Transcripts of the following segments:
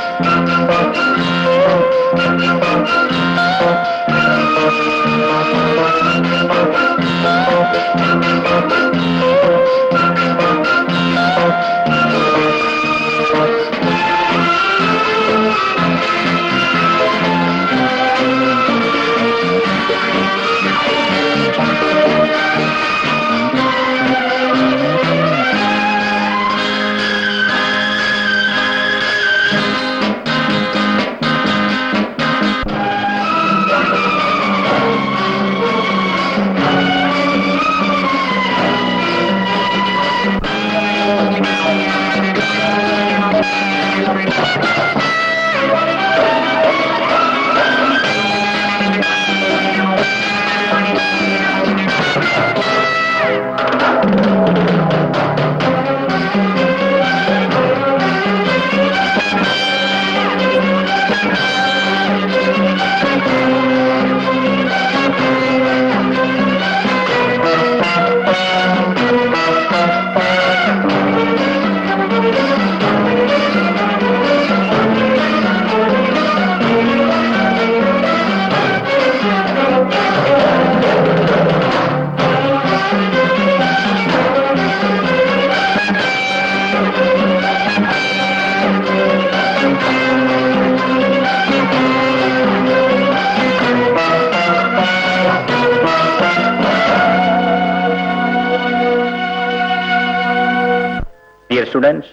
Dear students,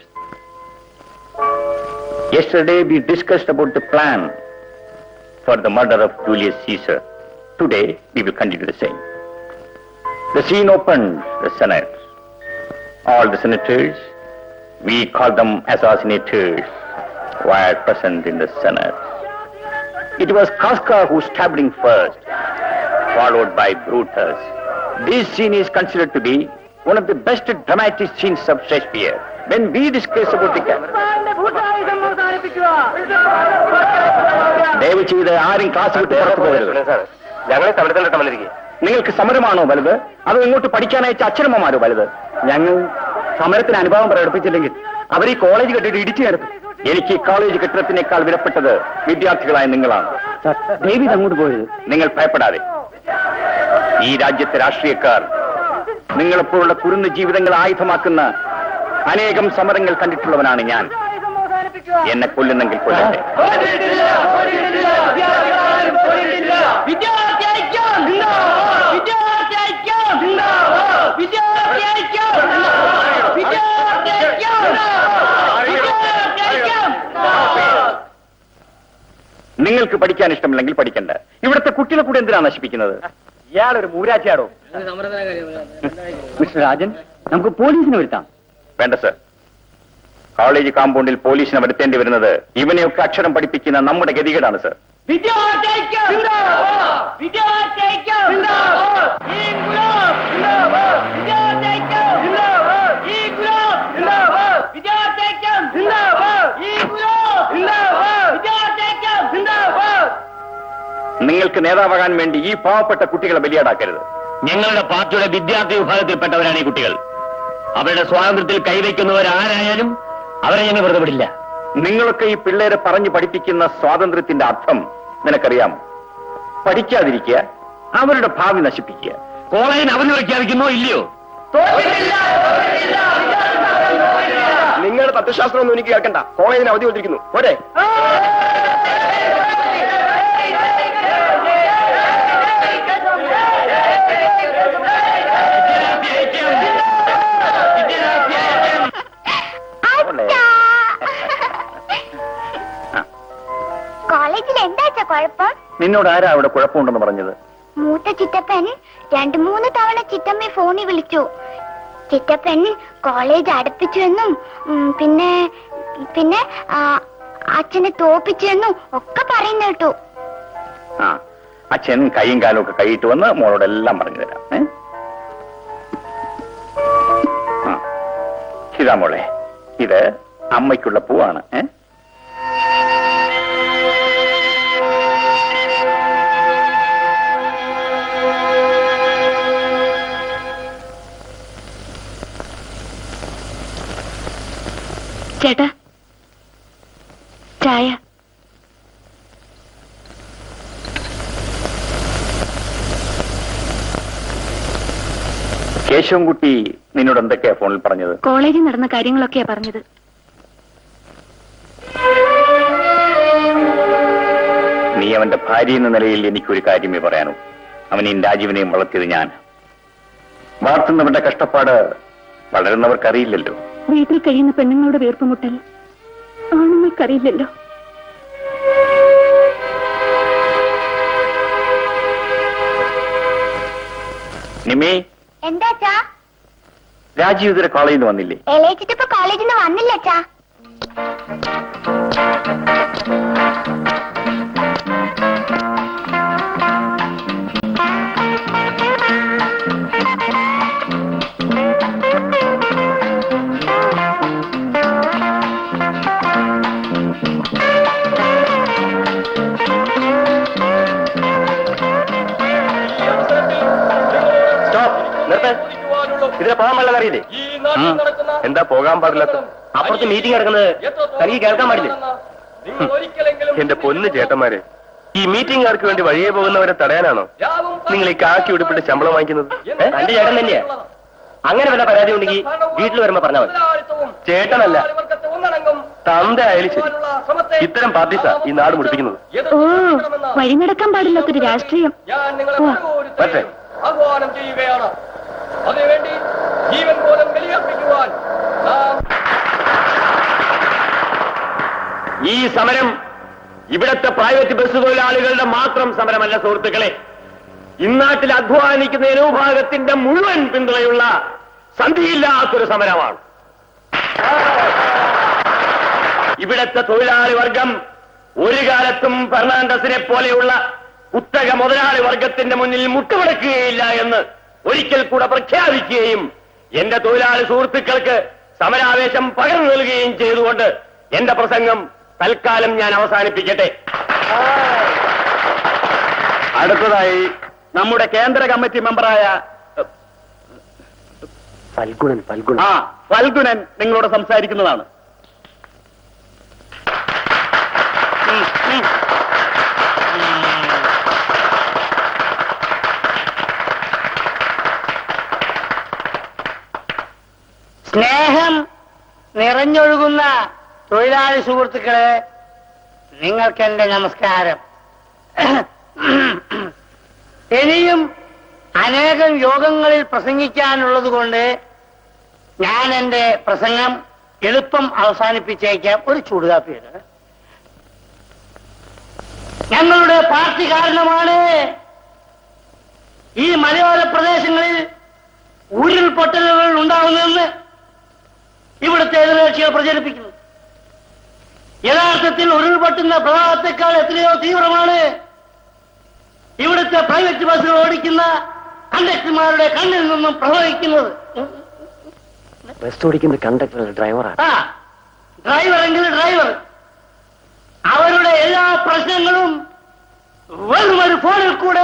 yesterday we discussed about the plan for the murder of Julius Caesar. Today we will continue the same. The scene opened the Senate. All the senators, we call them assassinators, were present in the Senate. It was Casca who stabbed him first, followed by Brutus. This scene is considered to be one of the best dramatic scenes of Shakespeare. When we discuss about the ദയവ് ചെയ്ത് ആരും class വിട്ട് പുറത്തു പോകരുത്. നിങ്ങൾക്ക് സമരമാണോ വലുത്, അതോ ഇങ്ങോട്ട് പഠിക്കാനയച്ച അച്ഛനമ്മമാരോ വലുത്? ഞങ്ങൾ സമരത്തിന് അനുഭവം പ്രകടിപ്പിച്ചില്ലെങ്കിൽ അവർ ഈ കോളേജ് കെട്ടിട്ട് ഇടിച്ചു കിടക്കും. എനിക്ക് ഈ കോളേജ് കെട്ടിടത്തിനേക്കാൾ വിലപ്പെട്ടത് വിദ്യാർത്ഥികളായ നിങ്ങളാണ്. ഡേവിഡ് അങ്ങോട്ട് പോയത്. നിങ്ങൾ ഭയപ്പെടാതെ. ഈ രാജ്യത്തെ രാഷ്ട്രീയക്കാർ നിങ്ങളെപ്പോലുള്ള കുരുന്ന ജീവിതങ്ങൾ ആയുധമാക്കുന്ന അനേകം സമരങ്ങൾ കണ്ടിട്ടുള്ളവനാണ് ഞാൻ. എന്നെ കൊല്ലുന്നെങ്കിൽ കൊല്ലട്ടെ. നിങ്ങൾക്ക് പഠിക്കാൻ ഇഷ്ടമില്ലെങ്കിൽ പഠിക്കണ്ട. ഇവിടുത്തെ കുട്ടികളെ കൂടെ എന്തിനാണ് നശിപ്പിക്കുന്നത്? ഇയാളൊരു മൂരാച്ചിയാടോ. മിസ്റ്റർ രാജൻ, നമുക്ക് പോലീസിനെ വരുത്താം. വേണ്ട സർ, കോളേജ് കോമ്പൗണ്ടിൽ പോലീസിനെ വരുത്തേണ്ടി വരുന്നത് ഇവനെയൊക്കെ അക്ഷരം പഠിപ്പിക്കുന്ന നമ്മുടെ ഗതികേടാണ് സർ. നിങ്ങൾക്ക് നേതാവാകാൻ വേണ്ടി ഈ പാവപ്പെട്ട കുട്ടികളെ ബലിയാടാക്കരുത്. ഞങ്ങളുടെ പാർട്ടിയുടെ വിദ്യാർത്ഥി വിഭാഗത്തിൽപ്പെട്ടവരാണ് ഈ കുട്ടികൾ. അവരുടെ സ്വാതന്ത്ര്യത്തിൽ കൈവയ്ക്കുന്നവരാരായാലും അവരെ ഞങ്ങൾ വെറുതെ വിടില്ല. നിങ്ങളൊക്കെ ഈ പിള്ളേരെ പറഞ്ഞു പഠിപ്പിക്കുന്ന സ്വാതന്ത്ര്യത്തിന്റെ അർത്ഥം നിനക്കറിയാം? പഠിക്കാതിരിക്കുക, അവരുടെ ഭാവി നശിപ്പിക്കുക. കോളേജിന് അവധി പ്രഖ്യാപിക്കുന്നോ ഇല്ലയോ? നിങ്ങൾ തത്വശാസ്ത്രമൊന്നും എനിക്ക് കേൾക്കണ്ട. കോളേജിന് അവധി കൊടുത്തിരിക്കുന്നു. പോരെ? കോളേജിൽ എന്താ കുഴപ്പം? നിന്നോട് ആരാ അവിടെ കുഴപ്പമുണ്ടെന്ന് പറഞ്ഞത്? മൂത്ത ചിറ്റപ്പൻ 2-3 തവണ ചിറ്റമ്മയെ ഫോണിൽ വിളിച്ചു. ചിറ്റപ്പൻ കോളേജ് അടുപ്പിച്ചു എന്നും പിന്നെ പിന്നെ അച്ഛനെ തോപ്പിച്ചു എന്നും ഒക്കെ പറയുന്ന കേട്ടു. അച്ഛൻ കൈയും കാലും ഒക്കെ കൈയിട്ട് വന്ന് മോളോടെല്ലാം പറഞ്ഞു തരാം. ഇതാ മോളെ, ഇത് അമ്മയ്ക്കുള്ള പൂവാണ്. ചേട്ടാ, ചായ. കേശവൻകുട്ടി നിന്നോട് എന്തൊക്കെയാ ഫോണിൽ പറഞ്ഞത്? കോളേജിൽ നടന്ന കാര്യങ്ങളൊക്കെയാ പറഞ്ഞത്. നീ അവന്റെ ഭാര്യ എന്ന നിലയിൽ എനിക്കൊരു കാര്യമേ പറയാനൂ. അവനെയും രാജീവിനെയും വളർത്തിയത് ഞാൻ. വളർത്തുന്നവന്റെ കഷ്ടപ്പാട് വളരുന്നവർക്കറിയില്ലല്ലോ. വീട്ടിൽ കഴിയുന്ന പെണ്ണുങ്ങളുടെ വീർപ്പുമുട്ടൽ ആണുങ്ങൾക്കറിയില്ലല്ലോ. നിമേ, എന്താച്ചാ? രാജീവ് ഇതുവരെ കോളേജിൽ നിന്ന് വന്നില്ലേ? എളേച്ചിട്ടിപ്പോ കോളേജിൽ നിന്ന് വന്നില്ല അച്ഛാ. ഇതിനെ പോകാൻ പാടില്ലെന്നറിയില്ലേ? എന്താ പോകാൻ പാടില്ലാത്ത? അപ്പുറത്ത് മീറ്റിംഗ് നടക്കുന്നത് തനിക്ക് കേൾക്കാൻ പാടില്ലേ? എന്റെ പൊന്ന് ചേട്ടന്മാരെ, ഈ മീറ്റിംഗുകാർക്ക് വേണ്ടി വഴിയെ പോകുന്നവരെ തടയാനാണോ നിങ്ങൾ ഈ കാക്കി ഉടുപ്പിട്ട് ശമ്പളം വാങ്ങിക്കുന്നത്? എന്റെ ചേട്ടൻ തന്നെയാ. അങ്ങനെ വല്ല പരാതി ഉണ്ടെങ്കിൽ വീട്ടിൽ വരുമ്പോ പറഞ്ഞാൽ മതി. ചേട്ടനല്ല, തന്റെ ആയാലും ശരി. ഇത്തരം പാർട്ടീസാ ഈ നാട് മുടിപ്പിക്കുന്നത്. ഓ, വഴി നടക്കാൻ പാടില്ലാത്തൊരു രാഷ്ട്രീയം. പക്ഷേ ആഹ്വാനം ചെയ്യുകയാണ്. അതിനുവേണ്ടി ജീവൻ പോലും ബലിയർപ്പിക്കുവാൻ ഈ സമരം ഇവിടത്തെ പ്രൈവറ്റ് ബസ് തൊഴിലാളികളുടെ മാത്രം സമരമല്ല സുഹൃത്തുക്കളെ. ഇന്നാട്ടിൽ അധ്വാനിക്കുന്ന ജനവിഭാഗത്തിന്റെ മുഴുവൻ പിന്തുണയുള്ള സന്ധിയില്ലാത്തൊരു സമരമാണ്. ഇവിടത്തെ തൊഴിലാളി വർഗം ഒരു കാലത്തും ഫെർണാണ്ടസിനെ പോലെയുള്ള കുത്തക മുതലാളി വർഗത്തിന്റെ മുന്നിൽ മുട്ടുമടക്കുകയില്ല എന്ന് ഒരിക്കൽ കൂടെ പ്രഖ്യാപിക്കുകയും എന്റെ തൊഴിലാളി സുഹൃത്തുക്കൾക്ക് സമരാവേശം പകർന്നു നൽകുകയും ചെയ്തുകൊണ്ട് എന്റെ പ്രസംഗം തൽക്കാലം ഞാൻ അവസാനിപ്പിക്കട്ടെ. അടുത്തതായി നമ്മുടെ കേന്ദ്ര കമ്മിറ്റി മെമ്പറായ ഫൽഗുണൻ നിങ്ങളോട് സംസാരിക്കുന്നതാണ്. സ്നേഹം നിറഞ്ഞൊഴുകുന്ന തൊഴിലാളി സുഹൃത്തുക്കളെ, നിങ്ങൾക്കെന്റെ നമസ്കാരം. ഇനിയും അനേകം യോഗങ്ങളിൽ പ്രസംഗിക്കാനുള്ളത് കൊണ്ട് ഞാൻ എന്റെ പ്രസംഗം എളുപ്പം അവസാനിപ്പിച്ചേക്കാം. ഒരു ചൂടുകാപ്പി. ഞങ്ങളുടെ പാർട്ടി കാരണമാണ് ഈ മലയോര പ്രദേശങ്ങളിൽ ഉരുൾപൊട്ടലുകൾ ഉണ്ടാവുന്നതെന്ന് ഇവിടുത്തെ എതിർകക്ഷികൾ പ്രചരിപ്പിക്കുന്നു. യഥാർത്ഥത്തിൽ ഉരുൾപൊട്ടുന്ന പ്രവാഹത്തെക്കാൾ എത്രയോ തീവ്രമാണ് ഇവിടുത്തെ പ്രൈവറ്റ് ബസ്സുകൾ ഓടിക്കുന്ന കണ്ടക്ടർമാരുടെ കണ്ണിൽ നിന്നും പ്രവഹിക്കുന്നത്. ബസ് ഓടിക്കുന്ന കണ്ടക്ടർ ഡ്രൈവറാണ്. ഡ്രൈവറെങ്കിൽ ഡ്രൈവർ. അവരുടെ എല്ലാ പ്രശ്നങ്ങളും വെറും ഒരു ഫോണിൽ കൂടെ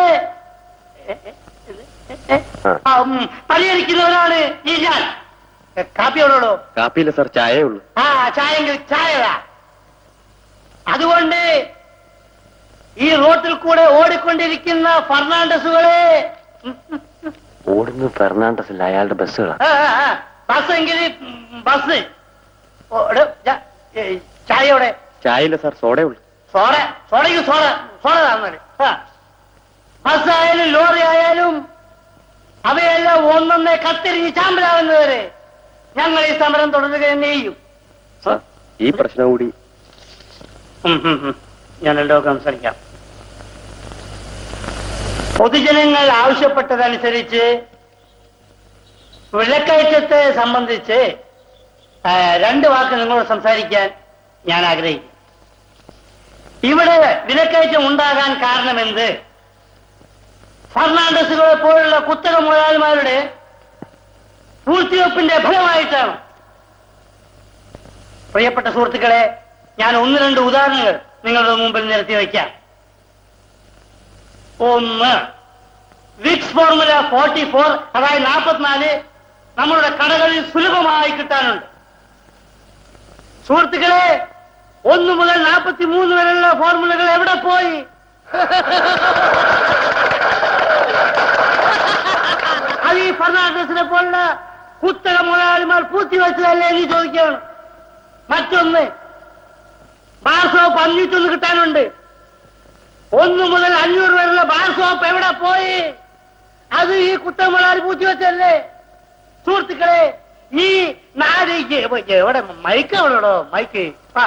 പരിഹരിക്കുന്നവരാണ് ഈ ഞാൻ. കാപ്പിയോടോ? കാപ്പിയില്ല സാർ, ചായയേ ഉള്ളൂ. ചായെങ്കിൽ ചായതാ. അതുകൊണ്ട് ഈ റോട്ടിൽ കൂടെ ഓടിക്കൊണ്ടിരിക്കുന്ന ഫെർണാണ്ടസുകളെ, ഓടുന്നത് ഫെർണാണ്ടസല്ല, അയാളുടെ ബസ്സുകളാണ്. ബസ്സെങ്കിൽ ബസ്. ചായയോടെ? ചായയില്ല സാർ, സോഡയേ ഉള്ളൂ. സോഡയ്ക്ക് സോഡ തന്നത്. ബസ്സായാലും ലോറി ആയാലും അവയെല്ലാം ഒന്നൊന്നെ കത്തിരിഞ്ഞ് ചാമ്പലാവുന്നവരെ ഞങ്ങൾ ഈ സമരം തുടരുക തന്നെ ചെയ്യും. ഈ പ്രശ്നം കൂടി ഞാൻ രണ്ടൊക്കെ സംസാരിക്കാം. പൊതുജനങ്ങൾ ആവശ്യപ്പെട്ടതനുസരിച്ച് വിലക്കയറ്റത്തെ സംബന്ധിച്ച് 2 വാക്ക് നിങ്ങളോട് സംസാരിക്കാൻ ഞാൻ ആഗ്രഹിക്കുന്നു. ഇവിടെ വിലക്കയറ്റം ഉണ്ടാകാൻ കാരണമെന്ത്? ഫെർണാണ്ടസുകളെ പോലുള്ള കുത്തക മുതലാളിമാരുടെ പൂഴ്ത്തിവെപ്പിന്റെ ഫലമായിട്ടാണ്. പ്രിയപ്പെട്ട സുഹൃത്തുക്കളെ, ഞാൻ 1-2 ഉദാഹരണങ്ങൾ നിങ്ങളുടെ മുമ്പിൽ നിരത്തി വയ്ക്കാം. ഒന്ന്, വിക്സ് ഫോർമുല 44, അതായത് 44 നമ്മളുടെ കടകളിൽ സുലഭമായി കിട്ടാനുണ്ട്. സുഹൃത്തുക്കളെ, 1 മുതൽ 43 വരെയുള്ള ഫോർമുലകൾ എവിടെ പോയി? അത് ഈ ഫെർണാണ്ടസിനെ പോലുള്ള കുത്തക മുതലാളിമാർ പൂർത്തിവെച്ചതല്ലേ എന്ന് ചോദിക്കുകയാണ്. മറ്റൊന്ന്, ബാർ സോപ്പ് 501 കിട്ടാനുണ്ട്. 1 മുതൽ 500 വരെയുള്ള ബാർ സോപ്പ് എവിടെ പോയി? അത് ഈ കുത്തക മുതലാളി പൂർത്തിവെച്ചല്ലേ? സുഹൃത്തുക്കളെ, ഈ നാടിക്ക് എവിടെ മൈക്ക്? എവിടെയോ മൈക്ക്?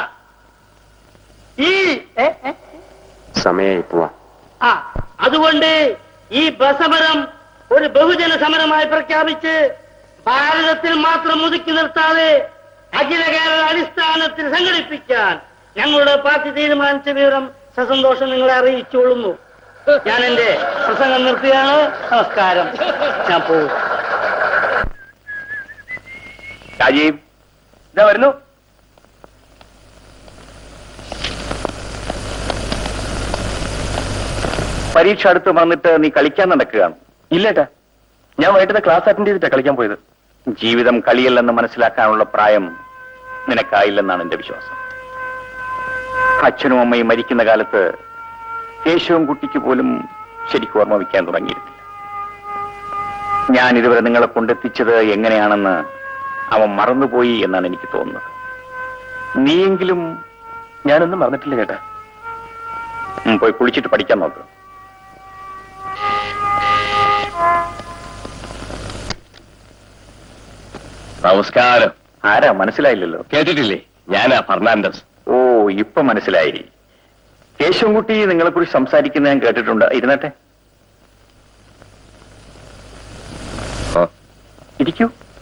ഈ സമയായി പോവാ. അതുകൊണ്ട് ഈ ബസമരം ഒരു ബഹുജന സമരമായി പ്രഖ്യാപിച്ച് ഭാരതത്തിൽ മാത്രം ഒതുക്കി നിർത്താതെ അഖില കേരള അടിസ്ഥാനത്തിൽ സംഘടിപ്പിക്കാൻ ഞങ്ങളുടെ പാർട്ടി തീരുമാനിച്ച വിവരം സസന്തോഷം നിങ്ങളെ അറിയിച്ചുകൊള്ളുന്നു. ഞാൻ എന്റെ പ്രസംഗം നിർത്തുകയാണ്. നമസ്കാരം. ഞാൻ പോകും. രാജീവ് ഇതാ വരുന്നു. പരീക്ഷ അടുത്ത് വന്നിട്ട് നീ കളിക്കാൻ നടക്കുകയാണ്? ഇല്ലേട്ടാ, ഞാൻ വൈകിട്ട് ക്ലാസ് അറ്റൻഡ് ചെയ്തിട്ടാ കളിക്കാൻ പോയത്. ജീവിതം കളിയല്ലെന്ന് മനസ്സിലാക്കാനുള്ള പ്രായം നിനക്കായില്ലെന്നാണ് എന്റെ വിശ്വാസം. അച്ഛനും അമ്മയും മരിക്കുന്ന കാലത്ത് കേശവും കുട്ടിക്ക് പോലും ശരിക്കും ഓർമ്മ വയ്ക്കാൻ തുടങ്ങിയിരുന്നില്ല. ഞാൻ ഇതുവരെ നിങ്ങളെ കൊണ്ടെത്തിച്ചത് എങ്ങനെയാണെന്ന് അവൻ മറന്നുപോയി എന്നാണ് എനിക്ക് തോന്നുന്നത്. നീയെങ്കിലും? ഞാനൊന്നും മറന്നിട്ടില്ല ചേട്ടാ. പോയി കുളിച്ചിട്ട് പഠിക്കാൻ നോക്ക്. നമസ്കാരം. ആരാ? മനസ്സിലായില്ലല്ലോ. കേട്ടിട്ടില്ലേ? ഞാനാ ഫെർണാണ്ടസ്. ഓ, ഇപ്പൊ മനസ്സിലായി. കേശവൻകുട്ടി നിങ്ങളെ കുറിച്ച് സംസാരിക്കുന്നത് ഞാൻ കേട്ടിട്ടുണ്ട്. ഇരുന്നട്ടെ, ഇരിക്കൂ.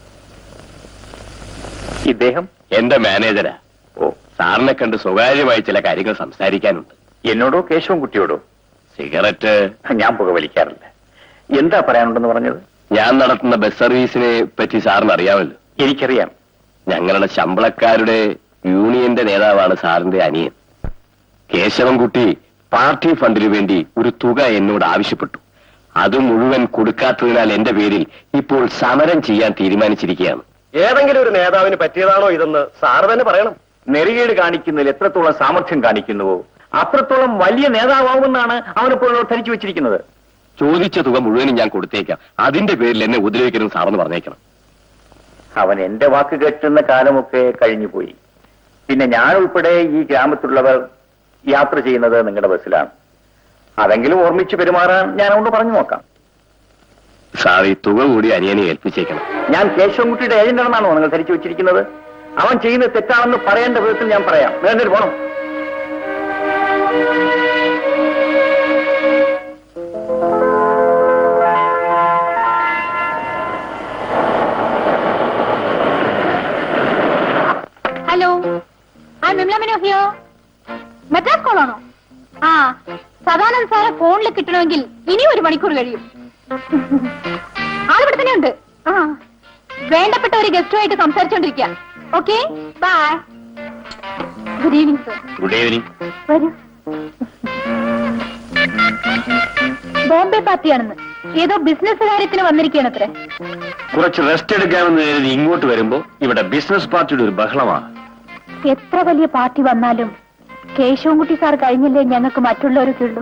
ഇദ്ദേഹം എന്റെ മാനേജരാ. ഓ, സാറിനെ കണ്ട് സ്വകാര്യമായി ചില കാര്യങ്ങൾ സംസാരിക്കാനുണ്ട്. എന്നോടോ കേശവൻകുട്ടിയോടോ? സിഗരറ്റ് ഞാൻ പുകവലിക്കാറില്ല. എന്താ പറയാനുണ്ടെന്ന് പറഞ്ഞത്? ഞാൻ നടത്തുന്ന ബസ് സർവീസിനെ പറ്റി സാറിന് അറിയാമല്ലോ. എനിക്കറിയാം. ഞങ്ങളുടെ ശമ്പളക്കാരുടെ യൂണിയന്റെ നേതാവാണ് സാറിന്റെ അനിയൻ. കേശവൻകുട്ടി പാർട്ടി ഫണ്ടിനു വേണ്ടി ഒരു തുക എന്നോട് ആവശ്യപ്പെട്ടു. അത് മുഴുവൻ കൊടുക്കാത്തതിനാൽ എന്റെ പേരിൽ ഇപ്പോൾ സമരം ചെയ്യാൻ തീരുമാനിച്ചിരിക്കുകയാണ്. ഏതെങ്കിലും ഒരു നേതാവിന് പറ്റിയതാണോ ഇതെന്ന് സാറ് തന്നെ പറയണം. നെറികേട് കാണിക്കുന്നതിൽ എത്രത്തോളം സാമർഥ്യം കാണിക്കുന്നുവോ അത്രത്തോളം വലിയ നേതാവാകുമെന്നാണ് അവനിപ്പോൾ ധരിച്ചു വെച്ചിരിക്കുന്നത്. ചോദിച്ച തുക മുഴുവനും ഞാൻ കൊടുത്തേക്കാം. അതിന്റെ പേരിൽ എന്നെ ഉപദ്രവിക്കരുത് സാറെന്ന് പറഞ്ഞേക്കണം. അവൻ എന്റെ വാക്ക് കേട്ടുന്ന കാലമൊക്കെ കഴിഞ്ഞുപോയി. പിന്നെ ഞാൻ ഉൾപ്പെടെ ഈ ഗ്രാമത്തിലുള്ളവർ യാത്ര ചെയ്യുന്നത് നിങ്ങളുടെ ബസ്സിലാണ്. അതെങ്കിലും ഓർമ്മിച്ച് പെരുമാറാൻ ഞാൻ അവനോട് പറഞ്ഞു നോക്കാം. സാർ ഈ തുക കൂടി അനിയനെ ഏൽപ്പിച്ചേക്കണം. ഞാൻ കേശവൻകുട്ടിയുടെ ഏജന്റാണെന്നാണോ നിങ്ങൾ ധരിച്ചു വെച്ചിരിക്കുന്നത്? അവൻ ചെയ്യുന്നത് തെറ്റാണെന്ന് പറയേണ്ട വിധത്തിൽ ഞാൻ പറയാം. വേണ്ടി പോണം. ഹലോ, ആ വിമല മനോഹിയോ? മദ്രാസ് കോളാണോ? ആ, സദാനന്ദ് സാറെ ഫോണിൽ കിട്ടണമെങ്കിൽ ഇനി 1 മണിക്കൂർ കഴിയും. ആളിവിടെ തന്നെ ഉണ്ട്. ആ, വേണ്ടപ്പെട്ട ഒരു ഗസ്റ്റുമായിട്ട് സംസാരിച്ചോണ്ടിരിക്കുക. Okay, bye. Good evening sir. Good evening. വരൂ. ബോംബെ പാർട്ടിയാണെന്ന് ഏതോ ബിസിനസ് കാര്യത്തിന് വന്നിരിക്കുകയാണത്രേ. കുറച്ച് റെസ്റ്റ് എടുക്കാമെന്ന് കരുതി ഇങ്ങോട്ട് വരുമ്പോ ഇവിടെ ബിസിനസ് പാർട്ടിയുടെ ഒരു ബഹളമാണ്. എത്ര വലിയ പാർട്ടി വന്നാലും കേശവൻകുട്ടി സാർ കഴിഞ്ഞില്ലേ ഞങ്ങൾക്ക് മറ്റുള്ളവർക്കുള്ളൂ.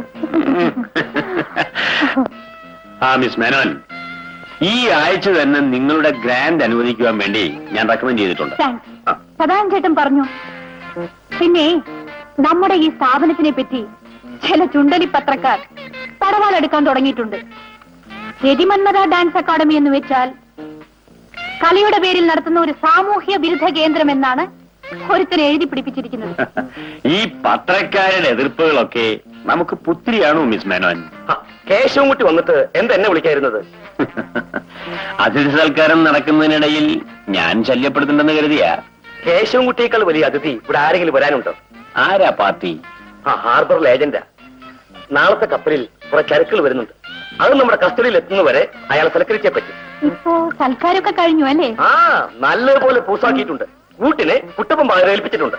ആ മിസ് മേനോൻ, ഈ ആഴ്ച തന്നെ നിങ്ങളുടെ ഗ്രാൻഡ് അനുവദിക്കുവാൻ വേണ്ടി ഞാൻ റെക്കമെൻഡ് ചെയ്തിട്ടുണ്ട്. താങ്ക്സ്. സദാനന്ദ ചേട്ടൻ പറഞ്ഞു. പിന്നെ നമ്മുടെ ഈ സ്ഥാപനത്തിനെ പറ്റി ചില ചുണ്ടലി പത്രക്കാർ പടവാളെടുക്കാൻ തുടങ്ങിയിട്ടുണ്ട്. രതിമന്മത ഡാൻസ് അക്കാദമി എന്ന് വെച്ചാൽ കലയുടെ പേരിൽ നടത്തുന്ന ഒരു സാമൂഹ്യ വിരുദ്ധ കേന്ദ്രം എന്നാണ് ഒരുത്തനെ എഴുതി പിടിപ്പിച്ചിരിക്കുന്നത്. ഈ പത്രക്കാരുടെ എതിർപ്പുകളൊക്കെ നമുക്ക് പുത്തിരിയാണോ മിസ് മേനോൻ? കേശവൻകുട്ടി വന്നിട്ട് എന്നെ വിളിക്കായിരുന്നത്? അതിഥി സൽക്കാരം നടക്കുന്നതിനിടയിൽ ഞാൻ ശല്യപ്പെടുത്തുണ്ടെന്ന് കരുതിയാ? കേശവൻകുട്ടിയേക്കാൾ വലിയ അതിഥി ഇവിടെ ആരെങ്കിലും വരാനുണ്ടോ? ആരാ പാർട്ടി? ഹാർബറിൽ ഏജന്റാ. നാളത്തെ കപ്പലിൽ കുറെ ചരക്കുകൾ വരുന്നുണ്ട്. അത് നമ്മുടെ കസ്റ്റഡിയിൽ എത്തുന്നവരെ അയാൾ സൽക്കരിച്ചേ പറ്റും. ഇപ്പോ സൽക്കാരമൊക്കെ കഴിഞ്ഞു അല്ലേ? ആ, നല്ലതുപോലെ പൂസാക്കിയിട്ടുണ്ട്. കൂട്ടിനെ കുട്ടപ്പം പകരം ഏൽപ്പിച്ചിട്ടുണ്ട്.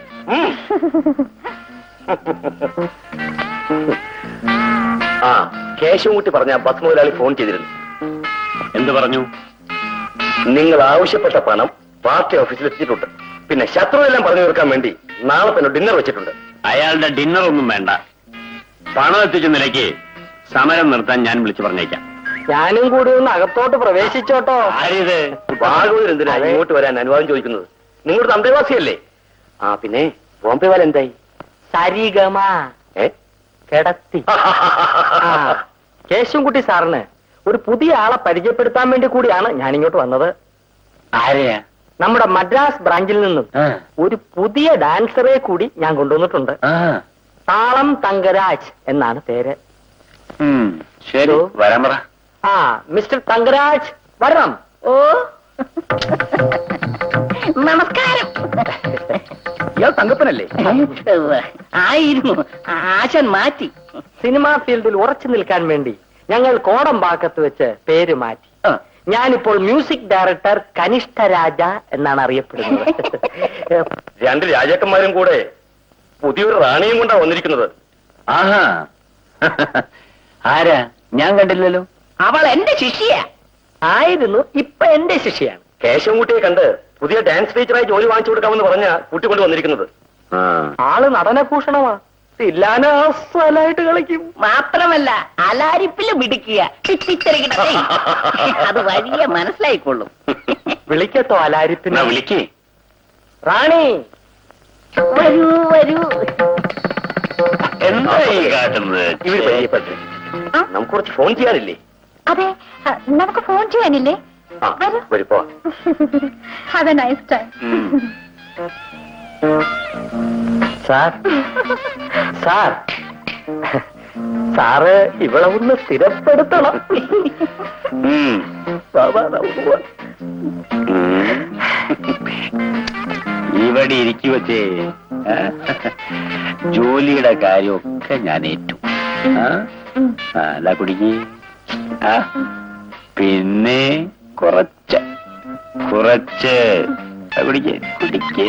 ആ, കേശവൻകുട്ടി പറഞ്ഞ ബസ് മുതലാളി ഫോൺ ചെയ്തിരുന്നു. എന്ത് പറഞ്ഞു? നിങ്ങൾ ആവശ്യപ്പെട്ട പണം പാർട്ടി ഓഫീസിൽ എത്തിയിട്ടുണ്ട്. പിന്നെ ശത്രു എല്ലാം പറഞ്ഞു തീർക്കാൻ വേണ്ടി നാളെ തന്നെ ഡിന്നർ വെച്ചിട്ടുണ്ട്. അയാളുടെ ഡിന്നർ ഒന്നും വേണ്ട. പണം എത്തിച്ച നിലയ്ക്ക് സമരം നിർത്താൻ ഞാൻ വിളിച്ചു പറഞ്ഞേക്കാം. ഞാനും കൂടി ഒന്ന് അകത്തോട്ട് പ്രവേശിച്ചോട്ടോ. ആരിത്? ഭാഗവതർ എന്തിനാ ഇങ്ങോട്ട് വരാൻ അനുവാദം ചോദിക്കുന്നത്? നിങ്ങളുടെ അന്തേവാസിയല്ലേ? ആ പിന്നെ ബോംബെ വാല എന്തായി? സരിഗമ കിടത്തി. കേശവൻകുട്ടി സാറിന് ഒരു പുതിയ ആളെ പരിചയപ്പെടുത്താൻ വേണ്ടി കൂടിയാണ് ഞാനിങ്ങോട്ട് വന്നത്. ആരെയാ? നമ്മുടെ മദ്രാസ് ബ്രാഞ്ചിൽ നിന്നും ഒരു പുതിയ ഡാൻസറെ കൂടി ഞാൻ കൊണ്ടുവന്നിട്ടുണ്ട്. താളം തങ്കരാജ് എന്നാണ് പേര്. ശരി, വരാൻ പറ. ആ മിസ്റ്റർ തങ്കരാജ് വരണം. ഓ നമസ്കാരം. ഇയാൾ തങ്കപ്പനല്ലേ? ആയിരുന്നു, ആശാൻ മാറ്റി. സിനിമാ ഫീൽഡിൽ ഉറച്ചു നിൽക്കാൻ വേണ്ടി ഞങ്ങൾ കോടമ്പാക്കത്ത് വെച്ച് പേര് മാറ്റി. ഞാനിപ്പോൾ മ്യൂസിക് ഡയറക്ടർ കനിഷ്ഠ രാജ എന്നാണ് അറിയപ്പെടുന്നത്. രണ്ട് രാജാക്കന്മാരും കൂടെ പുതിയൊരു റാണിയും കൊണ്ടാണ് വന്നിരിക്കുന്നത്. ആഹാ, ആരാ? ഞാൻ കണ്ടില്ലല്ലോ. അവൾ എന്റെ ശിഷ്യ ആയിരുന്നു, ഇപ്പൊ എന്റെ ശിഷ്യയാണ്. കേശവൻകുട്ടിയെ കണ്ട് പുതിയ ഡാൻസ് ടീച്ചറായി ജോലി വാങ്ങിച്ചു കൊടുക്കാമെന്ന് പറഞ്ഞ കൂട്ടിക്കൊണ്ട് വന്നിരിക്കുന്നത്. ആള് നടനഭൂഷണമാ. തില്ലാനായിട്ട് കളിക്കും. മാത്രമല്ല അലാരിപ്പില് മിടിക്കുക. അത് വലിയ മനസ്സിലായിക്കൊള്ളും. വിളിക്കട്ടോ അലാരിപ്പിനെ? വിളിക്കേ. റാണി വരൂ വരൂ. എന്താ ഈ കാട്ടുന്നത്? ഇവര് പരിചയപ്പെട്ടു. നമുക്ക് കുറച്ച് ഫോൺ ചെയ്യാനില്ലേ? അതെ, നമുക്ക് ഫോൺ ചെയ്യാനില്ലേ? വരിപ്പോ. Have a nice time. Sir sir sir ഇവിടെ ഒന്ന് സ്ഥിരപ്പെടുത്തണം. ഇവിടെ ഇരിക്കുവച്ചേ ജോലിയുടെ കാര്യമൊക്കെ ഞാൻ ഏറ്റു. അല്ല കുടിക്ക്. പിന്നെ കുറച്ച് കുടിക്ക് കുടിക്ക്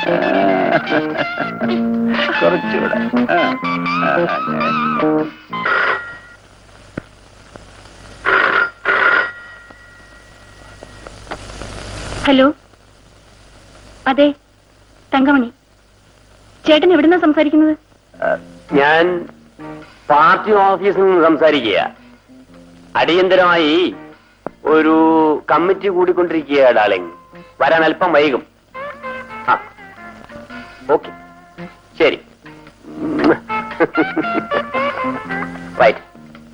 കുറച്ചുകൂടെ. ഹലോ, അതെ തങ്കമണി. ചേട്ടൻ എവിടുന്നാ സംസാരിക്കുന്നത്? ഞാൻ പാർട്ടി ഓഫീസിൽ നിന്ന് സംസാരിക്കുക. അടിയന്തരമായി ഒരു കമ്മിറ്റി കൂടിക്കൊണ്ടിരിക്കുക ഡാർലിംഗ്. വരാൻ അല്പം വൈകും. ഓക്കെ, ശരി. റൈറ്റ്.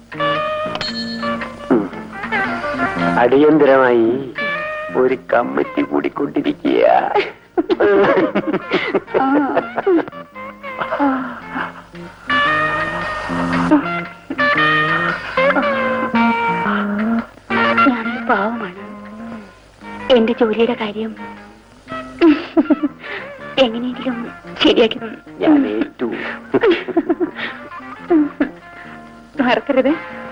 അടിയന്തരമായി ഒരു കമ്മിറ്റി കൂടിക്കൊണ്ടിരിക്കുക. ഞാനൊരു പാവമാണ്. എന്റെ ജോലിയുടെ കാര്യം എങ്ങനെയെങ്കിലും ശരിയാക്കി ഞാൻ ഏറ്റു. മറക്കരുത്.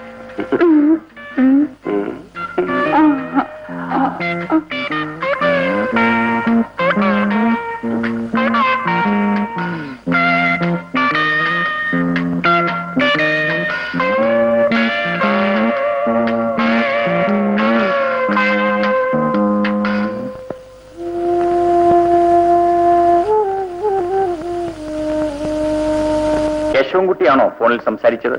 കേശവൻകുട്ടിയാണോ ഫോണിൽ സംസാരിച്ചത്?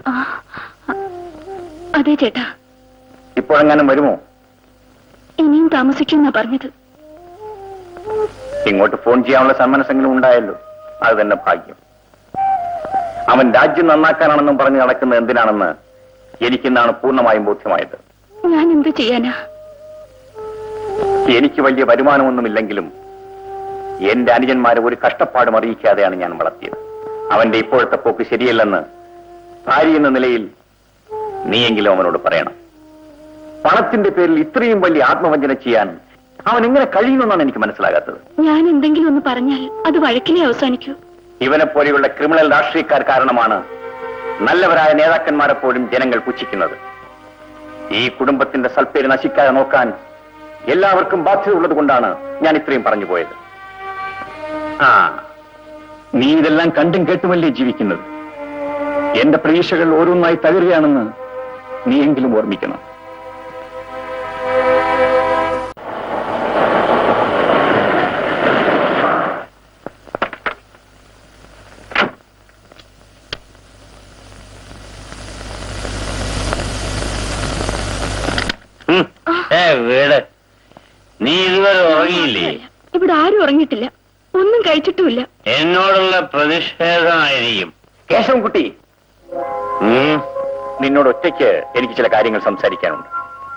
അതെ ചേട്ടാ. ഇപ്പോഴെങ്ങാനും വരുമോ? ഇനിയും താമസിക്കുമെന്നാ പറഞ്ഞത്. ഇങ്ങോട്ട് ഫോൺ ചെയ്യാനുള്ള സന്മനസ്സെങ്കിലും ഉണ്ടായല്ലോ, അത് തന്നെ ഭാഗ്യം. അവൻ രാജ്യം നന്നാക്കാനാണെന്നും പറഞ്ഞ് നടക്കുന്നത് എന്തിനാണെന്ന് എനിക്കിന്നാണ് പൂർണ്ണമായും ബോധ്യമായത്. ഞാൻ എന്ത് ചെയ്യാനാ? എനിക്ക് വലിയ വരുമാനമൊന്നുമില്ലെങ്കിലും എന്റെ അനുജന്മാരെ ഒരു കഷ്ടപ്പാടും അറിയിക്കാതെയാണ് ഞാൻ വളർത്തിയത്. അവന്റെ ഇപ്പോഴത്തെ പോക്ക് ശരിയല്ലെന്ന് ഭാര്യ എന്ന നിലയിൽ നീയെങ്കിലും അവനോട് പറയണം. പണത്തിന്റെ പേരിൽ ഇത്രയും വലിയ ആത്മവഞ്ചന ചെയ്യാൻ അവൻ എങ്ങനെ കഴിയുമെന്നാണ് എനിക്ക് മനസ്സിലാകാത്തത്. ഞാൻ എന്തെങ്കിലും ഒന്ന് പറഞ്ഞാൽ അത് വഴക്കിലേ അവസാനിക്കൂ. ഇവനെ പോലെയുള്ള ക്രിമിനൽ രാഷ്ട്രീയക്കാർ കാരണമാണ് നല്ലവരായ നേതാക്കന്മാരെപ്പോഴും ജനങ്ങൾ പുച്ഛിക്കുന്നത്. ഈ കുടുംബത്തിന്റെ സൽപ്പേര് നശിക്കാതെ നോക്കാൻ എല്ലാവർക്കും ബാധ്യത ഉള്ളത് കൊണ്ടാണ് ഞാൻ ഇത്രയും പറഞ്ഞു പോയത്. നീ ഇതെല്ലാം കണ്ടും കേട്ടുമല്ലേ ജീവിക്കുന്നത്. എന്റെ പ്രതീക്ഷകൾ ഓരോന്നായി തകരുകയാണെന്ന് നീയെങ്കിലും ഓർമ്മിക്കണം. വീട്. നീ ഇതുവരെ ഉറങ്ങിയില്ലേ? ഇവിടെ ആരും ഉറങ്ങിയിട്ടില്ല, ഒന്നും കഴിച്ചിട്ടുമില്ല. എന്നോടുള്ള പ്രതിഷേധമായിരിക്കും. കേശവൻകുട്ടി, നിന്നോട് ഒറ്റയ്ക്ക് എനിക്ക് ചില കാര്യങ്ങൾ സംസാരിക്കാനുണ്ട്.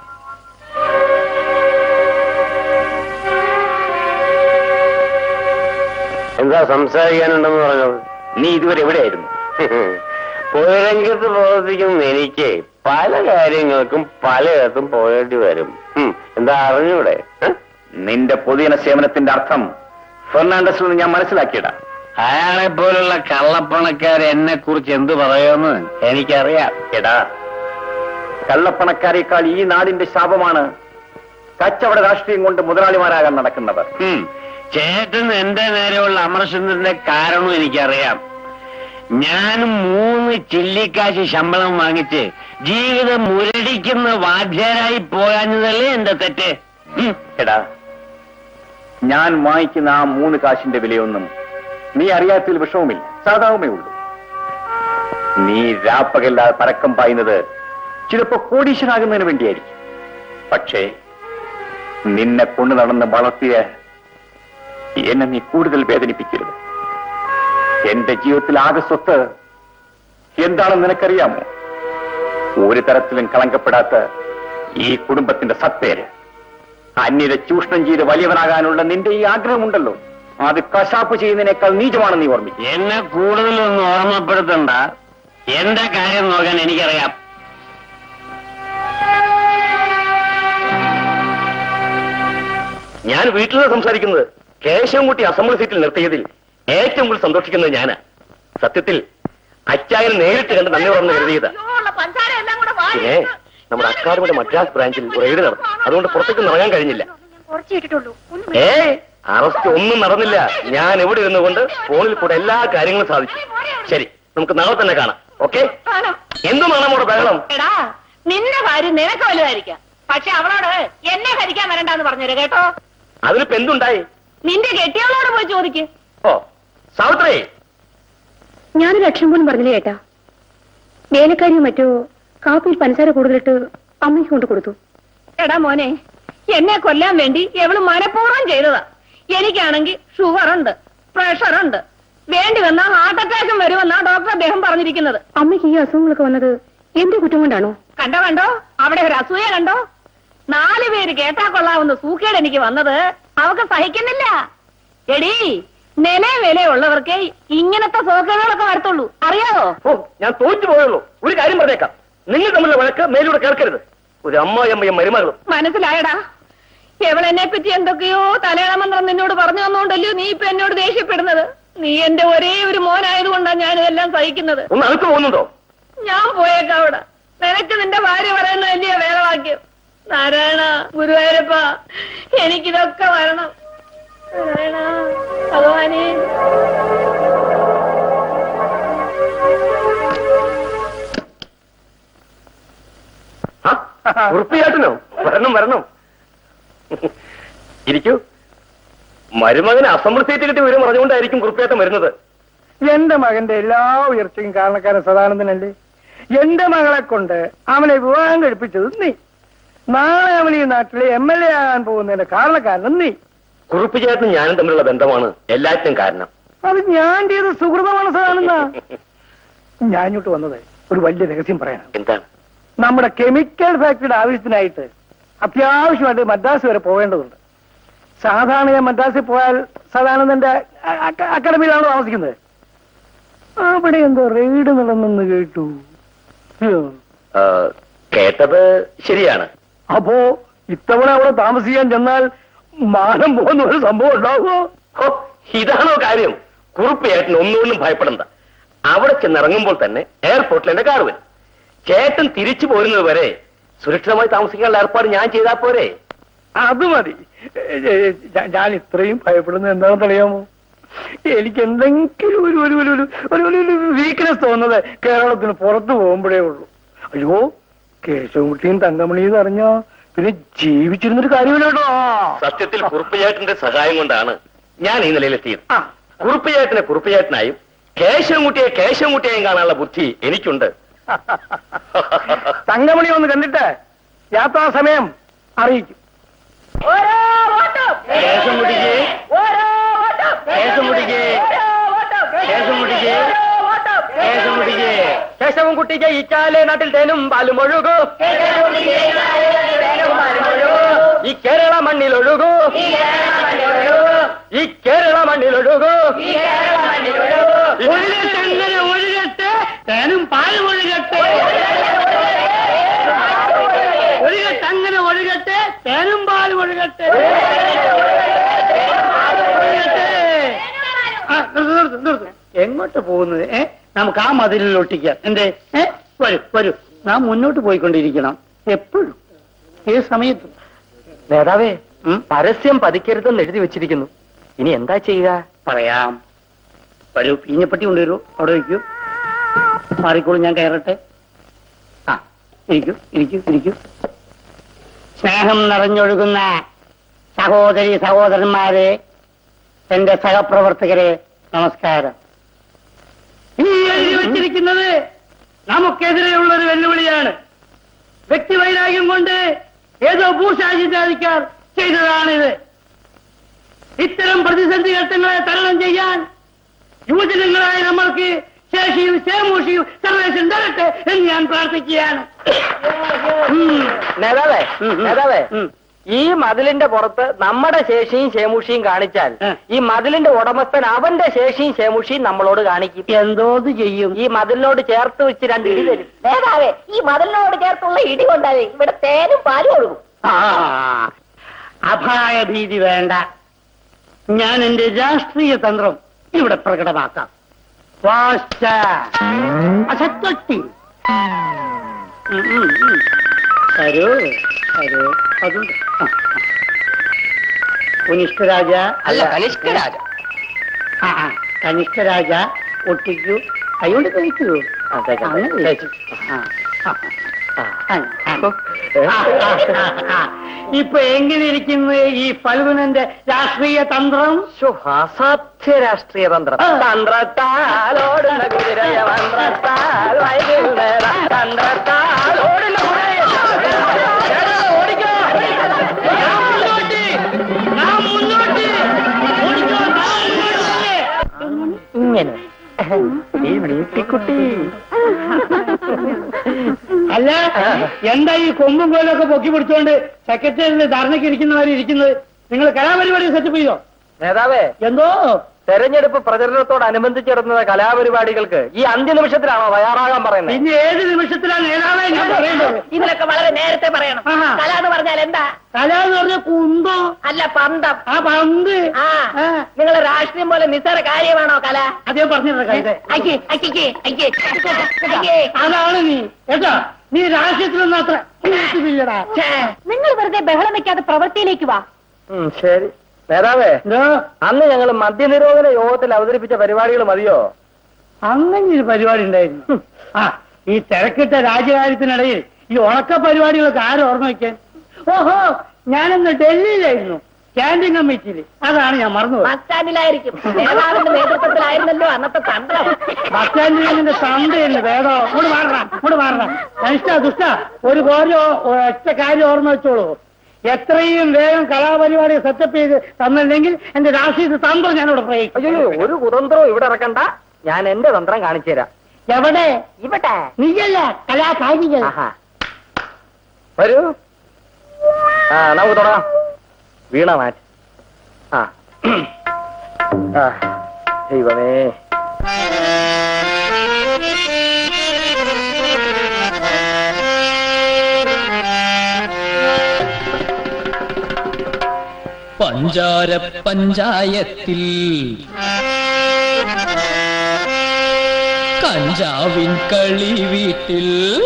എന്താ സംസാരിക്കാനുണ്ടെന്ന് പറഞ്ഞത്? നീ ഇതുവരെ എവിടെയായിരുന്നു? പൊതുരംഗത്ത് പ്രവർത്തിക്കുന്ന എനിക്ക് പല കാര്യങ്ങൾക്കും പലയിടത്തും പോകേണ്ടി വരും. എന്താ അറിഞ്ഞൂടെ? നിന്റെ പൊതുജന സേവനത്തിന്റെ അർത്ഥം ഫെർണാണ്ടസിൽ നിന്ന് ഞാൻ മനസ്സിലാക്കിയടാ. അയാളെ പോലുള്ള കള്ളപ്പണക്കാർ എന്നെ കുറിച്ച് എന്ത് പറയുമെന്ന് എനിക്കറിയാം. എടാ, കള്ളപ്പണക്കാരേക്കാൾ ഈ നാടിന്റെ ശാപമാണ് കച്ചവട രാഷ്ട്രീയം കൊണ്ട് മുതലാളിമാരാകാൻ നടക്കുന്നവർ. ചേട്ടൻ എന്റെ നേരെയുള്ള അമർഷത്തിന്റെ കാരണം എനിക്കറിയാം. ഞാൻ 3 ചില്ലിക്കാശ് ശമ്പളം വാങ്ങിച്ച് ജീവിതം മുരടിക്കുന്ന വാദ്യരായി പോകാഞ്ഞതല്ലേ എന്റെ തെറ്റ്. എടാ, ഞാൻ വാങ്ങിക്കുന്ന ആ 3 കാശിന്റെ വിലയൊന്നും നീ അറിയാത്തതിൽ വിഷമമില്ല, സാധാരണമേ ഉള്ളൂ. നീ രാപ്പകല്ലാതെ പരക്കം പായുന്നത് ചിലപ്പോ കോടീശ്വരനാകുന്നതിന് വേണ്ടിയായിരിക്കും. പക്ഷേ നിന്നെ കൊണ്ടു നടന്ന് വളർത്തിയ എന്നെ നീ കൂടുതൽ വേദനിപ്പിക്കരുത്. എന്റെ ജീവിതത്തിൽ ആകെ സ്വത്ത് എന്താണെന്ന് നിനക്കറിയാമോ? ഒരു തരത്തിലും കളങ്കപ്പെടാത്ത ഈ കുടുംബത്തിന്റെ സത്തേര്. അന്യരെ ചൂഷണം ചെയ്ത് വലിയവനാകാനുള്ള നിന്റെ ഈ ആഗ്രഹമുണ്ടല്ലോ, അത് കശാപ്പ് ചെയ്യുന്നതിനേക്കാൾ നീചമാണെന്ന് നീ ഓർമ്മിക്കും. എന്നെ കൂടുതലൊന്നും ഓർമ്മപ്പെടുത്തണ്ട. എന്റെ കാര്യം നോക്കാൻ എനിക്കറിയാം. ഞാൻ വീട്ടിലാണ് സംസാരിക്കുന്നത്. കേശവൻകുട്ടി അസംബ്ലി സീറ്റിൽ നിർത്തിയതിൽ ഏറ്റവും കൂടുതൽ സന്തോഷിക്കുന്നത് ഞാനാ. സത്യത്തിൽ അച്ചായനെ നേരിട്ട് കണ്ട് നന്ദി പറഞ്ഞു കരുതിയതാ. പിന്നെ നമ്മുടെ അക്കാദമിയുടെ മദ്രാസ് ബ്രാഞ്ചിൽ റെയ്ഡ് നടന്നു. അതുകൊണ്ട് പുറത്തേക്ക് ഇറങ്ങാൻ കഴിഞ്ഞില്ല. അറസ്റ്റ് ഒന്നും നടന്നില്ല. ഞാൻ ഇവിടെ ഇരുന്നുകൊണ്ട് ഫോണിൽ കൂടെ എല്ലാ കാര്യങ്ങളും സാധിച്ചു. ശരി, നമുക്ക് നാളെ തന്നെ കാണാം. ഓക്കെ? എന്തുമാണ് നമ്മുടെ ബഹളം? നിന്റെ കാര്യം നിനക്ക് വലുതായിരിക്കാം, പക്ഷെ അവളോട് എന്നെ ഭരിക്കാൻ വരണ്ടെന്ന് പറഞ്ഞേരെ കേട്ടോ. അതിനിപ്പോ എന്തുണ്ടായി? നിന്റെ കെട്ടിയവളോട് പോയി ചോദിക്ക്. ഓ സാവിത്രി, ഞാനൊരു അക്ഷരം പോലും പറഞ്ഞില്ല ചേട്ടാ. വേലക്കാരിയോ മറ്റോ കാപ്പിയിൽ പഞ്ചസാര കൂടുതലിട്ട് അമ്മയ്ക്ക് കൊണ്ട് കൊടുത്തു. എടാ മോനെ, എന്നെ കൊല്ലാൻ വേണ്ടി എവള് മനഃപൂർവ്വം ചെയ്തതാ. എനിക്കാണെങ്കിൽ ഷുഗറുണ്ട്, പ്രഷറുണ്ട്, വേണ്ടി വന്നാ ഹാർട്ട് അറ്റാക്കും വരുമെന്നാ ഡോക്ടർ അദ്ദേഹം പറഞ്ഞിരിക്കുന്നത്. അമ്മയ്ക്ക് ഈ അസുഖങ്ങളൊക്കെ വന്നത് എന്റെ കുറ്റം കൊണ്ടാണോ? കണ്ടോ അവിടെ ഒരു അസൂയ കണ്ടോ? 4 പേര് കേട്ടാ കൊള്ളാവുന്ന സൂക്കേട് എനിക്ക് വന്നത് അവക്ക് സഹിക്കുന്നില്ല. എടീ, വിലയുള്ളവർക്ക് ഇങ്ങനത്തെ സോക്കേടുകളൊക്കെ വരത്തുള്ളൂ, അറിയാവോ? ഓ, ഞാൻ തോറ്റു പോയുള്ളൂ. ഒരു കാര്യം പറഞ്ഞേക്കാം, നിങ്ങൾ തമ്മിലുള്ള വഴക്ക് മേലൂടെ കേൾക്കരുത്. ഒരു അമ്മയും മരുമകളും. മനസ്സിലായടാ? എവളെന്നെ പറ്റി എന്തൊക്കെയോ തലയാളമന്ത്രം നിന്നോട് പറഞ്ഞു തന്നോണ്ടല്ലോ നീ ഇപ്പൊ എന്നോട് ദേഷ്യപ്പെടുന്നത്. നീ എന്റെ ഒരേ ഒരു മോനായതുകൊണ്ടാണ് ഞാനിതെല്ലാം സഹിക്കുന്നത്. ഒന്ന് അടുത്ത് പോകുന്നുണ്ടോ? ഞാൻ പോയേക്കാം അവിടെ. നിനക്ക് നിന്റെ ഭാര്യ പറയുന്നതല്ലയോ വേദവാക്യം. നാരായണ, ഗുരുവായൂരപ്പ, എനിക്കിതൊക്കെ വരണം. നാരായണ ഭഗവാനേ. ഉറപ്പിയാട്ടനോ? വരണം. ഇരിക്കൂ. മരുമകന് അസംബ്ലി സീറ്റ് കിട്ടി വരും പറഞ്ഞുകൊണ്ടായിരിക്കും കുറുപ്പിയാട്ടം വരുന്നത്. എന്റെ മകന്റെ എല്ലാ ഉയർച്ചയും കാരണക്കാരൻ സദാനന്ദനല്ലേ. എന്റെ മകളെ കൊണ്ട് അവനെ വിവാഹം കഴിപ്പിച്ചത് നീ. നാളെ അവൻ ഈ നാട്ടിലെ MLA ആകാൻ പോകുന്നതിന്റെ കാരണക്കാരനും നീ. കുറുപ്പിച്ചേട്ടനും ഞാനും തമ്മിലുള്ള ബന്ധമാണ് എല്ലാറ്റിനും കാരണം. അത് ഞാൻ ചെയ്ത സുഹൃതമാണ് സദാനന്ദ. ഞാൻ ഇങ്ങോട്ട് വന്നത് ഒരു വലിയ രഹസ്യം പറയാനാണ്. എന്താണ്? നമ്മുടെ കെമിക്കൽ ഫാക്ടറിയുടെ ആവശ്യത്തിനായിട്ട് അത്യാവശ്യമായിട്ട് മദ്രാസ് വരെ പോകേണ്ടതുണ്ട്. സാധാരണ ഞാൻ മദ്രാസിൽ പോയാൽ സദാനന്ദന്റെ അക്കാഡമിയിലാണോ താമസിക്കുന്നത്? അവിടെ എന്തോ റെയ്ഡ് നടന്നെന്ന് കേട്ടു. കേട്ടത് ശരിയാണ്. അപ്പോ ഇത്തവണ അവിടെ താമസിക്കാൻ ചെന്നാൽ മാനം പോകുന്ന ഒരു സംഭവം ഉണ്ടാകുമോ? ഇതാണോ കാര്യം? കുറുപ്പിയേട്ടൻ ഒന്നുകൊണ്ടും ഭയപ്പെടണ്ട. അവിടെ ചെന്നിറങ്ങുമ്പോൾ തന്നെ എയർപോർട്ടിൽ എന്റെ കാർ വരും. ചേട്ടൻ തിരിച്ചു പോരുന്നത് വരെ സുരക്ഷിതമായി താമസിക്കാനുള്ള ഏർപ്പാട് ഞാൻ ചെയ്താൽ പോരെ? അത് മതി. ഞാൻ ഇത്രയും ഭയപ്പെടുന്നത് എന്താണെന്ന് അറിയാമോ? എനിക്ക് എന്തെങ്കിലും ഒരു വീക്ക്നെസ് തോന്നുന്നത് കേരളത്തിന് പുറത്തു പോകുമ്പോഴേ ഉള്ളൂ. അയ്യോ, കേശവൻകുട്ടിയും തങ്കമണിയും അറിഞ്ഞോ പിന്നെ ജീവിച്ചിരുന്നൊരു കാര്യമില്ല കേട്ടോ. സത്യത്തിൽ കുറുപ്പിയേട്ടന്റെ സഹായം കൊണ്ടാണ് ഞാൻ ഈ നിലയിലെത്തിയത്. കുറുപ്പിയേട്ടനെ കുറുപ്പിയേട്ടനായും കേശവൻകുട്ടിയെ കേശവൻകുട്ടിയായും കാണാനുള്ള ബുദ്ധി എനിക്കുണ്ട്. തങ്കമണി ഒന്ന് കണ്ടിട്ട് യാത്രാ സമയം അറിയിക്കും. കേശവൻകുട്ടി ജയിച്ചാലേ നാട്ടിൽ തേനും പാലും ഒഴുകൂ, ഈ കേരള മണ്ണിലൊഴുകൂ, ഈ കേരള മണ്ണിലൊഴുകൂ. ഒഴുകട്ടെ ഒഴുകട്ടെ തേനും പാലും ഒഴുകട്ടെ, ഒഴുകട്ടെ അങ്ങനെ ഒഴുകട്ടെ തേനും പാലും ഒഴുകട്ടെ. എങ്ങോട്ട് പോകുന്നത്? നമുക്ക് ആ മതിലിൽ ഒട്ടിക്കാം. എന്തേ? വരൂ വരൂ, നാം മുന്നോട്ട് പോയിക്കൊണ്ടിരിക്കണം എപ്പോഴും, ഏത് സമയത്തും. നേതാവേ, പരസ്യം പതിക്കരുതെന്ന് എഴുതി വെച്ചിരിക്കുന്നു. ഇനി എന്താ ചെയ്യുക? പറയാം. വരൂ, പീഞ്ഞപ്പെട്ടി കൊണ്ടുവരൂ, അവിടെ വയ്ക്കൂ. മാറിക്കോളൂ, ഞാൻ കയറട്ടെ. ആ, ഇരിക്കൂ ഇരിക്കൂ ഇരിക്കൂ. സ്നേഹം നിറഞ്ഞൊഴുകുന്ന സഹോദരി സഹോദരന്മാരെ, എന്റെ സഹപ്രവർത്തകരെ, നമസ്കാരം. ഈ എഴുതി വച്ചിരിക്കുന്നത് നമുക്കെതിരെയുള്ള ഒരു വെല്ലുവിളിയാണ്. വ്യക്തിവൈരാഗ്യം കൊണ്ട് ഏതോ ഭൂഷാചാരിക്കാർ ചെയ്തതാണിത്. ഇത്തരം പ്രതിസന്ധി ഘട്ടങ്ങളെ തരണം ചെയ്യാൻ യുവജനങ്ങളായ നമ്മൾക്ക് ശേഷിയും ശേമൂഷിയും സർവേഷൻ തരട്ടെ എന്ന് ഞാൻ പ്രാർത്ഥിക്കുകയാണ്. നേതാവേ, നേതാവേ, ഈ മതിലിന്റെ പുറത്ത് നമ്മുടെ ശേഷിയും ശേമുഷിയും കാണിച്ചാൽ ഈ മതിലിന്റെ ഉടമസ്ഥൻ അവന്റെ ശേഷിയും ശേമുഷിയും നമ്മളോട് കാണിക്കും. എന്തോത് ചെയ്യും? ഈ മതിലിനോട് ചേർത്ത് വെച്ച് 2 ഇടി തരും. നേതാവേ, ഈ മതിലിനോട് ചേർത്തുള്ള ഇടി കൊണ്ടാലേ ഇവിടെ തേനും പാലും ഒഴുകും. അപായഭീതി വേണ്ട. ഞാൻ എന്റെ രാഷ്ട്രീയ തന്ത്രം ഇവിടെ പ്രകടമാക്കാം. അസത്തൊട്ടി തരൂ തരൂ. അതുണ്ട്. കനിഷ്ഠരാജ അല്ല, കനിഷ്ഠരാജ. കനിഷ്ഠരാജ ഒട്ടിക്കൂ, കൈകൊണ്ട് കഴിക്കൂ. ഇപ്പൊ എങ്ങനെ ഇരിക്കുന്നു ഈ ഫൽഗുനന്റെ രാഷ്ട്രീയ തന്ത്രം? അസാധ്യ രാഷ്ട്രീയ തന്ത്രം. തന്ത്രത്താലോടുന്ന കുതിരയ മന്ത്രത്താൽ തന്ത്രത്താലോടുന്ന ഇങ്ങനെ വീട്ടിക്കുട്ടി. അല്ല, എന്താ ഈ കൊമ്പും കോലൊക്കെ പൊക്കി പിടിച്ചോണ്ട് സെക്രട്ടറിയിൽ ധർണയ്ക്ക് ഇരിക്കുന്നവരെ ഇരിക്കുന്നത്? നിങ്ങൾ കലാപരിപാടി സെറ്റപ്പ് ചെയ്തോ? നേതാവേ, എന്തോ തെരഞ്ഞെടുപ്പ് പ്രചരണത്തോടനുബന്ധിച്ച് നടത്തുന്ന കലാപരിപാടികൾക്ക് ഈ അന്ത്യനിമിഷത്തിലാണോ തയ്യാറാകാൻ പറയുന്നത്? പിന്നെ ഏത് നിമിഷത്തിലാണ് നേതാവേ ഞാൻ പറയുന്നത്? ഇതിലൊക്കെ വളരെ നേരത്തെ പറയണം. കല എന്ന് പറഞ്ഞാൽ എന്താ? കല എന്ന് പറഞ്ഞ കുന്തോ അല്ല, പന്തം. ആ പന്ത്. നിങ്ങൾ രാഷ്ട്രീയം പോലെ നിസ്സാര കാര്യമാണോ കല? അതേ പറഞ്ഞിട്ടുള്ള കൈതെ അതാണ് നീ കേട്ടോ. നീ രാഷ്ട്രീയത്തിലൊന്നും അത്ര ഇല്ലടാ. നിങ്ങൾ വെറുതെ ബഹളം വെക്കാതെ പ്രവൃത്തിയിലേക്ക് വാ. ശരി നേതാവേ, അന്ന് ഞങ്ങൾ മദ്യനിരോധന യോഗത്തിൽ അവതരിപ്പിച്ച പരിപാടികൾ മതിയോ? അങ്ങനെ ഒരു പരിപാടി ഉണ്ടായിരുന്നു. ഈ തിരക്കിട്ട രാജ്യകാര്യത്തിനിടയിൽ ഈ ഉണക്ക പരിപാടികളൊക്കെ ആരും ഓർമ്മ വയ്ക്കാൻ? ഓഹോ, ഞാനന്ന് ഡൽഹിയിലായിരുന്നു, സ്റ്റാൻഡിംഗ് കമ്മിറ്റിയിൽ. അതാണ് ഞാൻ മറന്നുപോയി. ബസ് സ്റ്റാൻഡിലായിരിക്കും. നേതാവിന്റെ നേതൃത്വത്തിലായിരുന്നല്ലോ അന്നത്തെ തന്ത്രം. ബസ് സ്റ്റാൻഡിൽ എന്റെ തന്തയെന്ന് വേദോ. ഇങ്ങോട്ട് മാറണം, ഇങ്ങോട്ട് മാറണം. അനിഷ്ട ദുഷ്ട, ഒരു ഒറ്റ കാര്യം ഓർമ്മ വെച്ചോളൂ. എത്രയും വേഗം കലാപരിപാടി സെറ്റപ്പ് ചെയ്ത് തന്നില്ലെങ്കിൽ എന്റെ രാഷ്ട്രീയ തന്ത്രം ഞാനിവിടെ പ്രയോഗിക്കും. അയ്യോ, ഒരു കുതന്ത്രവും ഇവിടെ ഇറക്കണ്ട. ഞാൻ എന്റെ തന്ത്രം കാണിച്ചു തരാം. എവിടെ? ഇവിടെ. നീയല്ല കലാകാരികൾ. വരൂ, നമുക്ക് തുടങ്ങാം. വീണ മാറ്റി. ദൈവമേ, പഞ്ചാര പഞ്ചായത്തിൽ കഞ്ചാവിൻ കളി വീട്ടിൽ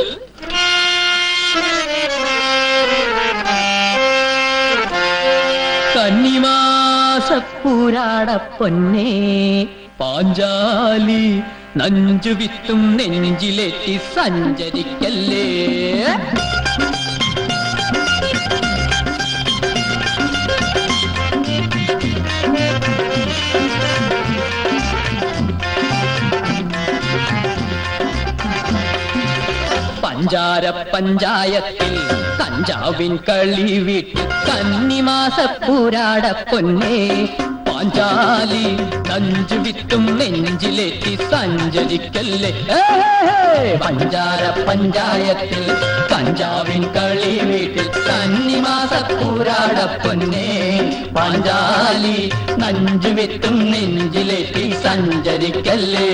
കന്നിമാസപ്പൂരാട പൊന്നേ പാഞ്ചാലി നഞ്ചുവിത്തും നെഞ്ചിലേറ്റി സഞ്ചരിക്കല്ലേ. പഞ്ചാര പഞ്ചായത്തിൽ കഞ്ചാവിൻ കളി വീട്ടിൽ കന്നിമാസപ്പൂരാട പൊന്നേ പാഞ്ചാലി നഞ്ചു വിത്തും നെഞ്ചിലേറ്റി സഞ്ചരിക്കല്ലേ പഞ്ചാര പഞ്ചായത്തിൽ കഞ്ചാവിൻ കളി വീട്ടിൽ കന്നിമാസപ്പൂരാട പൊന്നേ പാഞ്ചാലി നഞ്ചു വിത്തും നെഞ്ചിലേറ്റി സഞ്ചരിക്കല്ലേ.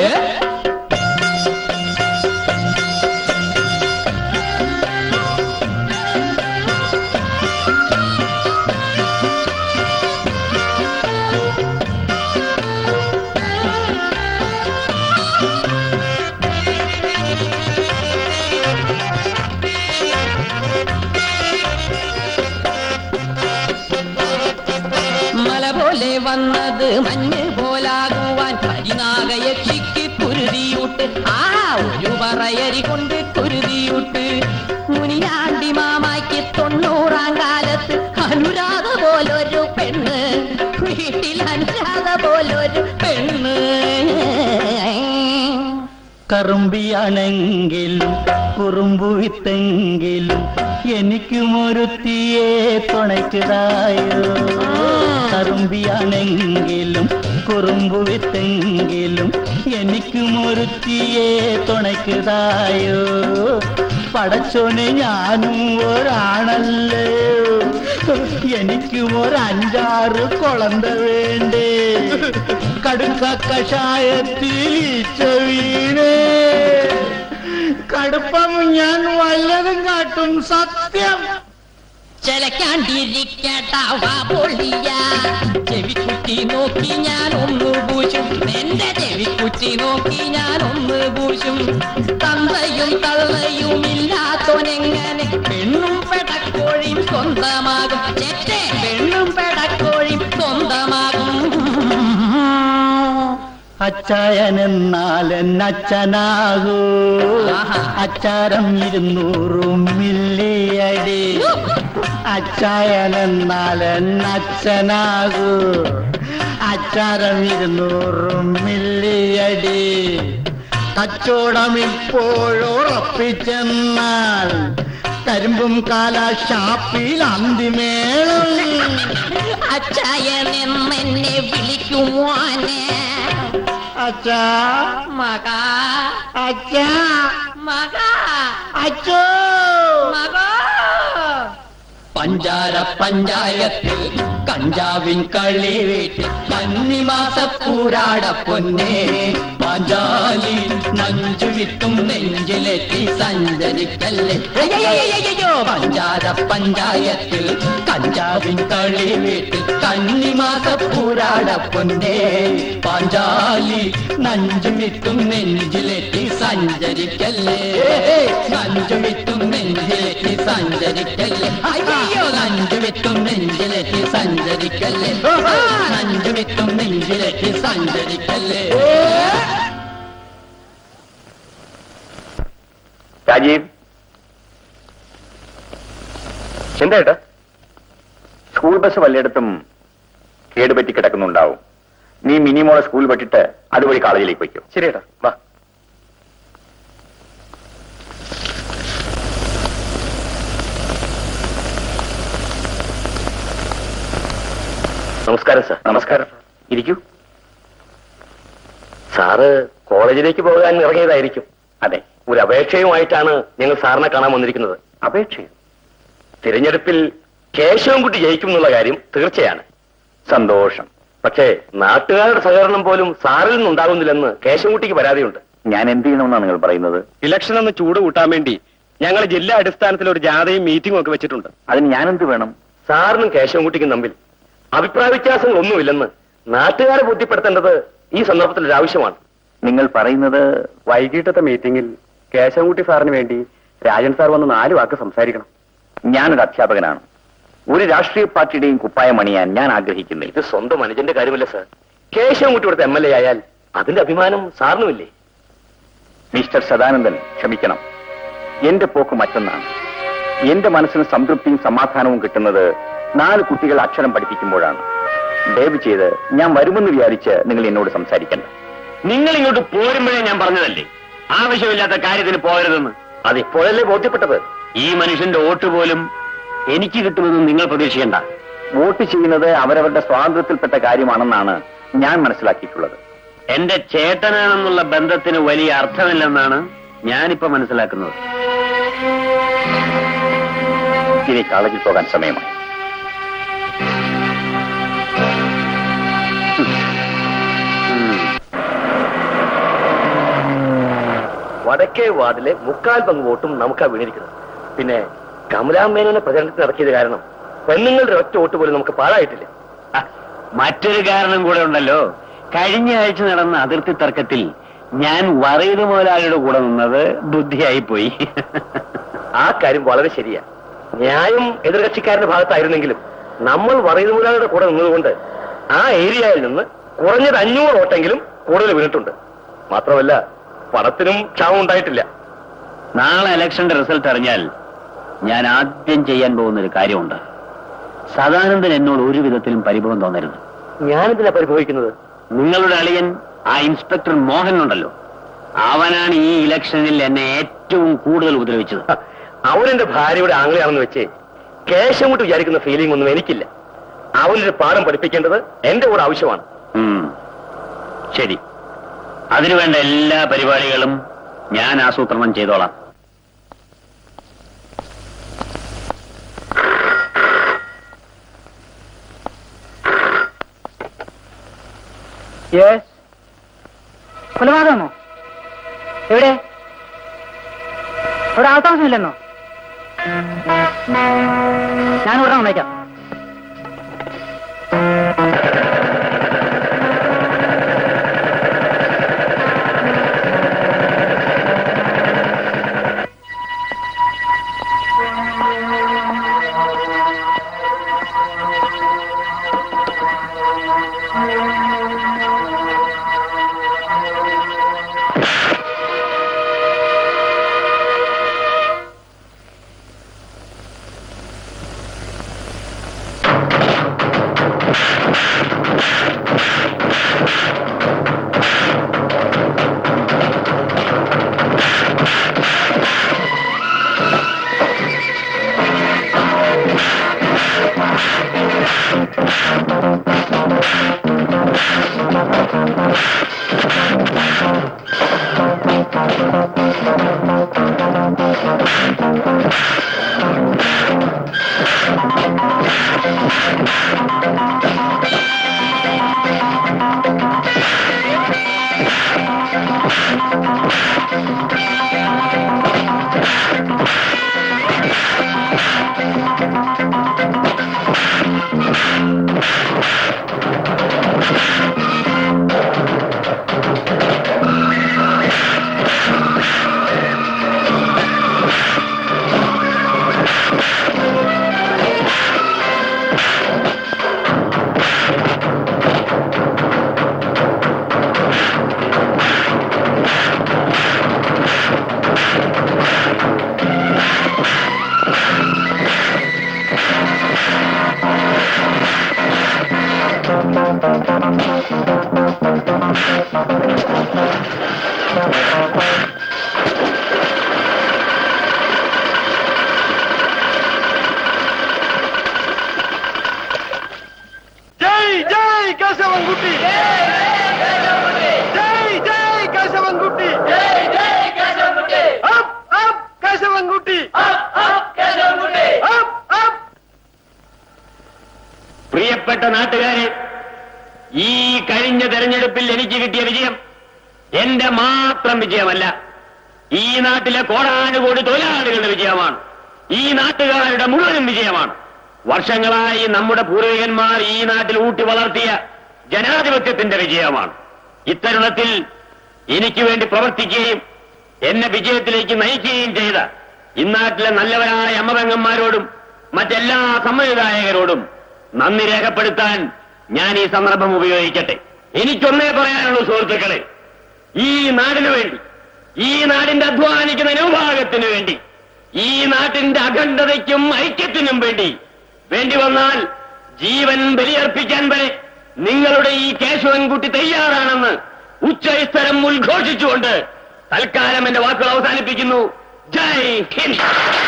വന്നത് മഞ്ഞ് പോലാകുവാൻ കരിനാഗയക്ഷിക്ക് കുരുതിയൂട്ട് ഒരു പറയരി കൊണ്ട് കുരുതിയൂട്ട് മുനിയാണ്ടി മാമായ്ക്ക് 90-ാം കാലത്ത് അനുരാധ പോലൊരു പെണ്ണ് വീട്ടിൽ അനുരാധ പോലൊരു പെണ്ണ് കറുമ്പിയാണെങ്കിലും കുറുമ്പു വിത്തെങ്കിലും എനിക്കുമൊരുത്തിയെ തുണയ്ക്കതായോ കറുമ്പിയാണെങ്കിലും കുറുമ്പു വിത്തെങ്കിലും എനിക്കുമൊരുത്തിയെ തുണയ്ക്കതായോ പടച്ചോനെ ഞാനും ഒരാണല്ലേ എനിക്കും 5-6 കുളന്ത വേണ്ടേ കടുക്ക കഷായത്തിൽ വീണേ കടുപ്പം ഞാൻ വല്ലതും കാട്ടും സത്യം ചെലക്കാണ്ടിരിക്കട്ടാവാ പൊള്ളിയ ചെവിക്കുറ്റി നോക്കി ഞാൻ ഒന്ന് പൂശും എന്റെ ചെവിക്കുറ്റി നോക്കി ഞാൻ ഒന്ന് പൂശും തന്തയും തള്ളയും ഇല്ലാത്തോനെങ്ങനെ പെണ്ണും പെടക്കോഴിയും സ്വന്തമാകും ചേട്ടേ പെണ്ണും കോഴി സ്വന്തമാകും. അച്ചായനെന്നാൽ എന്നച്ഛനാകൂ, അച്ചാരം 200 മില്ലിയടി. അച്ചായനെന്നാൽ എന്നച്ഛനാകൂ, അച്ചാരം 200 മില്ലിയടി. കച്ചവടം ഇപ്പോഴുറപ്പിച്ചെന്നാൽ കരിമ്പും കാല ഷാപ്പിൽ അന്തിമേളം. അച്ചായനെന്നെ വിളിക്കുവാനെ അച്ഛാ മക അച്ഛാ മക അച്ഛോ മക. പഞ്ചാര പഞ്ചായത്തിൽ കഞ്ചാവിൻ കളി വീട്ടിൽ കന്നിമാസപ്പൂരാട പൊന്നേ പാഞ്ചാലി നഞ്ചു വിത്തും നെഞ്ചിലെത്തി സഞ്ചരിക്കല്ലേ. പഞ്ചാര പഞ്ചായത്തിൽ കഞ്ചാവിൻ കളി വീട്ടിൽ കന്നിമാസപ്പൂരാട പൊന്നേ പാഞ്ചാലി നഞ്ചു വിത്തും നെഞ്ചിലെത്തി സഞ്ചരിക്കല്ലേ. നഞ്ചു വിത്തും നെഞ്ചിലെത്തി സഞ്ചരിക്കല്ലേ. അയ്യോ നഞ്ചു വിത്തും നെഞ്ചിലെത്തി സഞ്ചരിക്കല്ലേ. നഞ്ചു വിത്തും നെഞ്ചിലെത്തി സഞ്ചരിക്കല്ലേ. രാജീവ്, എന്താ ഏട്ടാ? സ്കൂൾ ബസ് വല്ലയിടത്തും കേടുപറ്റി കിടക്കുന്നുണ്ടാവും. നീ മിനിമോളെ സ്കൂൾ വിട്ടിട്ട് അതുവഴി കോളേജിലേക്ക് പോയിക്കോ. ശരി ഏട്ടാ, വാ. നമസ്കാരം സാർ. നമസ്കാരം. ഇരിക്കൂ. സാറ് കോളേജിലേക്ക് പോകാൻ ഇറങ്ങിയതായിരിക്കും. അതെ. ഒരു അപേക്ഷയുമായിട്ടാണ് ഞങ്ങൾ സാറിനെ കാണാൻ വന്നിരിക്കുന്നത്. അപേക്ഷയോ? തിരഞ്ഞെടുപ്പിൽ കേശവൻകുട്ടി ജയിക്കും എന്നുള്ള കാര്യം തീർച്ചയാണ്. സന്തോഷം. പക്ഷേ നാട്ടുകാരുടെ സഹകരണം പോലും സാറിൽ നിന്നുണ്ടാകുന്നില്ലെന്ന് കേശവൻകുട്ടിക്ക് പരാതിയുണ്ട്. ഞാൻ എന്ത് ചെയ്യണമെന്നാണ് നിങ്ങൾ പറയുന്നത്? ഇലക്ഷൻ ഒന്ന് ചൂട് കൂട്ടാൻ വേണ്ടി ഞങ്ങൾ ജില്ലാ അടിസ്ഥാനത്തിൽ ഒരു ജാഥയും മീറ്റിംഗും ഒക്കെ വെച്ചിട്ടുണ്ട്. അതിന് ഞാൻ എന്ത് വേണം? സാറിനും കേശവൻകുട്ടിക്കും തമ്മിൽ അഭിപ്രായ വ്യത്യാസങ്ങളൊന്നുമില്ലെന്ന് നാട്ടുകാരെ ബോധ്യപ്പെടുത്തേണ്ടത് ഈ സന്ദർഭത്തിൽ ഒരു ആവശ്യമാണ്. നിങ്ങൾ പറയുന്നത് വൈകിട്ടത്തെ മീറ്റിംഗിൽ കേശവൻകുട്ടി സാറിന് വേണ്ടി രാജൻ സാർ വന്ന് 4 വാക്ക് സംസാരിക്കണം. ഞാനൊരു അധ്യാപകനാണ്. ഒരു രാഷ്ട്രീയ പാർട്ടിയുടെയും കുപ്പായം അണിയാൻ ഞാൻ ആഗ്രഹിക്കുന്നില്ല. ഇത് സ്വന്തം അനുജന്റെ കാര്യമല്ല സാർ. കേശവൻകുട്ടി ഇവിടുത്തെ MLA ആയാൽ അതിന്റെ അഭിമാനം സാറിനുമില്ലേ? മിസ്റ്റർ സദാനന്ദൻ, ക്ഷമിക്കണം. എന്റെ പോക്ക് മറ്റൊന്നാണ്. എന്റെ മനസ്സിന് സംതൃപ്തിയും സമാധാനവും കിട്ടുന്നത് 4 കുട്ടികൾ അക്ഷരം പഠിപ്പിക്കുമ്പോഴാണ്. ദയവ് ചെയ്ത് ഞാൻ വരുമെന്ന് വിചാരിച്ച് നിങ്ങൾ എന്നോട് സംസാരിക്കണ്ട. നിങ്ങൾ ഇങ്ങോട്ട് പോരുമ്പോഴേ ഞാൻ പറഞ്ഞതല്ലേ ആവശ്യമില്ലാത്ത കാര്യത്തിന് പോകരുതെന്ന്. അതിപ്പോഴല്ലേ ബോധ്യപ്പെട്ടത്. ഈ മനുഷ്യന്റെ വോട്ട് പോലും എനിക്ക് കിട്ടുമെന്ന് നിങ്ങൾ പ്രതീക്ഷിക്കേണ്ട. വോട്ട് ചെയ്യുന്നത് അവരവരുടെ സ്വാതന്ത്ര്യത്തിൽപ്പെട്ട കാര്യമാണെന്നാണ് ഞാൻ മനസ്സിലാക്കിയിട്ടുള്ളത്. എന്റെ ചേട്ടനാണെന്നുള്ള ബന്ധത്തിന് വലിയ അർത്ഥമില്ലെന്നാണ് ഞാനിപ്പോ മനസ്സിലാക്കുന്നത്. ഇനി കോളേജിൽ പോകാൻ സമയമായി. വടക്കേ വാർഡിലെ 3/4 പങ്ക് വോട്ടും നമുക്കാ വീണിരിക്കുന്നത്. പിന്നെ കമലാമേനോനെ പ്രചരണത്തിന് ഇറക്കിയത് കാരണം പെണ്ണുങ്ങളുടെ ഒറ്റ വോട്ട് പോലും നമുക്ക് പാഴായിട്ടില്ല. മറ്റൊരു കാരണം കൂടെ ഉണ്ടല്ലോ. കഴിഞ്ഞ ആഴ്ച നടന്ന അതിർത്തി തർക്കത്തിൽ ഞാൻ വറീദ് മുതലാളിയുടെ കൂടെ നിന്നത് ബുദ്ധിയായിപ്പോയി. ആ കാര്യം വളരെ ശരിയാ. ന്യായം എതിർകക്ഷിക്കാരന്റെ ഭാഗത്തായിരുന്നെങ്കിലും നമ്മൾ വറീദ് മുതലാളിയുടെ കൂടെ നിന്നതുകൊണ്ട് ആ ഏരിയയിൽ നിന്ന് കുറഞ്ഞത് 500 വോട്ടെങ്കിലും കൂടുതൽ വീണിട്ടുണ്ട്. മാത്രമല്ല പണത്തിനും ക്ഷാമം ഉണ്ടായിട്ടില്ല. നാളെ ഇലക്ഷന്റെ റിസൾട്ട് അറിഞ്ഞാൽ ഞാൻ ആദ്യം ചെയ്യാൻ പോകുന്നൊരു കാര്യമുണ്ട്. സദാനന്ദൻ എന്നോട് ഒരു വിധത്തിലും പരിഭവം തോന്നരുത്. ഞാനെന്തിനാ പരിഭവിക്കുന്നത്? നിങ്ങളുടെ അളിയൻ ആ ഇൻസ്പെക്ടർ മോഹൻ ഉണ്ടല്ലോ, അവനാണ് ഈ ഇലക്ഷനിൽ എന്നെ ഏറ്റവും കൂടുതൽ ഉപദ്രവിച്ചത്. അവനെന്റെ ഭാര്യയുടെ ആംഗ്ലയാണെന്ന് വെച്ച് കേശം കൊണ്ട് വിചാരിക്കുന്ന ഫീലിംഗ് ഒന്നും എനിക്കില്ല. അവനൊരു പാഠം പഠിപ്പിക്കേണ്ടത് എന്റെ കൂടെ ആവശ്യമാണ്. ശരി, അതിനുവേണ്ട എല്ലാ പരിപാടികളും ഞാൻ ആസൂത്രണം ചെയ്തോളാം. കൊലപാതകമോ? എവിടെ? ഇവിടെ ആൾത്താമസമില്ലെന്നോ? ഞാൻ ഉടനെ വന്നേക്കാം. പ്രിയപ്പെട്ട നാട്ടുകാരെ, ഈ കഴിഞ്ഞ തെരഞ്ഞെടുപ്പിൽ എനിക്ക് കിട്ടിയ വിജയം എന്റെ മാത്രം വിജയമല്ല, ഈ നാട്ടിലെ കോടാനുകോടി തൊഴിലാളികളുടെ വിജയമാണ്. ഈ നാട്ടുകാരുടെ മുഴുവൻ വിജയമാണ്. വർഷങ്ങളായി നമ്മുടെ പൂർവികന്മാർ ഈ നാട്ടിൽ ഊട്ടി വളർത്തിയ ജനാധിപത്യത്തിന്റെ വിജയമാണ്. ഇത്തരുണത്തിൽ എനിക്ക് വേണ്ടി പ്രവർത്തിക്കുകയും എന്നെ വിജയത്തിലേക്ക് നയിക്കുകയും ചെയ്ത ഇന്നാട്ടിലെ നല്ലവരായ അമ്മപെങ്ങന്മാരോടും മറ്റെല്ലാ സമ്മതിദായകരോടും നന്ദി രേഖപ്പെടുത്താൻ ഞാൻ ഈ സന്ദർഭം ഉപയോഗിക്കട്ടെ. എനിക്കൊന്നേ പറയാനുള്ളൂ സുഹൃത്തുക്കളെ, ഈ നാടിനു വേണ്ടി, ഈ നാടിന്റെ അധ്വാനിക്കുന്ന അനുഭാഗത്തിനു വേണ്ടി, ഈ നാട്ടിന്റെ അഖണ്ഡതയ്ക്കും ഐക്യത്തിനും വേണ്ടി വന്നാൽ ജീവൻ ബലിയർപ്പിക്കാൻ വരെ നിങ്ങളുടെ ഈ കേശവൻകുട്ടി തയ്യാറാണെന്ന് ഉച്ചസ്ഥരം ഉദ്ഘോഷിച്ചുകൊണ്ട് തൽക്കാലം എന്റെ വാക്കുകൾ അവസാനിപ്പിക്കുന്നു. ജയ് ഹിന്ദ്.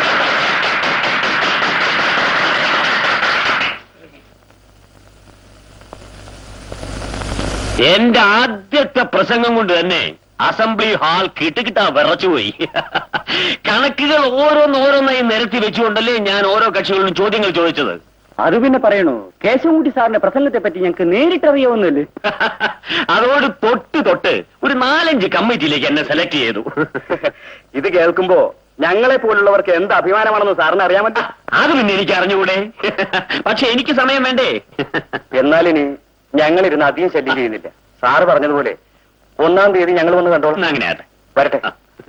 എന്റെ ആദ്യത്തെ പ്രസംഗം കൊണ്ട് തന്നെ അസംബ്ലി ഹാൾ കിട്ടുകിട്ടാ വിറച്ചുപോയി. കണക്കുകൾ ഓരോന്നോരോന്നായി നിരത്തി വെച്ചുകൊണ്ടല്ലേ ഞാൻ ഓരോ കക്ഷികളിലും ചോദ്യങ്ങൾ ചോദിച്ചത്. അത് പിന്നെ പറയണു, കേശവൻകുട്ടി സാറിന്റെ പ്രസംഗത്തെ പറ്റി ഞങ്ങൾക്ക് നേരിട്ടറിയാവുന്നല്ലേ. അതോട് തൊട്ട് ഒരു 4-5 കമ്മിറ്റിയിലേക്ക് എന്നെ സെലക്ട് ചെയ്തു. ഇത് കേൾക്കുമ്പോ ഞങ്ങളെ പോലുള്ളവർക്ക് എന്ത് അഭിമാനമാണെന്ന് സാറിന് അറിയാമല്ലോ. അത് പിന്നെ എനിക്ക് അറിഞ്ഞുകൂടെ? പക്ഷെ എനിക്ക് സമയം വേണ്ടേ? എന്നാലിനി ഞങ്ങളിരുന്ന് അധികം ശല്യം ചെയ്യുന്നില്ല. സാറ് പറഞ്ഞതുപോലെ 1-ാം തീയതി ഞങ്ങൾ വന്ന് കണ്ടോളാം. അങ്ങനെ ആട്ടെ, വരട്ടെ.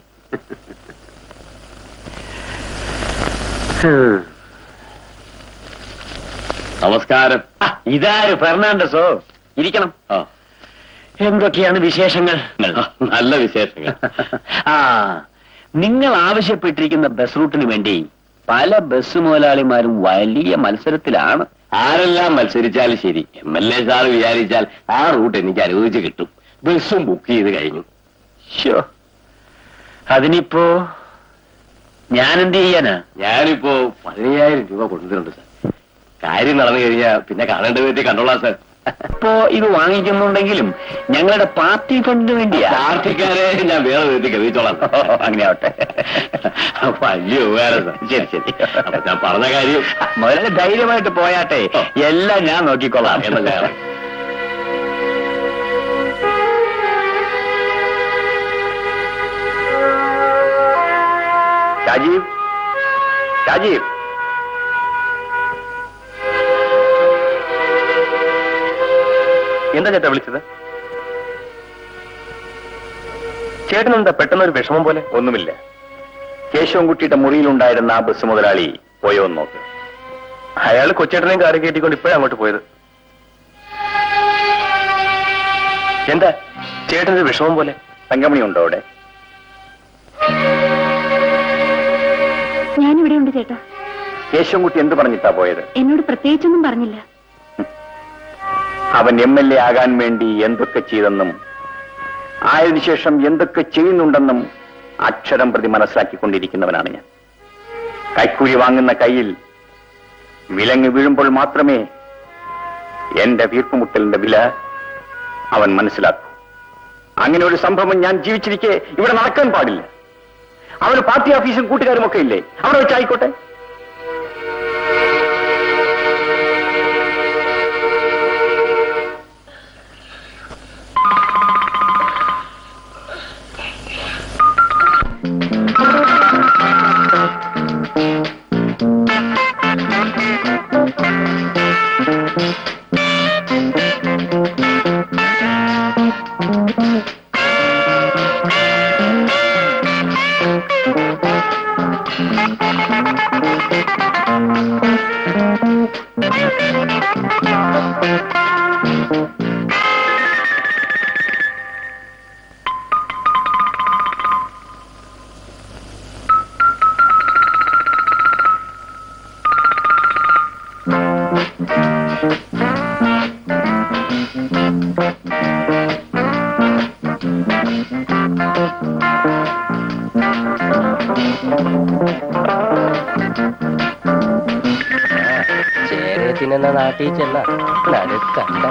നമസ്കാരം. ഇതാര് ഫെർണാണ്ടസോ? ഇരിക്കണം. എന്തൊക്കെയാണ് വിശേഷങ്ങൾ? നല്ല വിശേഷങ്ങൾ. നിങ്ങൾ ആവശ്യപ്പെട്ടിരിക്കുന്ന ബസ് റൂട്ടിന് വേണ്ടി പല ബസ് മുതലാളിമാരും വലിയ മത്സരത്തിലാണ്. ആരെല്ലാം മത്സരിച്ചാലും ശരി, MLA സാറ് വിചാരിച്ചാൽ ആ റൂട്ട് എനിക്ക് അനുവദിച്ച് കിട്ടും. ബസ്സും ബുക്ക് ചെയ്ത് കഴിഞ്ഞു. അതിനിപ്പോ ഞാൻ എന്ത് ചെയ്യാനാ? ഞാനിപ്പോ 15,000 രൂപ കൊടുത്തിട്ടുണ്ട് സാർ. കാര്യം നടന്നു കഴിഞ്ഞാൽ പിന്നെ കാണേണ്ട പറ്റി കണ്ടോളാം സാർ. ഇപ്പോ ഇത് വാങ്ങിക്കുന്നുണ്ടെങ്കിലും ഞങ്ങളുടെ പാർട്ടി ഫണ്ടിന് വേണ്ടിയാ. പാർട്ടിക്കാരെ ഞാൻ വേറെ വിധത്തിൽ ഗവിച്ചോളാം. അങ്ങനെ ആവട്ടെ. വലിയ ഉപകാരം സാർ. ശരി ശരി. അപ്പൊ ഞാൻ പറഞ്ഞ കാര്യം മുതലാളി ധൈര്യമായിട്ട് പോയാട്ടെ, എല്ലാം ഞാൻ നോക്കിക്കൊള്ളാം. എന്ന് ഞാൻ രാജീവ്, രാജീവ്, എന്താ ചേട്ടാ വിളിച്ചത്? ചേട്ടനെന്താ പെട്ടെന്നൊരു വിഷമം പോലെ? ഒന്നുമില്ല. കേശവൻകുട്ടിയുടെ മുറിയിലുണ്ടായിരുന്ന ആ ബസ് മുതലാളി പോയോ എന്ന് നോക്ക്. അയാൾ കൊച്ചേട്ടനെയും കാറി കയറ്റിക്കൊണ്ട് ഇപ്പോഴാണ് അങ്ങോട്ട് പോയത്. എന്താ ചേട്ടനൊരു വിഷമം പോലെ? തങ്കമണി ഉണ്ടോ അവിടെ? ഞാനിവിടെ ഉണ്ട് ചേട്ടാ. കേശവൻകുട്ടി എന്ത് പറഞ്ഞിട്ടാ പോയത്? എന്നോട് പ്രത്യേകിച്ചൊന്നും പറഞ്ഞില്ല. അവൻ MLA ആകാൻ വേണ്ടി എന്തൊക്കെ ചെയ്തെന്നും ആയതിനുശേഷം എന്തൊക്കെ ചെയ്യുന്നുണ്ടെന്നും അക്ഷരം പ്രതി മനസ്സിലാക്കിക്കൊണ്ടിരിക്കുന്നവനാണ് ഞാൻ. കൈക്കൂലി വാങ്ങുന്ന കയ്യിൽ വിലങ്ങ് വീഴുമ്പോൾ മാത്രമേ എന്റെ വീർപ്പുമുട്ടലിന്റെ വില അവൻ മനസ്സിലാക്കൂ. അങ്ങനെ ഒരു സംഭവം ഞാൻ ജീവിച്ചിരിക്കെ ഇവിടെ നടക്കാൻ പാടില്ല. അവന് പാർട്ടി ഓഫീസും കൂട്ടുകാരും ഒക്കെ ഇല്ലേ? അവിടെ വെച്ചായിക്കോട്ടെ. ചേരത്തിനെന്ന നാട്ടിൽ ചെന്ന നടുക്കണ്ട.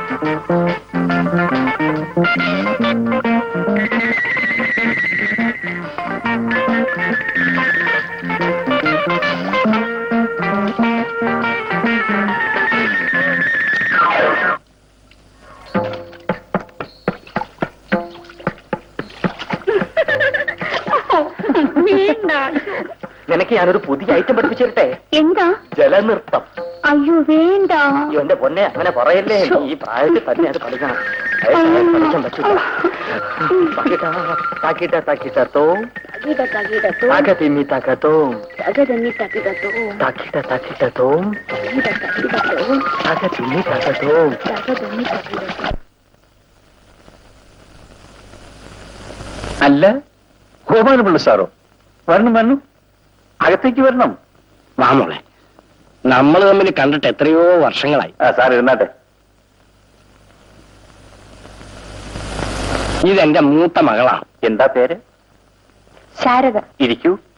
നിനക്ക് ഞാനൊരു പുതിയ ഐറ്റം പഠിപ്പിച്ചിരട്ടെ. എന്താ? ജലനൃത്തം. അയ്യോ വേണ്ട. അയ്യോ എന്റെ പൊന്നെ, അങ്ങനെ പറയല്ലേ. ഈ പ്രായത്തിൽ തന്നെ അത് പഠിക്കണം. പഠിക്കാൻ പറ്റില്ല. അല്ല, ഗോപാലപിള്ള സാറോ? വരണം, അകത്തേക്ക് വരണം. മാമോളെ, നമ്മൾ തമ്മിൽ കണ്ടിട്ട് എത്രയോ വർഷങ്ങളായി. സാർ ഇരുന്നാട്ടെ. ഇതെന്റെ മൂത്ത മകളാണ്. എന്താ പേര്? ശാരദ. ഇരിക്കൂ.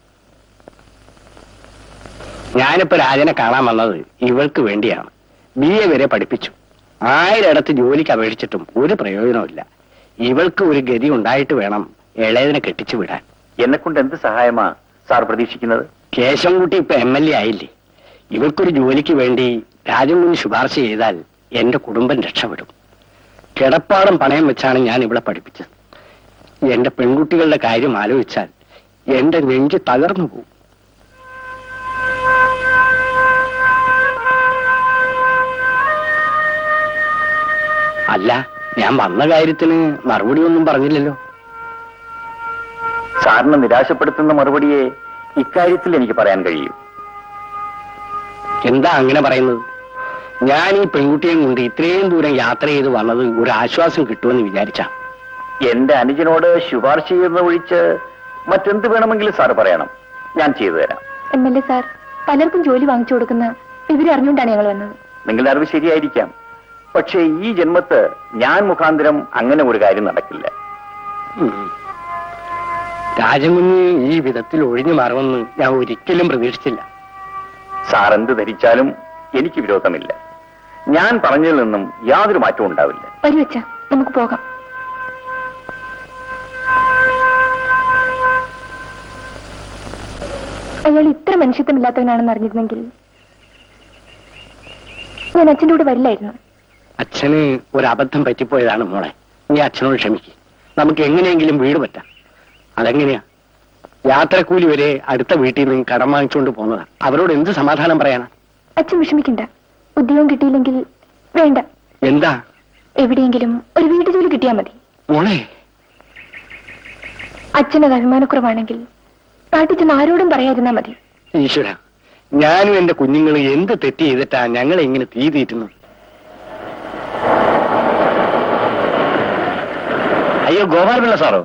ഞാനിപ്പോ രാജനെ കാണാൻ വന്നത് ഇവൾക്ക് വേണ്ടിയാണ്. BA വരെ പഠിപ്പിച്ചു. 1000 ഇടത്ത് ജോലിക്ക് അപേക്ഷിച്ചിട്ടും ഒരു പ്രയോജനമില്ല. ഇവൾക്ക് ഒരു ഗതി ഉണ്ടായിട്ട് വേണം ഇളയതിനെ കെട്ടിച്ചു വിടാൻ. എന്നെ കൊണ്ട് എന്ത് സഹായമാ സാർ പ്രതീക്ഷിക്കുന്നത്? കേശവൻകുട്ടി ഇപ്പൊ MLA ആയില്ലേ? ഇവൾക്കൊരു ജോലിക്ക് വേണ്ടി രാജൻകുഞ്ഞ് ശുപാർശ ചെയ്താൽ എന്റെ കുടുംബം രക്ഷപ്പെടും. കിടപ്പാടം പണയം വെച്ചാണ് ഞാൻ ഇവിടെ പഠിപ്പിച്ചത്. എന്റെ പെൺകുട്ടികളുടെ കാര്യം ആലോചിച്ചാൽ എന്റെ നെഞ്ച് തകർന്നു പോകും. അല്ല, ഞാൻ വന്ന കാര്യത്തിന് മറുപടി ഒന്നും പറഞ്ഞില്ലല്ലോ. സാറിനെ നിരാശപ്പെടുത്തുന്ന മറുപടിയെ ഇക്കാര്യത്തിൽ എനിക്ക് പറയാൻ കഴിയൂ. എന്താ അങ്ങനെ പറയുന്നത്? ഞാൻ ഈ പെൺകുട്ടിയെയും കൊണ്ട് ഇത്രയും ദൂരം യാത്ര ചെയ്ത് വന്നത് ഒരു ആശ്വാസം കിട്ടുമെന്ന് വിചാരിച്ച. എന്റെ അനുജനോട് ശുപാർശ ചെയ്യുന്ന ഒഴിച്ച് മറ്റെന്ത് വേണമെങ്കിലും സാർ പറയണം, ഞാൻ ചെയ്തു തരാം. MLA സാർ, പലർക്കും ജോലി വാങ്ങിച്ചു കൊടുക്കുന്ന വിവരം അറിഞ്ഞുകൊണ്ടാണ് ഞങ്ങൾ വന്നത്. നിങ്ങളുടെ അറിവ് ശരിയായിരിക്കാം. പക്ഷേ ഈ ജന്മത്ത് ഞാൻ മുഖാന്തരം അങ്ങനെ ഒരു കാര്യം നടക്കില്ല. രാജമുഞ്ഞ് ഈ വിധത്തിൽ ഒഴിഞ്ഞു മാറുമെന്ന് ഞാൻ ഒരിക്കലും പ്രതീക്ഷിച്ചില്ല. സാർ എന്ത് ധരിച്ചാലും എനിക്ക് വിരോധമില്ല. ഞാൻ പറഞ്ഞതിൽ നിന്നും യാതൊരു മാറ്റവും ഉണ്ടാവില്ല. വരുവച്ച, നമുക്ക് പോകാം. അയാൾ ഇത്ര മനുഷ്യത്വമില്ലാത്തവനാണെന്ന് അറിഞ്ഞിരുന്നെങ്കിൽ ഞാൻ അച്ഛൻ്റെ കൂടെ വരില്ലായിരുന്നു. അച്ഛന് ഒരു അബദ്ധം പറ്റിപ്പോയതാണ് മോളെ. നീ അച്ഛനോട് ക്ഷമിക്കും. നമുക്ക് എങ്ങനെയെങ്കിലും വീട് പറ്റാം. അതെങ്ങനെയാ? യാത്രക്കൂലി വരെ അടുത്ത വീട്ടിൽ നിന്ന് കടം വാങ്ങിച്ചുകൊണ്ട് പോകുന്നതാ. അവരോട് എന്ത് സമാധാനം പറയാനാ? അച്ഛൻ വിഷമിക്കണ്ട. ഉദ്യോഗം കിട്ടിയില്ലെങ്കിൽ വേണ്ട. എന്താ? എവിടെയെങ്കിലും ഒരു വീട്ടു ജോലി കിട്ടിയാൽ മതി. മോളെ, അച്ഛനത് അഭിമാനക്കുറവാണെങ്കിൽ നാട്ടിൽ ചെന്ന് ആരോടും പറയാതിരുന്നാ മതി. ഈശ്വര, ഞാനും എന്റെ കുഞ്ഞുങ്ങളും എന്ത് തെറ്റ് ചെയ്തിട്ടാ ഞങ്ങളെ ഇങ്ങനെ തീ തീറ്റുന്നു? അയ്യോ, ഗോപാലപിള്ള സാറോ?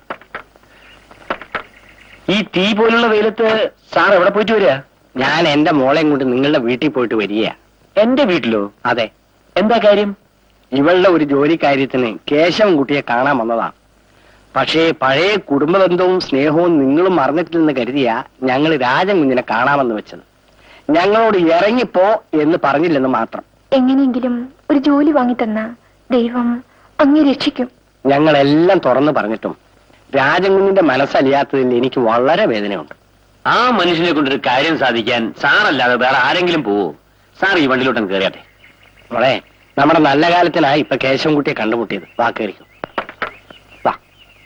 ഈ തീ പോലുള്ള വെയിലത്ത് സാർ എവിടെ പോയിട്ട് വരിക? ഞാൻ എന്റെ മോളെയും കൊണ്ട് നിങ്ങളുടെ വീട്ടിൽ പോയിട്ട് വരിക. എന്റെ വീട്ടിലോ? അതെ. എന്താ കാര്യം? ഇവളുടെ ഒരു ജോലി കാര്യത്തിന് കേശവൻകുട്ടിയെ കാണാൻ വന്നതാണ്. പക്ഷേ പഴയ കുടുംബബന്ധവും സ്നേഹവും നിങ്ങളും മറന്നിട്ടില്ലെന്ന് കരുതിയാ ഞങ്ങൾ രാജൻകുഞ്ഞിനെ കാണാമെന്ന് വെച്ചത്. ഞങ്ങളോട് ഇറങ്ങിപ്പോ എന്ന് പറഞ്ഞില്ലെന്ന് മാത്രം. എങ്ങനെയെങ്കിലും ഒരു ജോലി വാങ്ങിത്തന്ന ദൈവം അങ്ങേ രക്ഷിക്കും. ഞങ്ങളെല്ലാം തുറന്നു പറഞ്ഞിട്ടും രാജൻകുഞ്ഞിന്റെ മനസ്സലിയാത്തതിൽ എനിക്ക് വളരെ വേദനയുണ്ട്. ആ മനുഷ്യനെ കൊണ്ടൊരു കാര്യം സാധിക്കാൻ സാറല്ലാതെ വേറെ ആരെങ്കിലും പോവോ? സാർ ഈ വണ്ടിയിലോട്ടം കയറിയാട്ടെ. മോളെ, നമ്മുടെ നല്ല കാലത്തിനായി ഇപ്പൊ കേശവൻകുട്ടിയെ കണ്ടുമുട്ടിയത്. വാ, കയറിക്കും. വാ.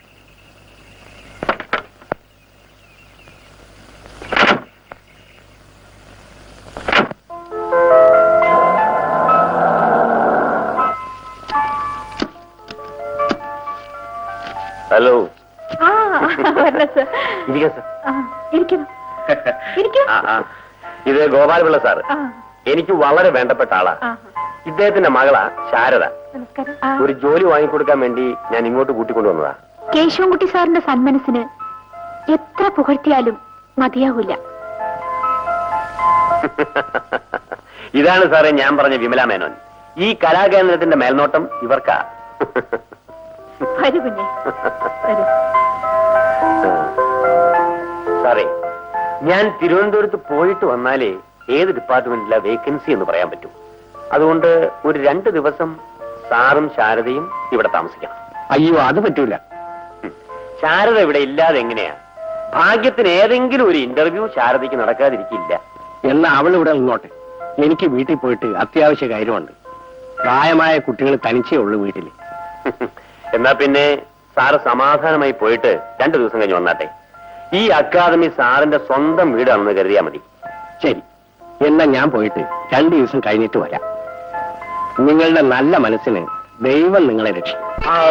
ഹലോ. ഇത് ഗോപാലപിള്ള സാർ. എനിക്ക് വളരെ വേണ്ടപ്പെട്ട ആളാ. ഇദ്ദേഹത്തിന്റെ മകളാ ശാരദ. ഒരു ജോലി വാങ്ങിക്കൊടുക്കാൻ വേണ്ടി ഞാൻ ഇങ്ങോട്ട് കൂട്ടിക്കൊണ്ടുവന്നതാ. കേശവൻകുട്ടി സാറിന്റെ സന്മനസ്സിന് എത്ര പുകഴ്ത്തിയാലും മതിയാവില്ല. ഇതാണ് സാറേ ഞാൻ പറഞ്ഞ വിമല മേനോൻ. ഈ കലാകേന്ദ്രത്തിന്റെ മേൽനോട്ടം ഇവർക്കാ. സാറേ, ഞാൻ തിരുവനന്തപുരത്ത് പോയിട്ട് വന്നാലേ ഏത് ഡിപ്പാർട്ട്മെന്റിലാ വേക്കൻസി എന്ന് പറയാൻ പറ്റൂ. അതുകൊണ്ട് ഒരു 2 ദിവസം സാറും ശാരദയും ഇവിടെ താമസിക്കണം. അയ്യോ, അത് പറ്റൂല. ശാരദ ഇവിടെ ഇല്ലാതെ എങ്ങനെയാ? ഭാഗ്യത്തിന് ഏതെങ്കിലും ഒരു ഇന്റർവ്യൂ ശാരദയ്ക്ക് നടക്കാതിരിക്കില്ല. എന്നാ അവൾ ഇവിടെ നിന്നോട്ടെ. എനിക്ക് വീട്ടിൽ പോയിട്ട് അത്യാവശ്യ കാര്യമുണ്ട്. പ്രായമായ കുട്ടികൾ തനിച്ചേ ഉള്ളു വീട്ടില്. എന്നാ പിന്നെ സാറ് സമാധാനമായി പോയിട്ട് 2 ദിവസം കഴിഞ്ഞ് വന്നാട്ടെ. ഈ അക്കാദമി സാറിന്റെ സ്വന്തം വീടാണെന്ന് കരുതിയാ മതി. ശരി, എന്നാ ഞാൻ പോയിട്ട് 2 ദിവസം കഴിഞ്ഞിട്ട് വരാം. നിങ്ങളുടെ നല്ല മനസ്സിന് ദൈവം നിങ്ങളെ രക്ഷിക്കും.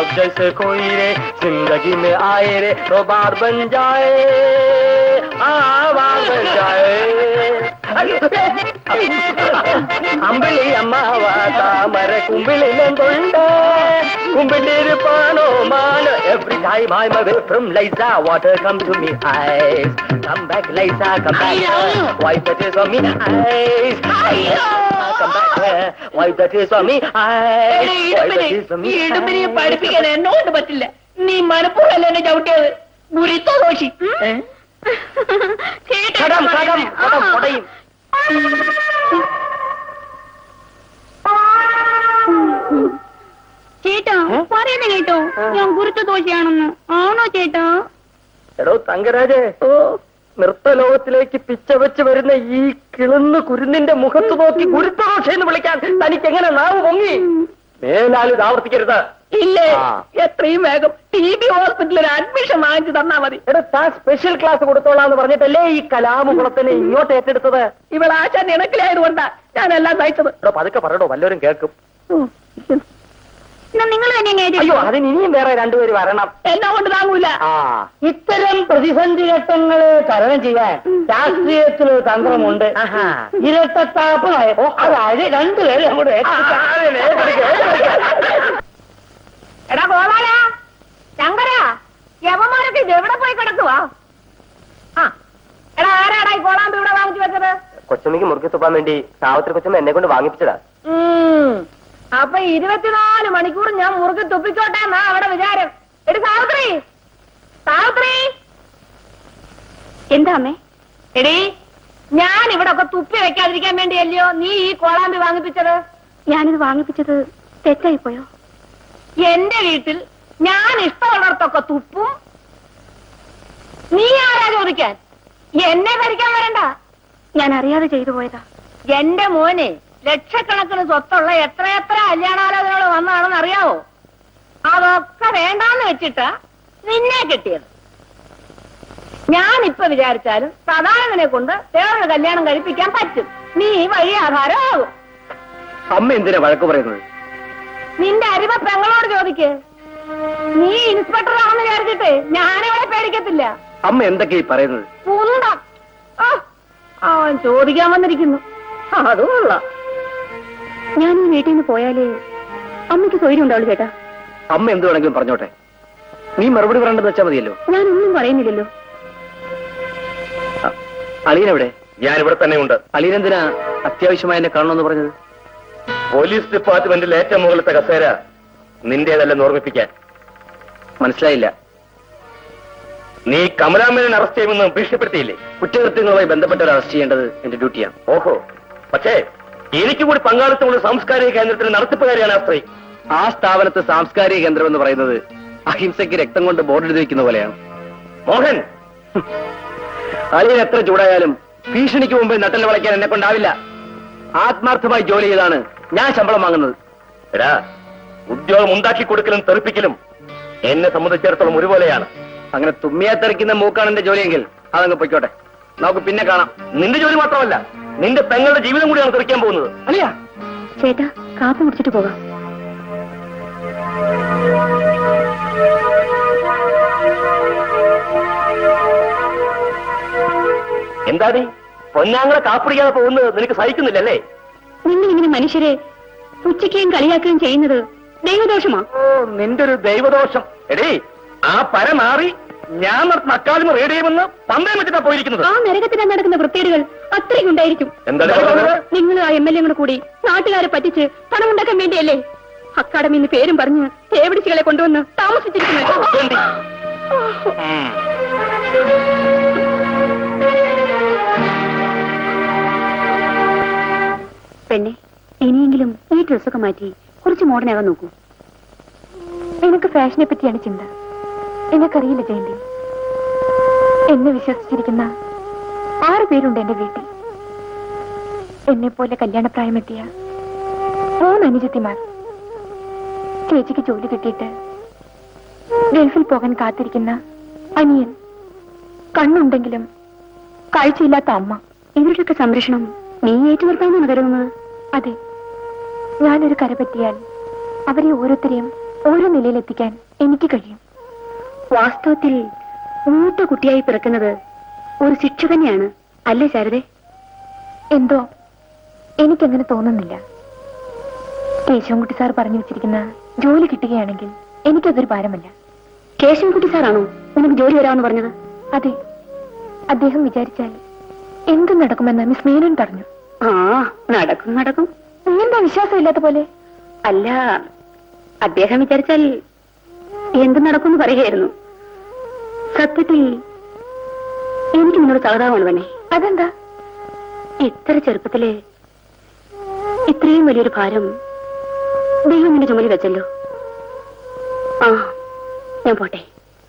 അമ്പിളി അമ്മാവ താമര കുമ്പിളിലുണ്ട് കുമ്പിട്ടിരുപ്പാണോ മാനോ. Every time I'm away from Liza, water comes to me eyes. Come back Liza, come back. Wipe the tears on me eyes. Come back. Wipe the tears on me eyes. ഇടുമ്പിനെ പഠിപ്പിക്കാൻ എന്നോണ്ട് പറ്റില്ല. നീ മനപ്പൂർവ്വം എന്നെ ചവിട്ടിയത്. ഗുരുത്തോ ദോഷി. ചേട്ടാ പറയുന്ന കേട്ടോ ഞാൻ കുരുത്ത ദോശയാണെന്ന്. ആണോ ചേട്ടാ? എടോ തങ്കരാജേ, നൃത്തലോകത്തിലേക്ക് പിച്ചവെച്ച് വരുന്ന ഈ കിളുന്ന് കുരുന്നിന്റെ മുഖത്ത് നോക്കി ഗുരുത്തദോഷ എന്ന് വിളിക്കാൻ തനിക്ക് എങ്ങനെ നാവ് പൊങ്ങി? മേലാൽ ഇത് ആവർത്തിക്കരുത്. ഇല്ലേ, എത്രയും വേഗം TB ഹോസ്പിറ്റലിൽ അഡ്മിഷൻ വാങ്ങിച്ചു തന്നാ മതി. എടോ, താൻ സ്പെഷ്യൽ ക്ലാസ് കൊടുത്തോളാന്ന് പറഞ്ഞിട്ടല്ലേ ഈ കലാമുകുളത്തിനെ ഇങ്ങോട്ട് ഏറ്റെടുത്തത്? ഇവളാശാൻ ഇണക്കിലായതുകൊണ്ടാ ഞാനെല്ലാം സഹിച്ചത്. എടോ, പതുക്കെ പറയടോ, വല്ലവരും കേൾക്കും. നിങ്ങൾ തന്നെ അയ്യോ, അതിന് ഇനിയും വേറെ രണ്ടുപേര് വരണം. എന്നെ കൊണ്ട് താങ്ങൂല. ഇത്തരം പ്രതിസന്ധി ഘട്ടങ്ങള് തരണം ചെയ്യാൻ രാഷ്ട്രീയത്തിൽ തന്ത്രമുണ്ട്. ഇരട്ടത്താപ്പ് നയം. അതായത് രണ്ടുപേരും അങ്ങോട്ട് എടാ ഗോപാല, ശങ്കര, യവന്മാരൊക്കെ ഇത് എവിടെ പോയി കിടക്കുവാ? എടാ, ആരാടാ ഈ കോളാമ്പ് ഇവിടെ വാങ്ങിച്ചു വെച്ചത്? കൊച്ചമ്മയ്ക്ക് മുറുക്കി തുപ്പാൻ വേണ്ടി സാവത്രി കൊച്ചമ്മ എന്നെ കൊണ്ട് വാങ്ങിപ്പിച്ചതാ. അപ്പൊ 24 മണിക്കൂർ ഞാൻ മുറുക്കി തുപ്പിക്കോട്ടെ എന്നാ അവിടെ വിചാരം. എടി സാവിത്രി, സാവിത്രി. എന്താ അമ്മേ? എടി, ഞാൻ ഇവിടെ ഒക്കെ തുപ്പി വെക്കാതിരിക്കാൻ വേണ്ടിയല്ലയോ നീ ഈ കോളാമ്പി വാങ്ങിപ്പിച്ചത്? ഞാനിത് വാങ്ങിപ്പിച്ചത് തെറ്റായി പോയോ? എന്റെ വീട്ടിൽ ഞാൻ ഇഷ്ടമുള്ളിടത്തൊക്കെ തുപ്പും. നീ ആരാ ചോദിക്കാൻ? എന്നെ ഭരിക്കാൻ വരണ്ട. ഞാൻ അറിയാതെ ചെയ്തു പോയതാ. എന്റെ മോനെ ലക്ഷക്കണക്കിന് സ്വത്തുള്ള എത്രയെത്ര കല്യാണാലോചനകൾ വന്നാണെന്ന് അറിയാവോ? അതൊക്കെ വേണ്ടാന്ന് വെച്ചിട്ടാ നിന്നെ കിട്ടിയത്. ഞാനിപ്പൊ വിചാരിച്ചാലും സദാനന്ദനെ കൊണ്ട് വേറൊരു കല്യാണം കഴിപ്പിക്കാൻ പറ്റും. നീ വഴി ആധാരമാകും. അമ്മ എന്തിനാ വഴക്ക് പറയുന്നത്? നിന്റെ അരിമ പെങ്ങളോട് ചോദിക്ക്. നീ ഇൻസ്പെക്ടർ ആണെന്ന് വിചാരിച്ചിട്ട് ഞാനിവിടെ പേടിക്കത്തില്ല. അമ്മ എന്തൊക്കെയാ പറയുന്നത്? കുന്തം. അവൻ ചോദിക്കാൻ വന്നിരിക്കുന്നു. അതുകൊള്ള. ഞാൻ ഈ വീട്ടിൽ നിന്ന് പോയാലേ അമ്മയ്ക്ക് സ്വൈര്യം ഉണ്ടാവുള്ളൂ ചേട്ടാ. അമ്മ എന്ത് വേണമെങ്കിലും പറഞ്ഞോട്ടെ, നീ മറുപടി പറയേണ്ടത് വെച്ചാൽ മതിയല്ലോ. ഞാനൊന്നും പറയുന്നില്ലല്ലോ. അളിയനെവിടെ? ഞാനിവിടെ തന്നെ ഉണ്ട്. അളിയനെന്തിനാ അത്യാവശ്യമായി എന്നെ കാണണമെന്ന് പറഞ്ഞത്? പോലീസ് ഡിപ്പാർട്ട്മെന്റിൽ ഏറ്റവും മുകളിലത്തെ കസേര നിന്റേതല്ലെന്ന് ഓർമ്മിപ്പിക്കാൻ. മനസ്സിലായില്ല. നീ കമലാമേനൻ അറസ്റ്റ് ചെയ്യുമെന്ന് ഭീഷണിപ്പെടുത്തിയില്ലേ? കുറ്റകൃത്യങ്ങളുമായി ബന്ധപ്പെട്ടവരെ അറസ്റ്റ് ചെയ്യേണ്ടത് എന്റെ ഡ്യൂട്ടിയാണ്. ഓഹോ, പക്ഷേ എനിക്ക് കൂടി പങ്കാളിത്തമുള്ള സാംസ്കാരിക കേന്ദ്രത്തിന് നടത്തിപ്പുകാരിയാണ് ആ സ്ത്രീ. ആ സ്ഥാപനത്തെ സാംസ്കാരിക കേന്ദ്രം എന്ന് പറയുന്നത് അഹിംസയ്ക്ക് രക്തം കൊണ്ട് ബോർഡ് എഴുതി വെക്കുന്ന പോലെയാണ്. മോഹൻ, അളിയൻ എത്ര ചൂടായാലും ഭീഷണിക്ക് മുമ്പ് നട്ടൽ വളയ്ക്കാൻ എന്നെ കൊണ്ടാവില്ല. ആത്മാർത്ഥമായി ജോലി ചെയ്താണ് ഞാൻ ശമ്പളം വാങ്ങുന്നത്. എടാ, ഉദ്യോഗം ഉണ്ടാക്കി കൊടുക്കലും തെറിപ്പിക്കലും എന്നെ സംബന്ധിച്ചിടത്തോളം ഒരുപോലെയാണ്. അങ്ങനെ തുമ്മിയാ തെറിക്കുന്ന മൂക്കാണ് എന്റെ ജോലിയെങ്കിൽ അതങ്ങ് പൊയ്ക്കോട്ടെ, നമുക്ക് പിന്നെ കാണാം. നിന്റെ ജോലി മാത്രമല്ല, നിന്റെ പെങ്ങളുടെ ജീവിതം കൂടിയാണ് തെറിക്കാൻ പോകുന്നത്. അളിയാ, ചേട്ടാ കാപ്പി കുടിച്ചിട്ട് പോകാം. എന്താടി പൊന്നാങ്ങളെ കാപ്പിടിക്കാതെ പോകുന്നത് നിനക്ക് സഹിക്കുന്നില്ലല്ലേ? നിങ്ങൾ ഇങ്ങനെ മനുഷ്യരെ പുച്ഛിക്കുകയും കളിയാക്കുകയും ചെയ്യുന്നത് ദൈവദോഷമാ. ഓ, നിന്റെ ഒരു ദൈവദോഷം. എടേ, ആ പര മാറി ഞാൻ നടത്തുന്ന അക്കാദമി റെയ്ഡ് ചെയ്യുമെന്ന് പന്തയം വെച്ചിട്ടാ പോയിരിക്കുന്നത്. ആ നരകത്തിനാ നടക്കുന്ന വൃത്തികേടുകൾ അത്രയും ഉണ്ടായിരിക്കും. എന്താ നിങ്ങൾ ആ MLA കൂടെ കൂടി നാട്ടുകാരെ പറ്റിച്ച് പണം ഉണ്ടാക്കാൻ വേണ്ടിയല്ലേ അക്കാദമിന്ന് പേരും പറഞ്ഞ് തേവിടിച്ചുകളെ കൊണ്ടുവന്ന് താമസിച്ചിരിക്കുന്നത്. പെണ്ണെ, ഇനിയെങ്കിലും ഈ ഡ്രസ്സൊക്കെ മാറ്റി കുറച്ച് മോഡേണാകാൻ നോക്കൂ. എനിക്ക് ഫാഷനെ പറ്റിയാണ് ചിന്ത. എനിക്കറിയില്ല ജയന്തി. എന്നെ വിശ്വസിച്ചിരിക്കുന്ന 6 പേരുണ്ട് എന്റെ വീട്ടിൽ. എന്നെ പോലെ കല്യാണപ്രായമെത്തിയ 3 അനുജത്തിമാർ. ചേച്ചിക്ക് ജോലി കിട്ടിയിട്ട് ഗൾഫിൽ പോകാൻ കാത്തിരിക്കുന്ന അനിയൻ, കണ്ണുണ്ടെങ്കിലും കാഴ്ചയില്ലാത്ത അമ്മ. ഇവരുടെയൊക്കെ സംരക്ഷണം നീ ഏറ്റുനിർത്താമെന്നാണ് കരുതുന്നത്? അതെ, ഞാനൊരു കര പറ്റിയാൽ അവരെ ഓരോരുത്തരെയും ഓരോ നിലയിലെത്തിക്കാൻ എനിക്ക് കഴിയും. വാസ്തവത്തിൽ മൂത്ത കുട്ടിയായി പിറക്കുന്നത് ഒരു ശിക്ഷ തന്നെയാണ്, അല്ലേ ശാരദേ? എന്തോ എനിക്കങ്ങനെ തോന്നുന്നില്ല. കേശവൻകുട്ടി സാർ പറഞ്ഞു വെച്ചിരിക്കുന്ന ജോലി കിട്ടുകയാണെങ്കിൽ എനിക്കതൊരു ഭാരമല്ല. കേശവൻകുട്ടി സാറാണോ നിനക്ക് ജോലി വരാമെന്ന് പറഞ്ഞത്? അതെ, അദ്ദേഹം വിചാരിച്ചാൽ എന്തും നടക്കുമെന്ന് മിസ് മേനോൻ പറഞ്ഞു. ആ, നടക്കും. എന്താ വിശ്വാസമില്ലാത്ത പോലെ? അല്ല, അദ്ദേഹം വിചാരിച്ചാൽ എന്ത് നടക്കുമെന്ന് പറയുകയായിരുന്നു. സത്യത്തിൽ എനിക്ക് നിന്നോട് സഹതാപമാണ് പെണ്ണെ. അതെന്താ? ഇത്ര ചെറുപ്പത്തില് ഇത്രയും വലിയൊരു ഭാരം ദൈവം നിന്റെ ചുമലിൽ വെച്ചല്ലോ. ആ, ഞാൻ പോട്ടെ.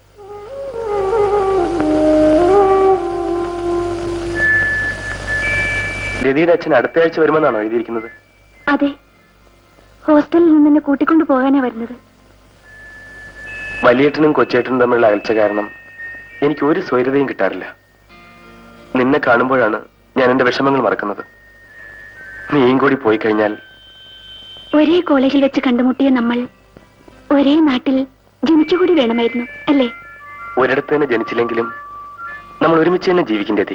രതിയുടെ അച്ഛൻ അടുത്ത ആഴ്ച വരുമെന്നാണോ എഴുതിയിരിക്കുന്നത്? അതെ, ഹോസ്റ്റലിൽ നിന്ന് എന്നെ കൂട്ടിക്കൊണ്ടു പോകാനാ വരുന്നത്. വലിയേട്ടനും കൊച്ചേട്ടനും തമ്മിലുള്ള അകൽച്ച കാരണം എനിക്ക് ഒരു സ്വൈര്യതയും കിട്ടാറില്ല. നിന്നെ കാണുമ്പോഴാണ് ഞാൻ എന്റെ വിഷമങ്ങൾ മറക്കുന്നത്. നീയും കൂടി പോയി കഴിഞ്ഞാൽ. ഒരേ കോളേജിൽ വെച്ച് കണ്ടുമുട്ടിയ നമ്മൾ ഒരേ നാട്ടിൽ ജനിച്ചുകൂടി വേണമായിരുന്നു അല്ലേ? ഒരിടത്ത് തന്നെ ജനിച്ചില്ലെങ്കിലും നമ്മൾ ഒരുമിച്ച് തന്നെ ജീവിക്കേണ്ടത്.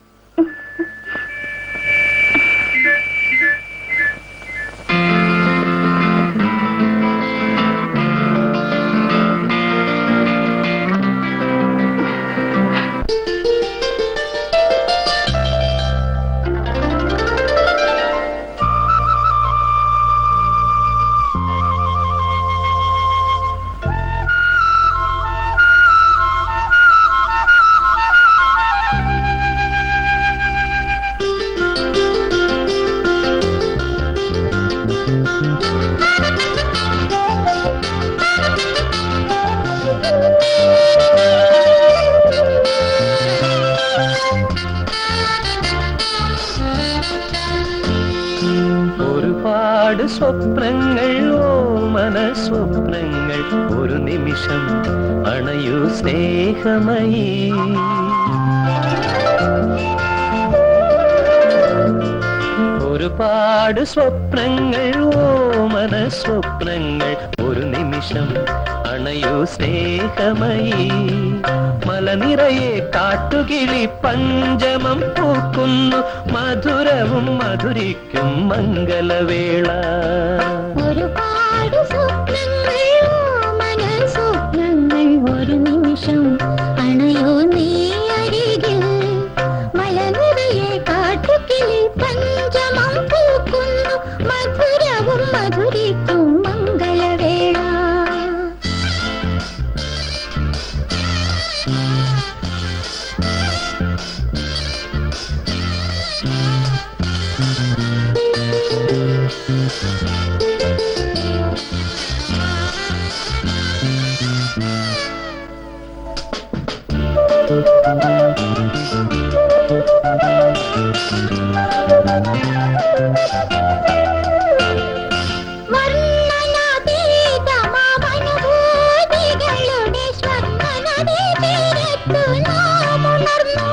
ഒരുപാട് സ്വപ്നങ്ങൾ, ഓമന സ്വപ്നങ്ങൾ, ഒരു നിമിഷം അണയൂ സ്നേഹമയീ. ഒരുപാട് സ്വപ്നങ്ങൾ, ഓമന സ്വപ്നങ്ങൾ, ഒരു നിമിഷം അണയൂ സ്നേഹമയീ. മലനിറയെ കാട്ടുകിളി പഞ്ചമം പൂക്കുന്നു, മധുരവും മധുരിക്കും മംഗലവേള. ഒരുപാട് സ്വപ്നങ്ങൾ, ഓമന സ്വപ്നങ്ങൾ, ഒരു നിമിഷം അണയോ നീ അരികിൽ. മലനിറയെ കാട്ടുകിളി പഞ്ചമം പൂക്കുന്നു, മധുരവും മധുരിക്കും മംഗളവേള. വർണ്ണനാതീതമാമനുഭൂതികളുടെ സ്വർണ്ണനദി തീരത്തു നാം ഉണർന്നു.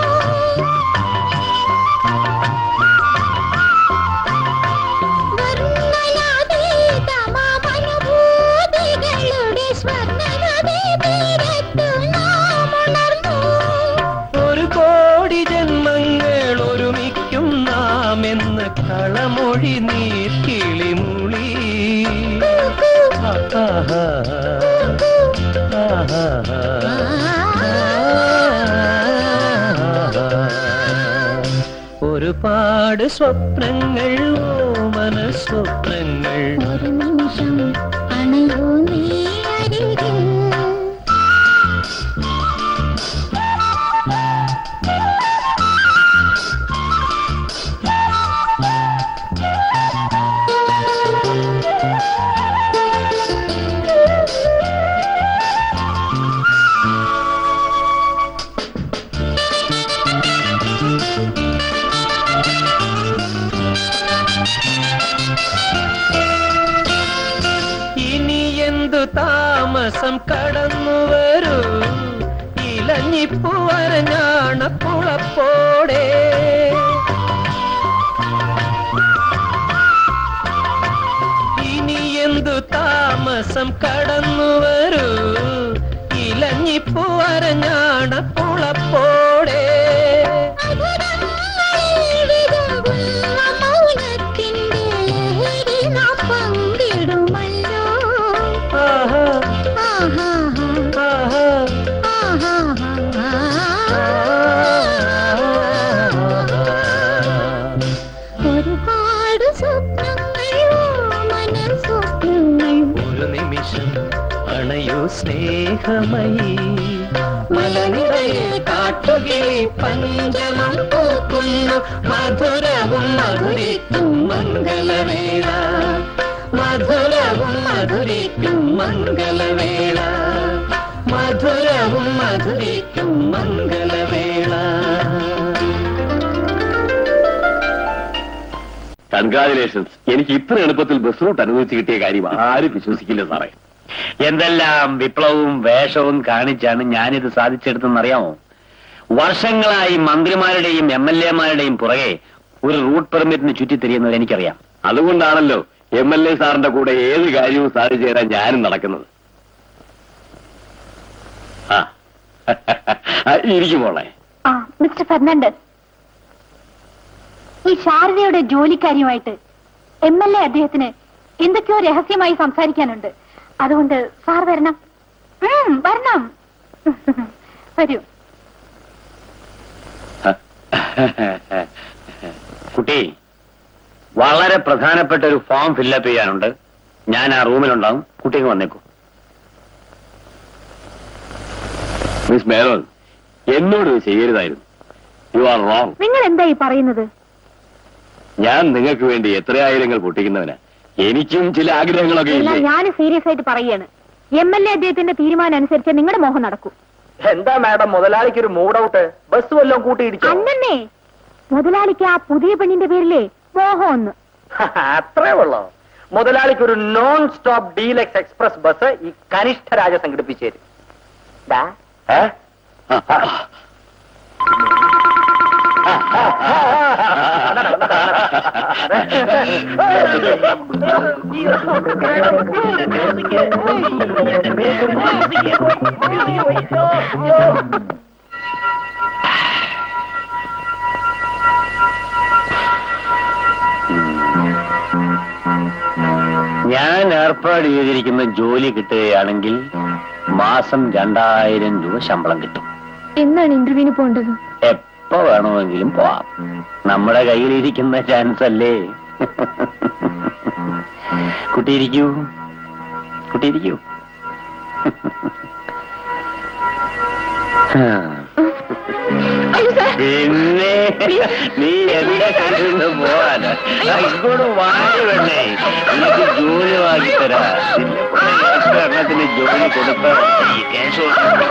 വർണ്ണനാതീതമാമനുഭൂതികളുടെ സ്വർണ്ണനദി തീരത്തു നാം ഉണർന്നു. ഒരു കോടി ജന്മങ്ങൾ ഒരുമിക്കും നാം എന്ന് കളമൊഴി നീർ കിളിമൂളി. ഒരുപാട് സ്വപ്നങ്ങൾ, ഓമന സ്വപ്നങ്ങൾ, ഒരു നിമിഷം അണയോ നീ അരികിൽ. ഇനി എന്തു താമസം കടന്നു വരൂ, ഇലഞ്ഞിപ്പൂ വരഞ്ഞാണപ്പുളപ്പോടെ. ഇനി എന്തു താമസം കടന്നു വരൂ, ഇലഞ്ഞിപ്പൂ വരഞ്ഞാണപ്പുളപ്പോടെ. മൗനത്തിന്റെ ലഹരി നാം പങ്കിടുമല്ലോ. ആഹാ ആഹാ ആഹാ ആഹാ ഒരുപാട് സ്വപ്നങ്ങൾ, ഓമന സ്വപ്നങ്ങൾ, ഒരു നിമിഷം അണയൂ സ്നേഹമയീ. മലനിറയെ പാട്ടുകിളി പഞ്ചമം പൂക്കുന്നു മധുരവും മധുരിക്കും മംഗളവേള മധുരവും മധുരിക്കും മംഗളവേള മധുരവും മധുരിക്കും മംഗളവേള. കൺഗ്രാജുലേഷൻസ്. എനിക്ക് ഇത്ര എളുപ്പത്തിൽ ബസ് റൂട്ട് അനുവദിച്ച് കിട്ടിയ കാര്യം ആരും വിശ്വസിക്കില്ല സാറേ. എന്തെല്ലാം വിപ്ലവവും വേഷവും കാണിച്ചാണ് ഞാനിത് സാധിച്ചെടുത്തെന്നറിയാമോ? വർഷങ്ങളായി മന്ത്രിമാരുടെയും MLA-മാരുടെയും പുറകെ ഒരു റൂട്ട് പെർമിറ്റിന് ചുറ്റിത്തിരിയുന്നത് എനിക്കറിയാം. അതുകൊണ്ടാണല്ലോ MLA സാറിന്റെ കൂടെ ഏത് കാര്യവും സാധിച്ചു തരാൻ ഞാനും നടക്കുന്നത്. ഇരിക്കുമോളെ. മിസ്റ്റർ ഫെർണാണ്ടസ്, ഈ ശാരദയുടെ ജോലിക്കാരിയുമായിട്ട് MLA അദ്ദേഹത്തിന് എന്തൊക്കെയോ രഹസ്യമായി സംസാരിക്കാനുണ്ട്. അതുകൊണ്ട് സാർ വരണം. വരണം. വരൂ. കുട്ടി, വളരെ പ്രധാനപ്പെട്ട ഒരു ഫോം ഫില്ലപ്പ് ചെയ്യാനുണ്ട്. ഞാൻ ആ റൂമിലുണ്ടാവും. കുട്ടിക്ക് വന്നേക്കൂ. മിസ് മേനോൻ, എന്നോട് ഇത് ചെയ്യരുതായിരുന്നു. You are wrong. നിങ്ങൾ എന്തായി പറയുന്നത്? ഞാൻ നിങ്ങൾക്ക് വേണ്ടി എത്രയായിരങ്ങൾ പൊട്ടിക്കുന്നവനാ. എനിക്കും ചില ആഗ്രഹങ്ങളൊക്കെ ഇല്ലേ? ഞാൻ സീരിയസ് ആയിട്ട് പറയുകയാണ്. MLA അദ്ദേഹത്തിന്റെ തീരുമാനം അനുസരിച്ച് നിങ്ങളുടെ മോഹം നടക്കൂ. എന്താ മാഡം, മുതലാളിക്ക് ഒരു മൂഡ് ഔട്ട്? ബസ് വല്ലതും കൂട്ടിയിടിച്ചു? അന്നേ മുതലാളിക്ക് ആ പുതിയ പെണ്ണിന്റെ പേരിലേ മോഹം ഒന്ന്. അത്രേ ഉള്ളോ? മുതലാളിക്ക് ഒരു non stop deluxe express bus ഈ കനിഷ്ഠരാജ സംഘടിപ്പിച്ചു തരും. ഞാൻ ഏർപ്പാട് ചെയ്തിരിക്കുന്ന ജോലി കിട്ടുകയാണെങ്കിൽ മാസം 2000 രൂപ ശമ്പളം കിട്ടും. എന്നാണ് ഇന്റർവ്യൂവിന് പോകേണ്ടത്? എപ്പോ വേണമെങ്കിലും പോവാം. നമ്മുടെ കയ്യിലിരിക്കുന്ന ചാൻസ് അല്ലേ. കുട്ടിയിരിക്കൂ, കുട്ടിയിരിക്കൂ. പിന്നെ നീ എന്റെ കയ്യിൽ പോവാന് ഇങ്ങോട്ട് വാങ്ങി വേണ്ടേ? എനിക്ക് ജോലി വാങ്ങിത്തരാ. എണ്ണത്തിന് ജോലി കൊടുത്ത കേശോ.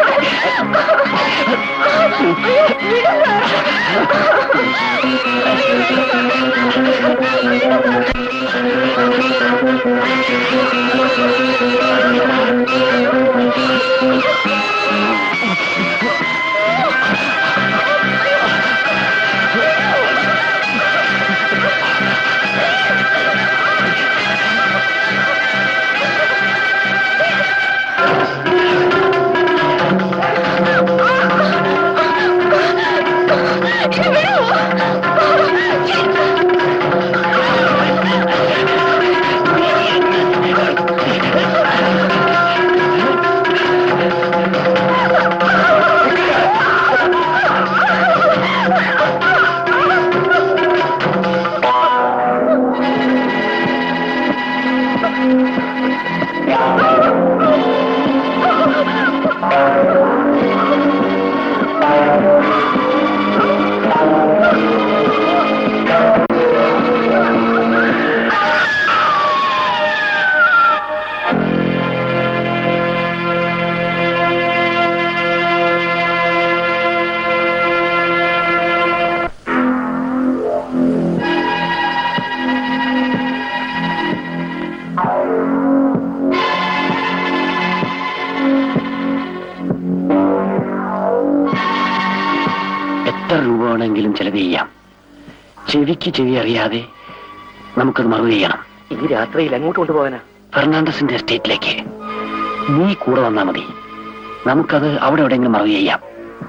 ചെലവ് ചെയ്യാം. ചെവിക്ക് ചെവി അറിയാതെ നമുക്കത് മറവ് ചെയ്യണം. ഈ രാത്രിയിൽ എങ്ങോട്ട് കൊണ്ടുപോകാനാ? ഫെർണാണ്ടസിന്റെ എസ്റ്റേറ്റിലേക്ക്. നീ കൂടെ വന്നാ മതി. നമുക്കത് അവിടെ എവിടെയെങ്കിലും മറവ് ചെയ്യാം.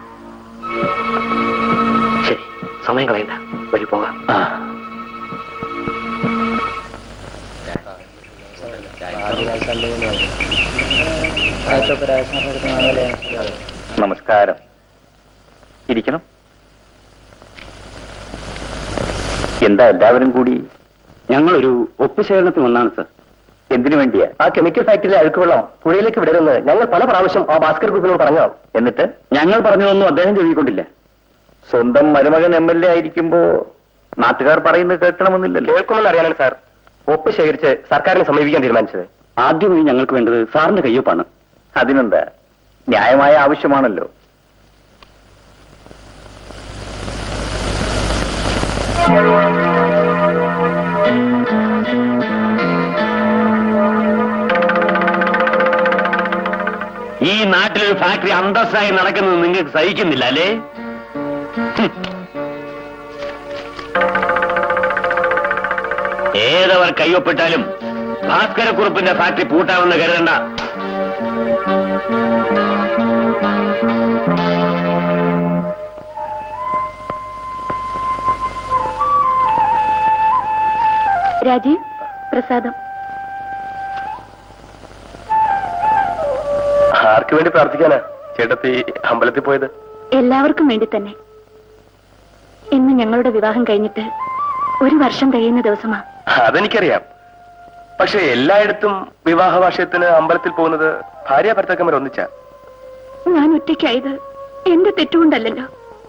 ശരി, സമയം കളയണ്ട, വഴി പോകാം. നമസ്കാരം. ഇരിക്കണം. എന്താ എല്ലാവരും കൂടി? ഞങ്ങളൊരു ഒപ്പുശേഖരണത്തിന് വന്നാണ് സർ. എന്തിനു വേണ്ടിയാ? ആ കെമിക്കൽ ഫാക്ടറിയിലെ അഴുക്ക് വെള്ളം പുഴയിലേക്ക് വിടരുന്നത് ഞങ്ങൾ പല പ്രാവശ്യം ആ ഭാസ്കർ ഗ്രൂപ്പിനോട് പറഞ്ഞതാണ്. എന്നിട്ട് ഞങ്ങൾ പറഞ്ഞതൊന്നും അദ്ദേഹം ചെവിക്കൊണ്ടില്ല. സ്വന്തം മരുമകൻ MLA ആയിരിക്കുമ്പോ നാട്ടുകാർ പറയുന്നത് കേൾക്കണമെന്നില്ലല്ലോ. കേൾക്കണമെന്ന് അറിയാനാണ് സാർ ഒപ്പ് ശേഖരിച്ച് സർക്കാരിനെ സമീപിക്കാൻ തീരുമാനിച്ചത്. ആദ്യമായി ഞങ്ങൾക്ക് വേണ്ടത് സാറിന്റെ കയ്യൊപ്പാണ്. അതിനെന്താ, ന്യായമായ ആവശ്യമാണല്ലോ. ഈ നാട്ടിലൊരു ഫാക്ടറി അന്തസ്സായി നടക്കുന്നത് നിങ്ങൾക്ക് സഹിക്കുന്നില്ല അല്ലേ? ഏതവർ കയ്യൊപ്പിട്ടാലും ഭാസ്കരക്കുറുപ്പിന്റെ ഫാക്ടറി പൂട്ടാമെന്ന് കരുതണ്ട. രാജീവ്, പ്രസാദം. ആർക്ക് വേണ്ടി പ്രാർത്ഥിക്കാനാ ചേട്ടത്തി അമ്പലത്തിൽ പോയത്? എല്ലാവർക്കും വേണ്ടി തന്നെ. ഇന്ന് ഞങ്ങളുടെ വിവാഹം കഴിഞ്ഞിട്ട് 1 വർഷം കഴിയുന്ന ദിവസമാ. അതെനിക്കറിയാം. പക്ഷെ എല്ലായിടത്തും വിവാഹ വാർഷികത്തിന് അമ്പലത്തിൽ പോകുന്നത് ഭാര്യ ഭർത്താക്കന്മാർ ഒന്നിച്ചാ. ഞാൻ ഒറ്റയ്ക്കായത് എന്റെ തെറ്റുകൊണ്ടല്ലോ.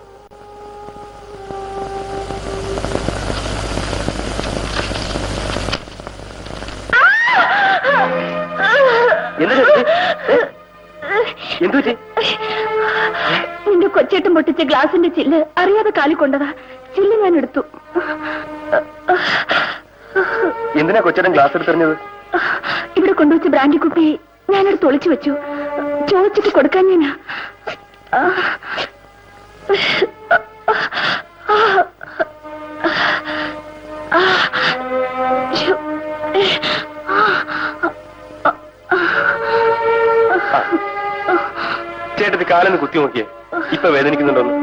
നിന്റെ കൊച്ചേട്ടൻ പൊട്ടിച്ച ഗ്ലാസിന്റെ ചില്ല് അറിയാതെ കാലിക്കൊണ്ടതാ. ചില്ല് ഞാൻ എടുത്തു. എന്തിനാ കൊച്ചേട്ടൻ ഗ്ലാസ് എടുത്തെറിഞ്ഞത്? ഇവിടെ കൊണ്ടുവച്ച ബ്രാൻഡി കുപ്പി ഞാനെടുത്ത് ഒളിച്ചു വെച്ചു. ചോദിച്ചിട്ട് കൊടുക്കാൻ ഞാനാ. ചേട്ടത്തി കാലെന്ന് കുത്തി നോക്കിയേ, ഇപ്പൊ വേദനിക്കുന്നുണ്ടോന്ന്?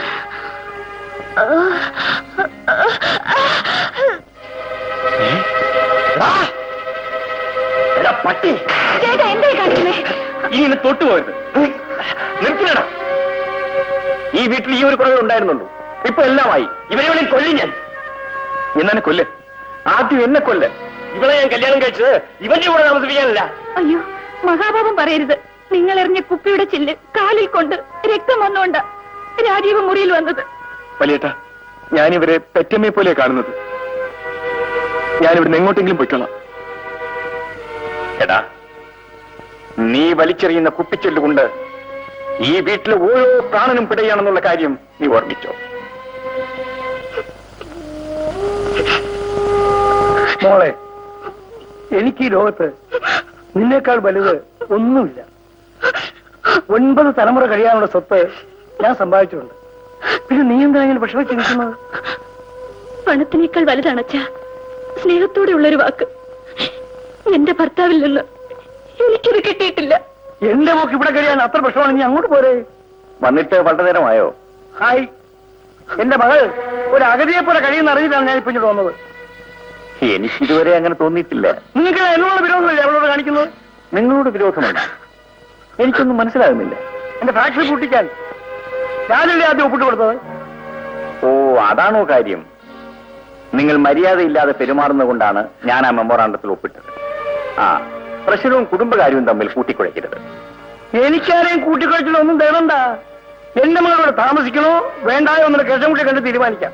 പട്ടി ചേട്ടാ എന്തായി കാണിക്കുന്നേ? ഇനി തൊട്ടുപോയത് നിർത്തിനടാ. ഈ വീട്ടിൽ ഈ ഒരു കുറവ് ഉണ്ടായിരുന്നുള്ളൂ. ഇപ്പൊ എല്ലാമായി. ഇവരെ കൊല്ലി ഞാൻ. എന്നെ കൊല്ല്. ആദ്യം എന്നെ കൊല്ല്. ഇവളെ ഞാൻ കല്യാണം കഴിച്ചത് ഇവന്റെ കൂടെ താമസിപ്പിക്കാനല്ല. അയ്യോ, മഹാപാപം പറയരുത്. നിങ്ങൾ എറിഞ്ഞ കുപ്പിയുടെ ചില്ല് കാലിൽ കൊണ്ട് രക്തം വന്നുകൊണ്ട് രാജീവ് മുറിയിൽ വന്നത്. വലിയേട്ടാ, ഞാനിവരെ പെറ്റമ്മയെ പോലെ കാണുന്നത്. ഞാനിവിടുന്ന് എങ്ങോട്ടെങ്കിലും പൊയ്ക്കോളാം. എടാ, നീ വലിച്ചെറിയുന്ന കുപ്പിച്ചെല്ലുകൊണ്ട് ഈ വീട്ടിലെ ഓരോ പ്രാണനും പിടയാണെന്നുള്ള കാര്യം നീ ഓർമ്മിച്ചോ. മോളെ, എനിക്ക് ഈ ലോകത്ത് നിന്നേക്കാൾ വലുത് ഒന്നുമില്ല. 9 തലമുറ കഴിയാനുള്ള സ്വത്ത് ഞാൻ സമ്പാദിച്ചിട്ടുണ്ട്. പിന്നെ നീ എന്തെങ്കിലും വിഷമിച്ചിരിക്കുന്നത്? പണത്തിനേക്കാൾ വലുതാണച്ച സ്നേഹത്തോടെ ഉള്ളൊരു വാക്ക്. എന്റെ ഭർത്താവിൽ നിന്ന് എനിക്കിത് കിട്ടിയിട്ടില്ല. എന്റെ മോക്ക് ഇവിടെ കഴിയാൻ അത്ര വിഷമാണ്. നീ അങ്ങോട്ട് പോരേ. വന്നിട്ട് വളരെ നേരമായോ? ഹായ്, എന്റെ മകൾ ഒരു അഗതിയെ പോലെ കഴിയുന്ന അറിയില്ലാണ് ഞാൻ ഇപ്പൊ ഇങ്ങോട്ട് വന്നത്. എനിക്കിതുവരെ അങ്ങനെ തോന്നിയിട്ടില്ല. നിങ്ങൾക്ക് എന്നോട് വിരോധമില്ല അവളോട് കാണിക്കുന്നത്? നിങ്ങളോട് വിരോധമല്ല. എനിക്കൊന്നും മനസ്സിലാകുന്നില്ല. എന്റെ ഫാക്ടറി പൂട്ടിക്കാൻ ഞാനല്ലേ ആദ്യം ഒപ്പിട്ട് കൊടുത്തത്? ഓ, അതാണോ കാര്യം? നിങ്ങൾ മര്യാദയില്ലാതെ പെരുമാറുന്നത് കൊണ്ടാണ് ഞാൻ ആ മെമ്മോറാണ്ടത്തിൽ ഒപ്പിട്ടത്. ആ, പ്രശ്നവും കുടുംബകാര്യവും തമ്മിൽ കൂട്ടിക്കുഴയ്ക്കരുത്. എനിക്കാരെയും കൂട്ടിക്കുഴച്ചിലൊന്നും തേടണ്ട. എന്റെ മകളോട് താമസിക്കണോ വേണ്ടായോ എന്നുള്ള കേസം കൂടി കണ്ട് തീരുമാനിക്കാം.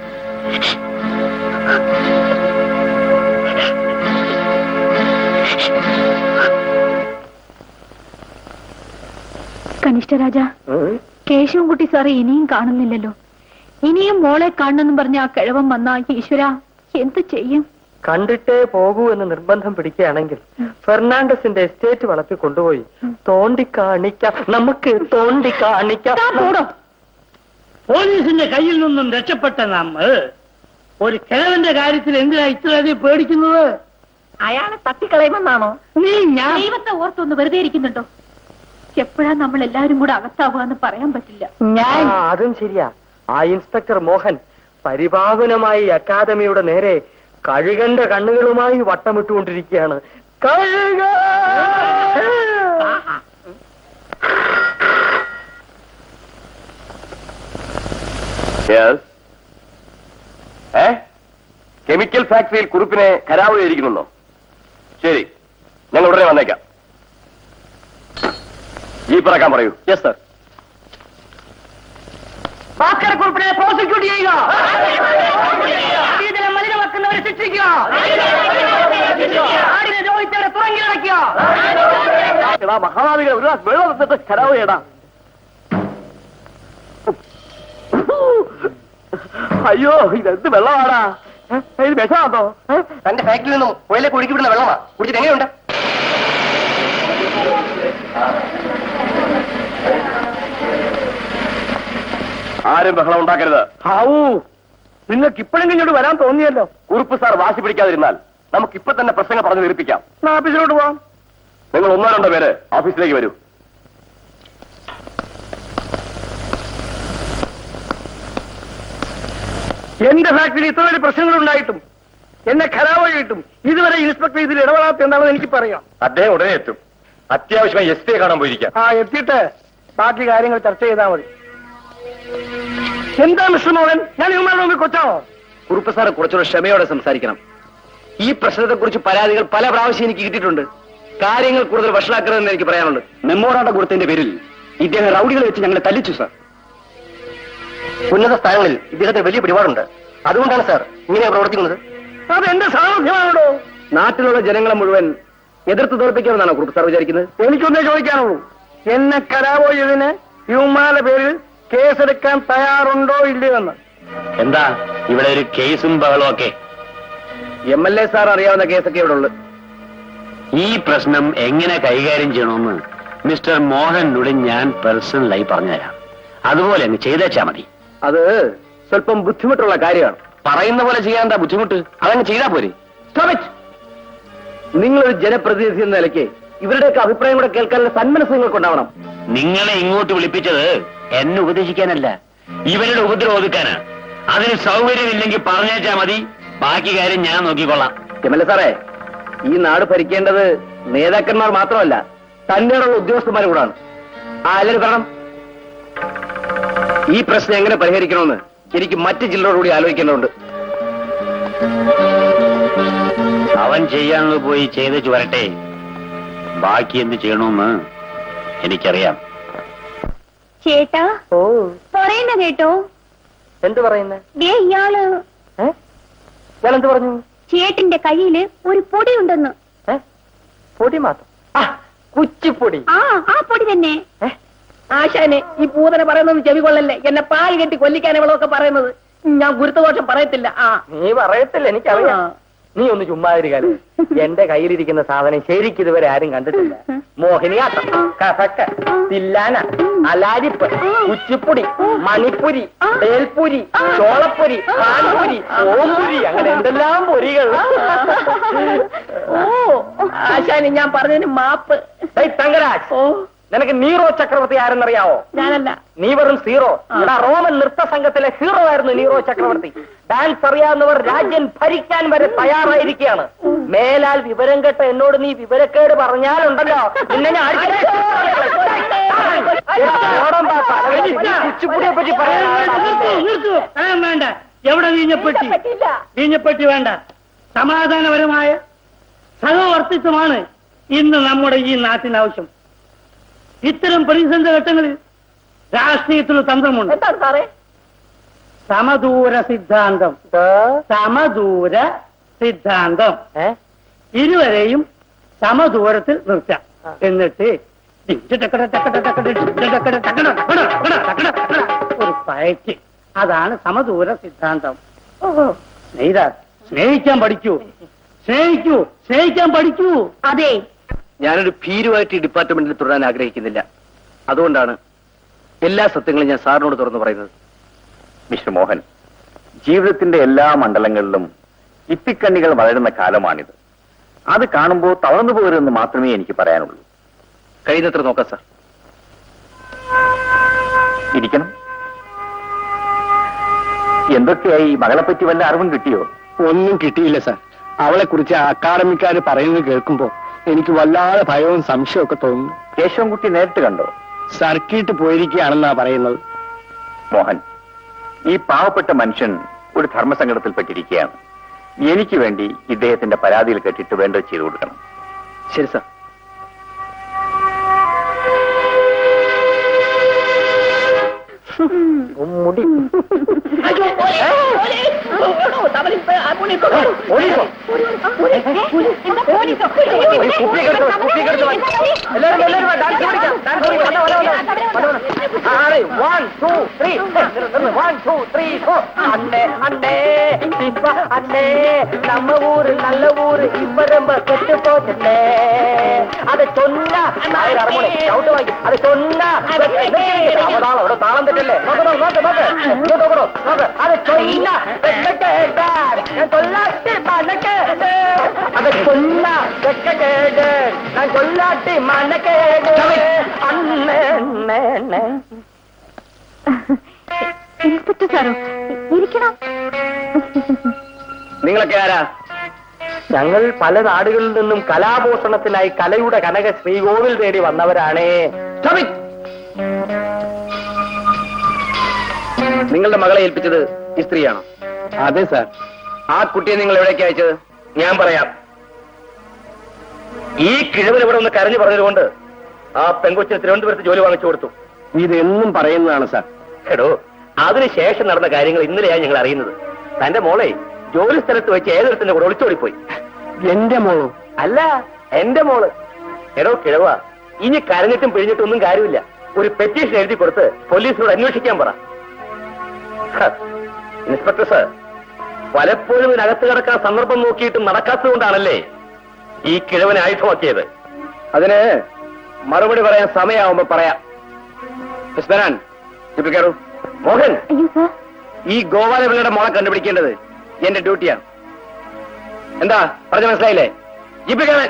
കനിഷ്ഠരാജ, കേശവൻകുട്ടി സാറെ ഇനിയും കാണുന്നില്ലല്ലോ. ഇനിയും മോളെ കാണണമെന്നും പറഞ്ഞ ആ കിഴവൻ വന്ന ഈശ്വര എന്ത് ചെയ്യും? കണ്ടിട്ടേ പോകൂ എന്ന് നിർബന്ധം പിടിക്കുകയാണെങ്കിൽ ഫെർണാണ്ടസിന്റെ എസ്റ്റേറ്റ് വളർത്തി കൊണ്ടുപോയി തോണ്ടിക്കാണിക്കാം. നമുക്ക് തോണ്ടിക്കാണിക്കാം. പോലീസിന്റെ കയ്യിൽ നിന്നും രക്ഷപ്പെട്ട നമ്മൾ ഒരു കിഴവന്റെ കാര്യത്തിൽ എന്തിനാ ഇത്രയധികം പേടിക്കുന്നത്? അയാളെ തട്ടിക്കളയുമെന്നാണോ? നീ ഞാൻ ദൈവത്തെ ഓർത്തൊന്ന് വെറുതെ ഇരിക്കുന്നുണ്ടോ? എപ്പോഴാ നമ്മൾ എല്ലാരും കൂടെ അകത്താവുകയെന്ന് പറയാൻ പറ്റില്ല. അതും ശരിയാ. ആ ഇൻസ്പെക്ടർ മോഹൻ പരിപാവനമായി അക്കാദമിയുടെ നേരെ കഴുകന്റെ കണ്ണുകളുമായി വട്ടമിട്ടുകൊണ്ടിരിക്കുകയാണ്. കഴുക കെമിക്കൽ ഫാക്ടറിയിൽ കുറുപ്പിനെ കരാവഴിയിരിക്കുന്നുണ്ടോ? ശരി, ഞങ്ങൾ ഉടനെ വന്നേക്കാം. ജീപ്പ് ഇറക്കാൻ പറയൂ. Yes sir. ഭാസ്കരക്കുറിപ്പിനെ പ്രോസിക്യൂട്ട് ചെയ്യുക. ഇതിനെ മലിനമാക്കുന്നവരെ ശിക്ഷിക്കുക. ആടിനെ രോഹിത്തവരെ തുറങ്കിലടയ്ക്കുക. മഹാഭാവികളെ ഒരു വെള്ളം എടുത്തിട്ട് കരാവ് ചെയ്യടാ. അയ്യോ, ഇതെന്ത് വെള്ളമാടാ? ഇത് വിഷമാണോ? തന്റെ ഫാക്ടറിയിൽ നിന്നും ഓയിലേക്ക് ഒഴുക്കി വിടുന്ന വെള്ളമാ. കുടിച്ചിട്ട് എങ്ങനെയുണ്ട്? ആരും ബഹളം ഉണ്ടാക്കരുത്. ഹാവൂ, നിങ്ങൾക്ക് ഇപ്പോഴെങ്കിലും ഇങ്ങോട്ട് വരാൻ തോന്നിയല്ലോ. കുറുപ്പ് സാർ വാശി പിടിക്കാതിരുന്നാൽ നമുക്ക് ഇപ്പൊ തന്നെ പ്രശ്നങ്ങൾ പറഞ്ഞു തീർപ്പിക്കാം. ഓഫീസിലോട്ട് പോവാം. നിങ്ങൾ 1-2 പേര് ഓഫീസിലേക്ക് വരൂ. എന്റെ ഫാക്ടറി ഇത്ര വലിയ പ്രശ്നങ്ങളുണ്ടായിട്ടും എന്നെ ഖരാവ് ചെയ്തിട്ടും ഇതുവരെ ഇൻസ്പെക്ടർ ഇതിൽ ഇടപെടാത്ത എന്താണെന്ന് എനിക്ക് പറയാം. അദ്ദേഹം ഉടനെ എത്തും. അത്യാവശ്യമായി എസ് പിയെ കാണാൻ പോയിരിക്കാം. എത്തിയിട്ട് ബാക്കി കാര്യങ്ങൾ ചർച്ച ചെയ്താൽ മതി. എന്താ മിസ്റ്റർ മോഹൻ, ഞാൻ ഇവന്മാരുടെ മുമ്പിൽ കൊച്ചാണോ? കുറുപ്പ് സാറ് കുറച്ചുകൂടെ ക്ഷമയോടെ സംസാരിക്കണം. ഈ പ്രശ്നത്തെക്കുറിച്ച് പരാതികൾ പല പ്രാവശ്യം എനിക്ക് കിട്ടിയിട്ടുണ്ട്. കാര്യങ്ങൾ കൂടുതൽ വഷളാക്കരുതെന്ന് എനിക്ക് പറയാനുണ്ട്. മെമ്മോറാണ്ടം കൊടുത്തതിന്റെ പേരിൽ ഇദ്ദേഹം റൌഡികളെ വെച്ച് ഞങ്ങളെ തല്ലിച്ചു സാർ. ഉന്നത സ്ഥാനങ്ങളിൽ ഇദ്ദേഹത്തിന് വലിയ പിടിപാടുണ്ട്. അതുകൊണ്ടാണ് സാർ ഇങ്ങനെ പ്രവർത്തിക്കുന്നത്. അത് എന്റെ സാമർഥ്യമാണോ? നാട്ടിലുള്ള ജനങ്ങളെ മുഴുവൻ എതിർത്ത് തോൽപ്പിക്കാമെന്നാണോ കുറുപ്പ് സാർ വിചാരിക്കുന്നത്? എനിക്കൊന്നേ ചോദിക്കാനുള്ളൂ, എന്നെ കരാവോ ചെയ്തതിന് ഇവന്മാരുടെ പേരിൽ കേസെടുക്കാൻ തയ്യാറുണ്ടോ ഇല്ലയെന്ന്. എന്താ ഇവിടെ ഒരു കേസും ബഹളവും ഒക്കെ? MLA സാർ അറിയാവുന്ന കേസൊക്കെ ഇവിടെ ഉള്ളു. ഈ പ്രശ്നം എങ്ങനെ കൈകാര്യം ചെയ്യണമെന്ന് മിസ്റ്റർ മോഹനോട് ഞാൻ പേഴ്സണലായി പറഞ്ഞുതരാം. അതുപോലെ അങ്ങ് ചെയ്തേച്ചാ മതി. അത് സ്വല്പം ബുദ്ധിമുട്ടുള്ള കാര്യമാണ്. പറയുന്ന പോലെ ചെയ്യാൻ എന്താ ബുദ്ധിമുട്ട്? അതങ്ങ് ചെയ്താൽ പോരെ. നിങ്ങളൊരു ജനപ്രതിനിധി എന്ന നിലയ്ക്ക് ഇവരുടെയൊക്കെ അഭിപ്രായം കൂടെ കേൾക്കാനുള്ള സന്മനസ് നിങ്ങൾക്കുണ്ടാവണം. നിങ്ങളെ ഇങ്ങോട്ട് വിളിപ്പിച്ചത് എന്നെ ഉപദേശിക്കാനല്ല, ഇവരുടെ ഉപദ്രവം ഒതുക്കാനാ. അതിന് സൗകര്യമില്ലെങ്കിൽ പറഞ്ഞേച്ചാ മതി, ബാക്കി കാര്യം ഞാൻ നോക്കിക്കൊള്ളാം. MLA സാറേ, ഈ നാട് ഭരിക്കേണ്ടത് നേതാക്കന്മാർ മാത്രമല്ല, തന്നെയുള്ള ഉദ്യോഗസ്ഥന്മാരും കൂടാണ്. എല്ലാവരും പറയണം. ഈ പ്രശ്നം എങ്ങനെ പരിഹരിക്കണമെന്ന് എനിക്ക് മറ്റ് ജില്ലകളോടുകൂടി ആലോചിക്കേണ്ടതുണ്ട്. അവൻ ചെയ്യാനുള്ളത് പോയി ചെയ്തേച്ചു വരട്ടെ. ബാക്കി എന്ത് ചെയ്യണമെന്ന് എനിക്കറിയാം. ചേട്ടാ, പറയുന്ന കേട്ടോ? എന്ത് പറയുന്നത്? ഇയാള് എന്ത് പറഞ്ഞു? ചേട്ടന്റെ കയ്യില് ഒരു പൊടി ഉണ്ടെന്ന്. പൊടി മാത്രം? കുച്ചിപ്പൊടി? ആ പൊടി തന്നെ. ആശാനെ, ഈ പൂതന പറയുന്നത് ചെവി കൊള്ളല്ലേ. എന്നെ പാൽ കെട്ടി കൊല്ലിക്കാൻ ഇവളൊക്കെ പറയുന്നത്. ഞാൻ ഗുരുത്വദോഷം പറയത്തില്ല. നീ പറയത്തില്ല, എനിക്കറിയാം. നീ ഒന്ന് ചുമ്മാതിരിക്കാല്. എന്റെ കയ്യിലിരിക്കുന്ന സാധനം ശരിക്കും ഇതുവരെ ആരും കണ്ടിട്ടില്ല. മോഹിനിയാട്ടം, കഥക്ക, തില്ലാന, അലാരിപ്പ്, കുച്ചിപ്പുടി, മണിപ്പുരി, ബേൽപുരി, ചോളപ്പൊരി, പാൽപുരി, ഓംപുരി, അങ്ങനെ എന്തെല്ലാം പൊരികൾ. ആശാനെ, ഞാൻ പറഞ്ഞതിന് മാപ്പ്. തങ്കരാജ്, നിനക്ക് നീറോ ചക്രവർത്തി ആരെന്നറിയാവോ? ഞാനല്ല. നീ വെറും സീറോ. ഇവിടെ റോമൻ നൃത്ത സംഘത്തിലെ ഹീറോ ആയിരുന്നു നീറോ ചക്രവർത്തി. ഡാൻസ് അറിയാവുന്നവർ രാജ്യം ഭരിക്കാൻ വരെ തയ്യാറായിരിക്കുകയാണ്. മേലാൽ വിവരം കേട്ട എന്നോട് നീ വിവരക്കേട് പറഞ്ഞാലുണ്ടല്ലോ, നിന്നെ ഞാൻ കുച്ചിപ്പുടിയെ പറ്റി വേണ്ട. എവിടെ വീഞ്ഞപ്പെട്ടി? വീഞ്ഞപ്പെട്ടി വേണ്ട. സമാധാനപരമായ സഹവർത്തിത്വമാണ് ഇന്ന് നമ്മുടെ ഈ നാട്ടിന് ആവശ്യം. ഇത്തരം പ്രതിസന്ധി ഘട്ടങ്ങളിൽ രാഷ്ട്രീയത്തിന് തന്ത്രമുണ്ട്. എന്താണ് സാറേ? സമദൂര സിദ്ധാന്തം. സമദൂര സിദ്ധാന്തം. ഇരുവരെയും സമദൂരത്തിൽ നിർത്താം. എന്നിട്ട് ഒരു പയറ്റ്. അതാണ് സമദൂര സിദ്ധാന്തം. സ്നേഹിക്കാൻ പഠിക്കൂ, സ്നേഹിക്കൂ, സ്നേഹിക്കാൻ പഠിക്കൂ. അതെ, ഞാനൊരു ഭീരുവായിട്ട് ഈ ഡിപ്പാർട്ട്മെന്റിൽ തുടരാൻ ആഗ്രഹിക്കുന്നില്ല. അതുകൊണ്ടാണ് എല്ലാ സത്യങ്ങളും ഞാൻ സാറിനോട് തുറന്നു പറയുന്നത്. മിസ്റ്റർ മോഹൻ, ജീവിതത്തിന്റെ എല്ലാ മണ്ഡലങ്ങളിലും ഇത്തിക്കണ്ണികൾ വളരുന്ന കാലമാണിത്. അത് കാണുമ്പോൾ തളർന്നു പോകരുതെന്ന് മാത്രമേ എനിക്ക് പറയാനുള്ളൂ. കഴിയുന്നത്ര നോക്കാം സാർ. ഇരിക്കണം. എന്തൊക്കെയായി? മകളെപ്പറ്റി വല്ല അറിവും കിട്ടിയോ? ഒന്നും കിട്ടിയില്ല സാർ. അവളെ കുറിച്ച് അക്കാഡമിക്കാര് പറയുന്നത് കേൾക്കുമ്പോ എനിക്ക് വല്ലാതെ ഭയവും സംശയമൊക്കെ തോന്നുന്നു. കേശവൻകുട്ടി നേരിട്ട് കണ്ടോ? സർക്കിട്ട് പോയിരിക്കുകയാണെന്നാ പറയുന്നത്. മോഹൻ, ഈ പാവപ്പെട്ട മനുഷ്യൻ ഒരു ധർമ്മസങ്കടത്തിൽപ്പെട്ടിരിക്കുകയാണ്. എനിക്ക് വേണ്ടി ഇദ്ദേഹത്തിന്റെ പരാതിയിൽ കെട്ടിട്ട് വേണ്ടത് ചെയ്തു കൊടുക്കണം. ശരി സാർ. മുടി நம்ம ஊரு நல்ல ஊரு இப்ப ரொம்ப கெட்டு போட்டுட்டே அதை சொன்னா அதை சொன்னா தாளம் தட்டല്ലേ அதை சொன்னா சொல்லாட்டி மனக்கேடு அதை சொன்னா வெக்கேடு நான் சொல்லாட்டி மனக்கேடு അണ്ണേ. ഇൻസ്പെക്ടർ സാറോ ഇരിക്കണം. നിങ്ങളൊക്കെ ആരാ? ഞങ്ങൾ പല നാടുകളിൽ നിന്നും കലാപോഷണത്തിനായി കലയുടെ കനക ശ്രീകോവിൽ തേടി വന്നവരാണേ. നിങ്ങളുടെ മകളെ ഏൽപ്പിച്ചത് ഈ സ്ത്രീയാണോ? അതെ സാർ. ആ കുട്ടിയെ നിങ്ങൾ എവിടേക്ക് അയച്ചത്? ഞാൻ പറയാം. ഈ കിഴവൻ ഇവിടെ ഒന്ന് കരഞ്ഞു പറഞ്ഞതുകൊണ്ട് ആ പെൺകൊച്ചിന് തിരുവനന്തപുരത്ത് ജോലി വാങ്ങിച്ചു കൊടുത്തു. ഇതെന്നും പറയുന്നതാണ് സാർ. എടോ, അതിനുശേഷം നടന്ന കാര്യങ്ങൾ ഇന്നലെയാണ് ഞങ്ങൾ അറിയുന്നത്. തന്റെ മോളെ ജോലി സ്ഥലത്ത് വെച്ച് ഏതൊരുത്തിന്റെ കൂടെ ഒളിച്ചോടിപ്പോയി. എന്റെ മോളോ? അല്ല, എന്റെ മോള്. എടോ കിഴവ, ഇനി കരഞ്ഞിട്ടും പിഴിഞ്ഞിട്ടും ഒന്നും കാര്യമില്ല. ഒരു പെറ്റീഷൻ എഴുതി കൊടുത്ത് പോലീസിനോട് അന്വേഷിക്കാൻ പറ. ഇൻസ്പെക്ടർ സാർ, പലപ്പോഴും ഇതിനകത്ത് കിടക്കാൻ സന്ദർഭം നോക്കിയിട്ടും നടക്കാത്തതുകൊണ്ടാണല്ലേ ഈ കിഴവനെ ആയുധമാക്കിയത്. അതിന് മറുപടി പറയാൻ സമയമാവുമ്പോ പറയാം. മോഹൻ, ഈ ഗോപാലപിള്ളയുടെ മോളെ കണ്ടുപിടിക്കേണ്ടത് എന്റെ ഡ്യൂട്ടിയാണ്. എന്താ പറഞ്ഞ മനസ്സിലായില്ലേ? ജിപ്പിക്കാൻ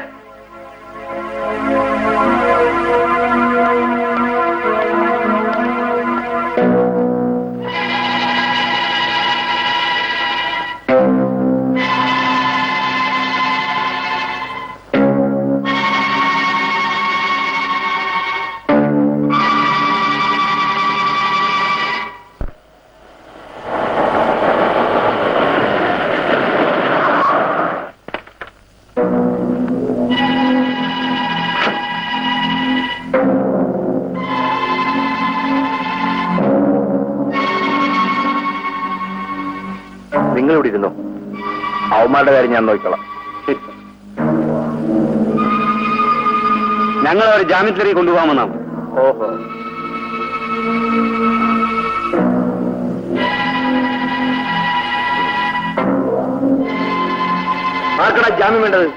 നിങ്ങളിവിടെ ഇരുന്നു. അവന്മാരുടെ കാര്യം ഞാൻ നോക്കിക്കോളാം. ഞങ്ങൾ ഒരു ജാമ്യത്തിലേക്ക് കൊണ്ടുപോകാമെന്നാണ്. ഓഹോ, ആർക്കടാ ജാമ്യം വേണ്ടത്?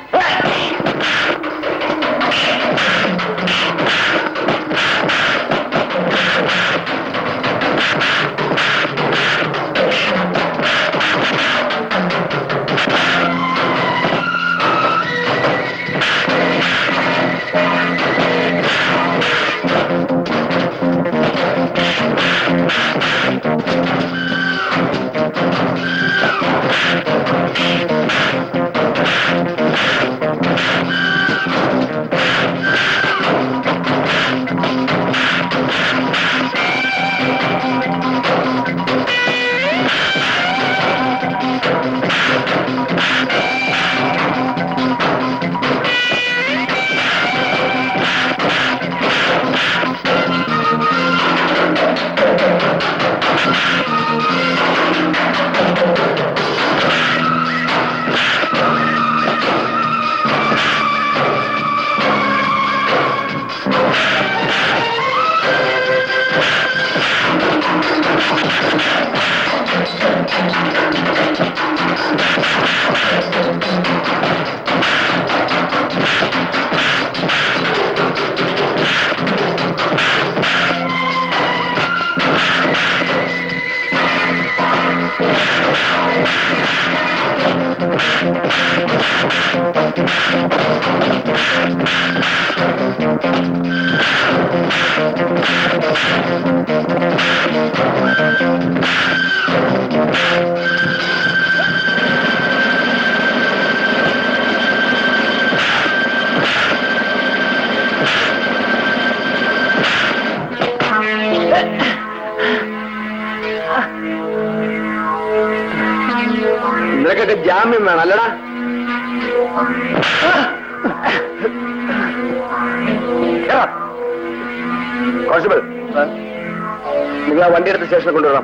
നിനക്കൊക്കെ ജാമ്യം വേണം അല്ലടാ? കോൺസ്റ്റബിൾ, നിങ്ങൾ ആ വണ്ടി എടുത്ത് സ്റ്റേഷനിൽ കൊണ്ടുവരണം.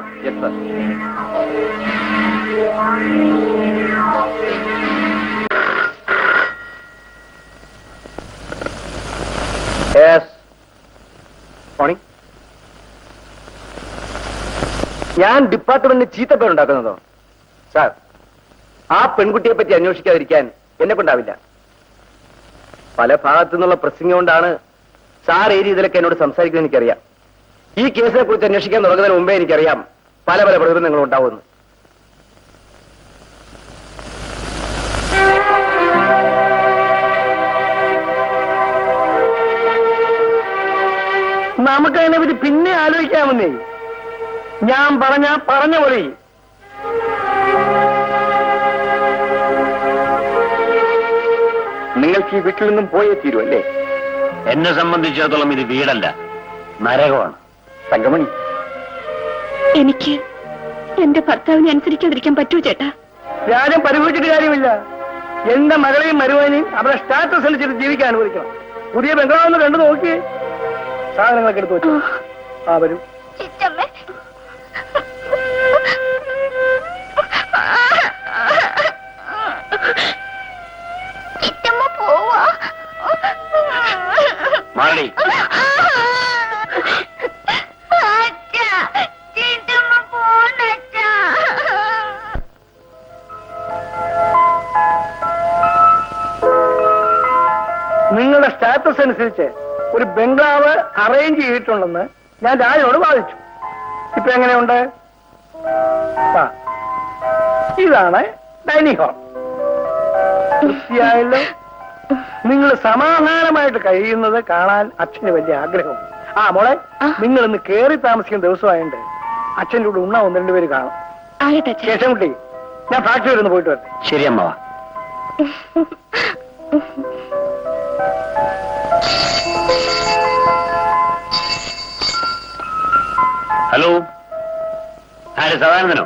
മോർണിംഗ്. ഞാൻ ഡിപ്പാർട്ട്മെന്റിന് ചീത്തപ്പേരുണ്ടാക്കുന്നതോ? സാർ, ആ പെൺകുട്ടിയെ പറ്റി അന്വേഷിക്കാതിരിക്കാൻ എന്നെ കൊണ്ടാവില്ല. പല ഭാഗത്തു നിന്നുള്ള പ്രസംഗം കൊണ്ടാണ് സാർ ഈ രീതിയിലൊക്കെ എന്നോട് സംസാരിക്കുന്നത് എനിക്കറിയാം. ഈ കേസിനെ കുറിച്ച് അന്വേഷിക്കാൻ തുടങ്ങുന്നതിന് മുമ്പേ എനിക്കറിയാം പല പല പ്രതിബന്ധങ്ങൾ ഉണ്ടാവുമെന്ന്. നമുക്കതിനെ പറ്റി പിന്നെ ആലോചിക്കാമെന്നേ. ഞാൻ പറഞ്ഞ പോലെ നിങ്ങൾക്ക് ഈ വീട്ടിൽ നിന്നും പോയേ തീരുമല്ലേ? എന്നെ സംബന്ധിച്ചിടത്തോളം ഇത് വീടല്ല, നരകമാണ്. തങ്കമണി, എനിക്ക് എന്റെ ഭർത്താവിനെ അനുസരിക്കാതിരിക്കാൻ പറ്റൂ ചേട്ടാ? ഞാനും പരിഭവിച്ചിട്ട് കാര്യമില്ല. എന്റെ മകളെയും മരുവാനെയും അവരുടെ സ്റ്റാറ്റസ് അനുസരിച്ച് ജീവിക്കാൻ അനുവദിക്കണം. പുതിയ ബംഗ്ലാവെന്ന് കണ്ടു നോക്കി സാധനങ്ങളൊക്കെ എടുത്തു വെച്ചു. ആ വരും. മാറി നിങ്ങളുടെ സ്റ്റാറ്റസ് അനുസരിച്ച് ഒരു ബംഗ്ലാവ് അറേഞ്ച് ചെയ്തിട്ടുണ്ടെന്ന് ഞാൻ രാജനോട് വാദിച്ചു. ഇപ്പൊ എങ്ങനെയുണ്ട്? ഇതാണ് ഡൈനിങ് ഹാൾ. വൃത്തിയായല്ലോ. നിങ്ങൾ സമാധാനമായിട്ട് കഴിയുന്നത് കാണാൻ അച്ഛന് വലിയ ആഗ്രഹം. ആ മോളെ, നിങ്ങൾ ഇന്ന് കേറി താമസിക്കുന്ന ദിവസമായുണ്ട് അച്ഛൻ്റെ കൂടെ ഉണ്ണ 1-2 പേര് കാണും. കേശവൻകുട്ടി, ഞാൻ ഫാക്ടറി ഒന്ന് പോയിട്ട് വരട്ടെ. ശരി അമ്മ. ഹലോ, ആര്? സദാനന്ദനോ?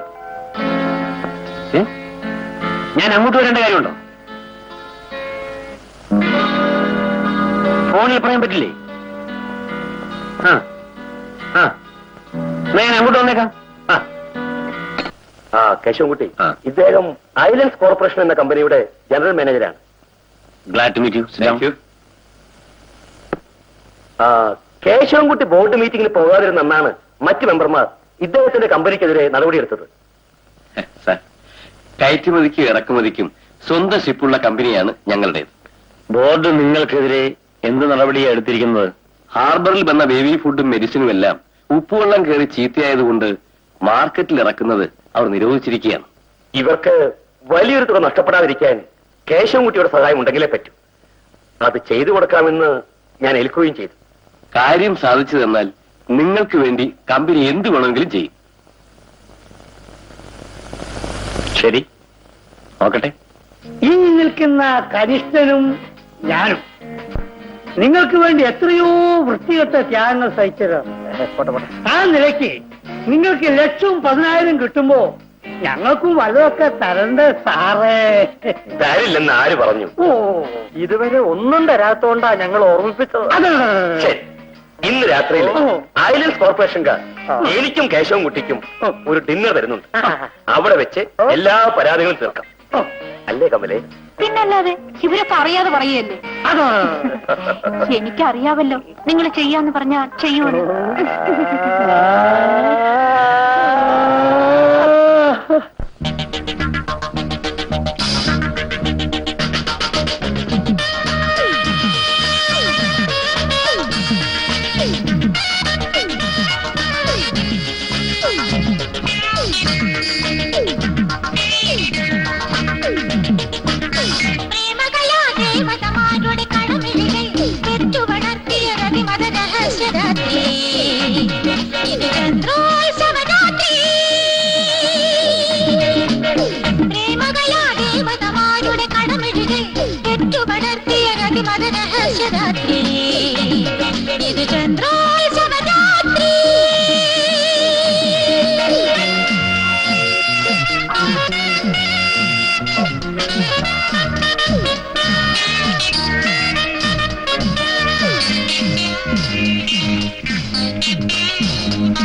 ഞാൻ അങ്ങോട്ട് വരേണ്ട കാര്യമുണ്ടോ? ഫോണിൽ പറയാൻ പറ്റില്ലേ? ഞാൻ അങ്ങോട്ട് വന്നേക്കാം. കേശവൻകുട്ടി, ഇദ്ദേഹം ഐലൻഡ്സ് കോർപ്പറേഷൻ എന്ന കമ്പനിയുടെ ജനറൽ മാനേജരാണ്. Glad to meet you. Thank you. Keshavankutty board മീറ്റിംഗിൽ പോകാതിരുന്നാണ് മറ്റ് മെമ്പർമാർ ഇദ്ദേഹത്തിന്റെ കമ്പനിക്കെതിരെ നടപടിയെടുത്തത്. കയറ്റുമതിക്കും ഇറക്കുമതിക്കും സ്വന്തം ഷിപ്പുള്ള കമ്പനിയാണ് ഞങ്ങളുടേത്. ബോർഡ് നിങ്ങൾക്കെതിരെ എന്ത് നടപടിയാണ് എടുത്തിരിക്കുന്നത്? ഹാർബറിൽ വന്ന ബേബി ഫുഡും മെഡിസിനും എല്ലാം ഉപ്പുവെള്ളം കയറി ചീത്തയായതുകൊണ്ട് മാർക്കറ്റിൽ ഇറക്കുന്നത് അവർ നിരോധിച്ചിരിക്കുകയാണ്. ഇവർക്ക് വലിയൊരു തുക നഷ്ടപ്പെടാതിരിക്കാൻ കേശവൻകുട്ടിയുടെ സഹായം ഉണ്ടെങ്കിലേ പറ്റൂ. അത് ചെയ്തു കൊടുക്കാമെന്ന് ഞാൻ ഏൽക്കുകയും ചെയ്തു. കാര്യം സാധിച്ചു തന്നാൽ നിങ്ങൾക്ക് വേണ്ടി കമ്പനി എന്ത് വേണമെങ്കിലും ചെയ്യും. ശരി, നോക്കട്ടെ. ഈ നിൽക്കുന്ന കനിഷ്ഠനും ഞാനും നിങ്ങൾക്ക് വേണ്ടി എത്രയോ വൃത്തികെട്ട ത്യാഗങ്ങൾ സഹിച്ചതാണ്. ആ നിലയ്ക്ക് നിങ്ങൾക്ക് 1,10,000 കിട്ടുമ്പോ ഞങ്ങൾക്കും വല്ലതൊക്കെ തരണ്ടേ സാറേ? തരില്ലെന്ന് ആര് പറഞ്ഞു? ഇതുവരെ ഒന്നും തരാത്തോണ്ടാ ഞങ്ങൾ ഓർമ്മിപ്പിച്ചത്. ശരി, ഇന്ന് രാത്രിയിൽ ഐലൻഡ്സ് കോർപ്പറേഷൻകാർ എനിക്കും കേശവൻകുട്ടിക്കും ഒരു ഡിന്നർ തരുന്നുണ്ട്. അവിടെ വെച്ച് എല്ലാ പരാതികളും തീർക്കാം. അല്ലേ കമലേ? പിന്നല്ലാതെ ഇവരൊക്കെ അറിയാതെ പറയല്ലേ? എനിക്കറിയാവല്ലോ നിങ്ങൾ ചെയ്യാന്ന് പറഞ്ഞാൽ ചെയ്യൂന്ന്. ഇത്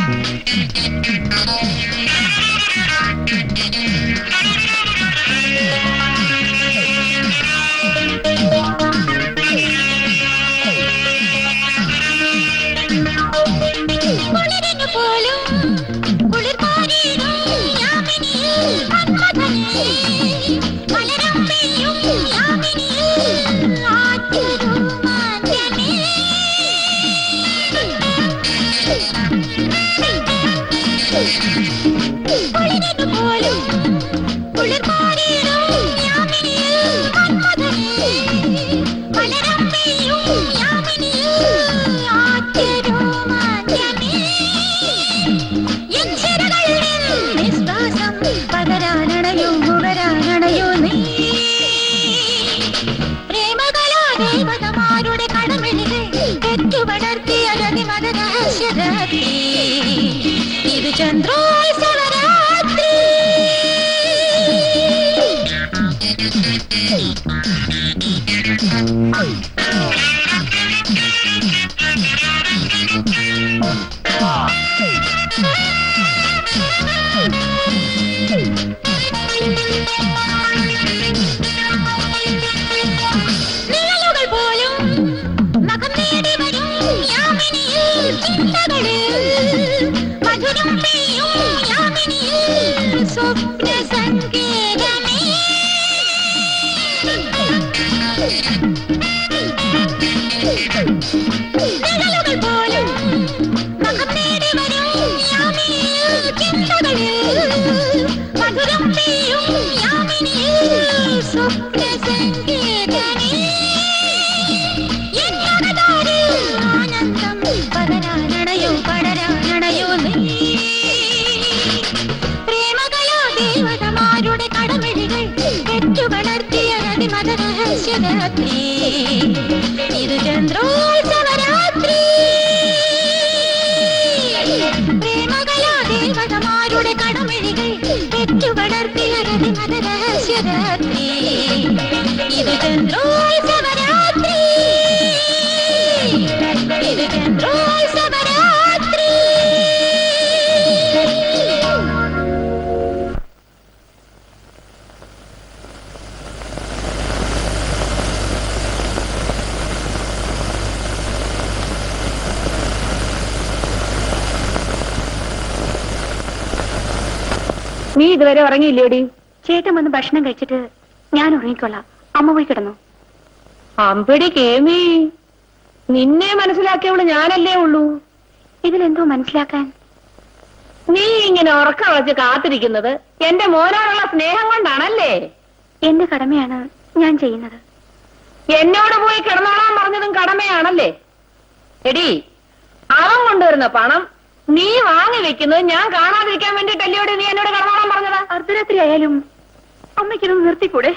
നീ ഇതുവരെ ഉറങ്ങിയില്ലേടി? ചേട്ടൻ വന്ന് ഭക്ഷണം കഴിച്ചിട്ട് ഞാൻ ഉറങ്ങിക്കൊള്ളാം. അമ്മ പോയി കിടന്നു. അമ്പടി കേമി, നിന്നെ മനസ്സിലാക്കിയവള് ഞാനല്ലേ ഉള്ളൂ. ഇതിലെന്തോ മനസ്സിലാക്കാൻ? നീ ഇങ്ങനെ ഉറക്കം വെച്ച് കാത്തിരിക്കുന്നത് എന്റെ മോനോടുള്ള സ്നേഹം കൊണ്ടാണല്ലേ? എന്റെ കടമയാണ് ഞാൻ ചെയ്യുന്നത്. എന്നോട് പോയി കിടന്നോളാൻ പറഞ്ഞതും കടമയാണല്ലേ? എടി, അവൻ കൊണ്ടുവരുന്ന പണം നീ വാങ്ങി വെക്കുന്നത് ഞാൻ കാണാതിരിക്കാൻ വേണ്ടിട്ടല്ലോട് നീ എന്നോട് കിടന്നോളാൻ പറഞ്ഞതാ. അർദ്ധരാത്രി ആയാലും അമ്മയ്ക്കൊന്ന് നിർത്തിക്കൂടെ?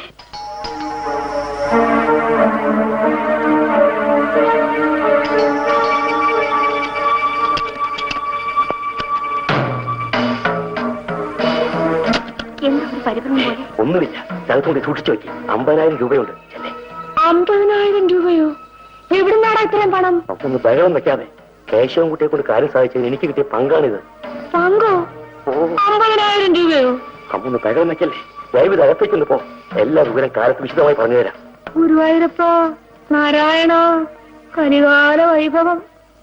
എന്താ ഒരു പരിഭ്രമം പോലെ? ഒന്നുമില്ല, സ്ഥലത്തുകൂടി സൂക്ഷിച്ചു വെക്കി. 50,000 രൂപയുണ്ട്. 50,000 രൂപയോ? എവിടുന്നാടാ ഇത്രയും പണം? ഒന്ന് ബഹളം വെക്കാതെ. കേശവൻ കുട്ടിയെ കൊണ്ട് കാര്യം സാധിച്ചത് എനിക്ക് കിട്ടിയ പങ്കാണിത്. പങ്കോ? 50,000 രൂപയോ? അമ്മൊന്ന് ബഹളം വെക്കല്ലേ. ദയവിത് അകത്തേക്കൊന്ന് പോ. എല്ലാ വിവരം കാലത്ത് വിശദമായി പറഞ്ഞുതരാം. ഗുരുവായൂരപ്പ, നാരായണ, കലികാല വൈഭവം.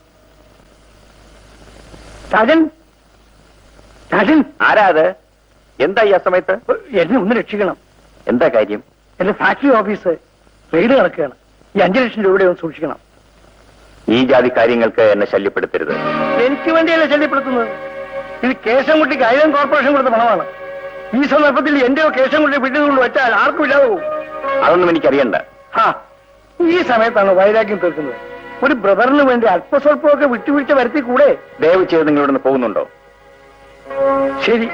രാജൻ, രാജൻ, ആരാ അത്? എന്താ ഈ അസമയത്ത്? എന്നെ ഒന്ന് രക്ഷിക്കണം. എന്താ കാര്യം? എന്റെ ഫാക്ടറി ഓഫീസ് റെയ്ഡ് നടക്കുകയാണ്. ഈ 5 ലക്ഷം രൂപയുടെ ഒന്ന് സൂക്ഷിക്കണം. ഈ ജാതി കാര്യങ്ങൾക്ക് എന്നെ ശല്യപ്പെടുത്തരുത്. എനിക്ക് വേണ്ടിയല്ല ശല്യപ്പെടുത്തുന്നത്. ഇത് കേശവൻകുട്ടിക്ക് ഐലൻ കോർപ്പറേഷൻ കൊടുത്ത പണമാണ്. ഈ സന്ദർഭത്തിൽ എന്റെയോ കേശവൻകുട്ടി വിട്ടുകൊണ്ട് വെച്ചാൽ ആർക്കും ഇല്ലാതെ പോകും. അതൊന്നും എനിക്കറിയണ്ട. ഈ സമയത്താണ് വൈരാഗ്യം തീർക്കുന്നത്. ഒരു ബ്രദറിന് വേണ്ടി അല്പസ്വല്പമൊക്കെ വിട്ടുവീഴ്ച വരുത്തി കൂടെ? ദയവ് ചെയ്ത് നിങ്ങൾ ഇവിടുന്ന് പോകുന്നുണ്ടോ? ശരി.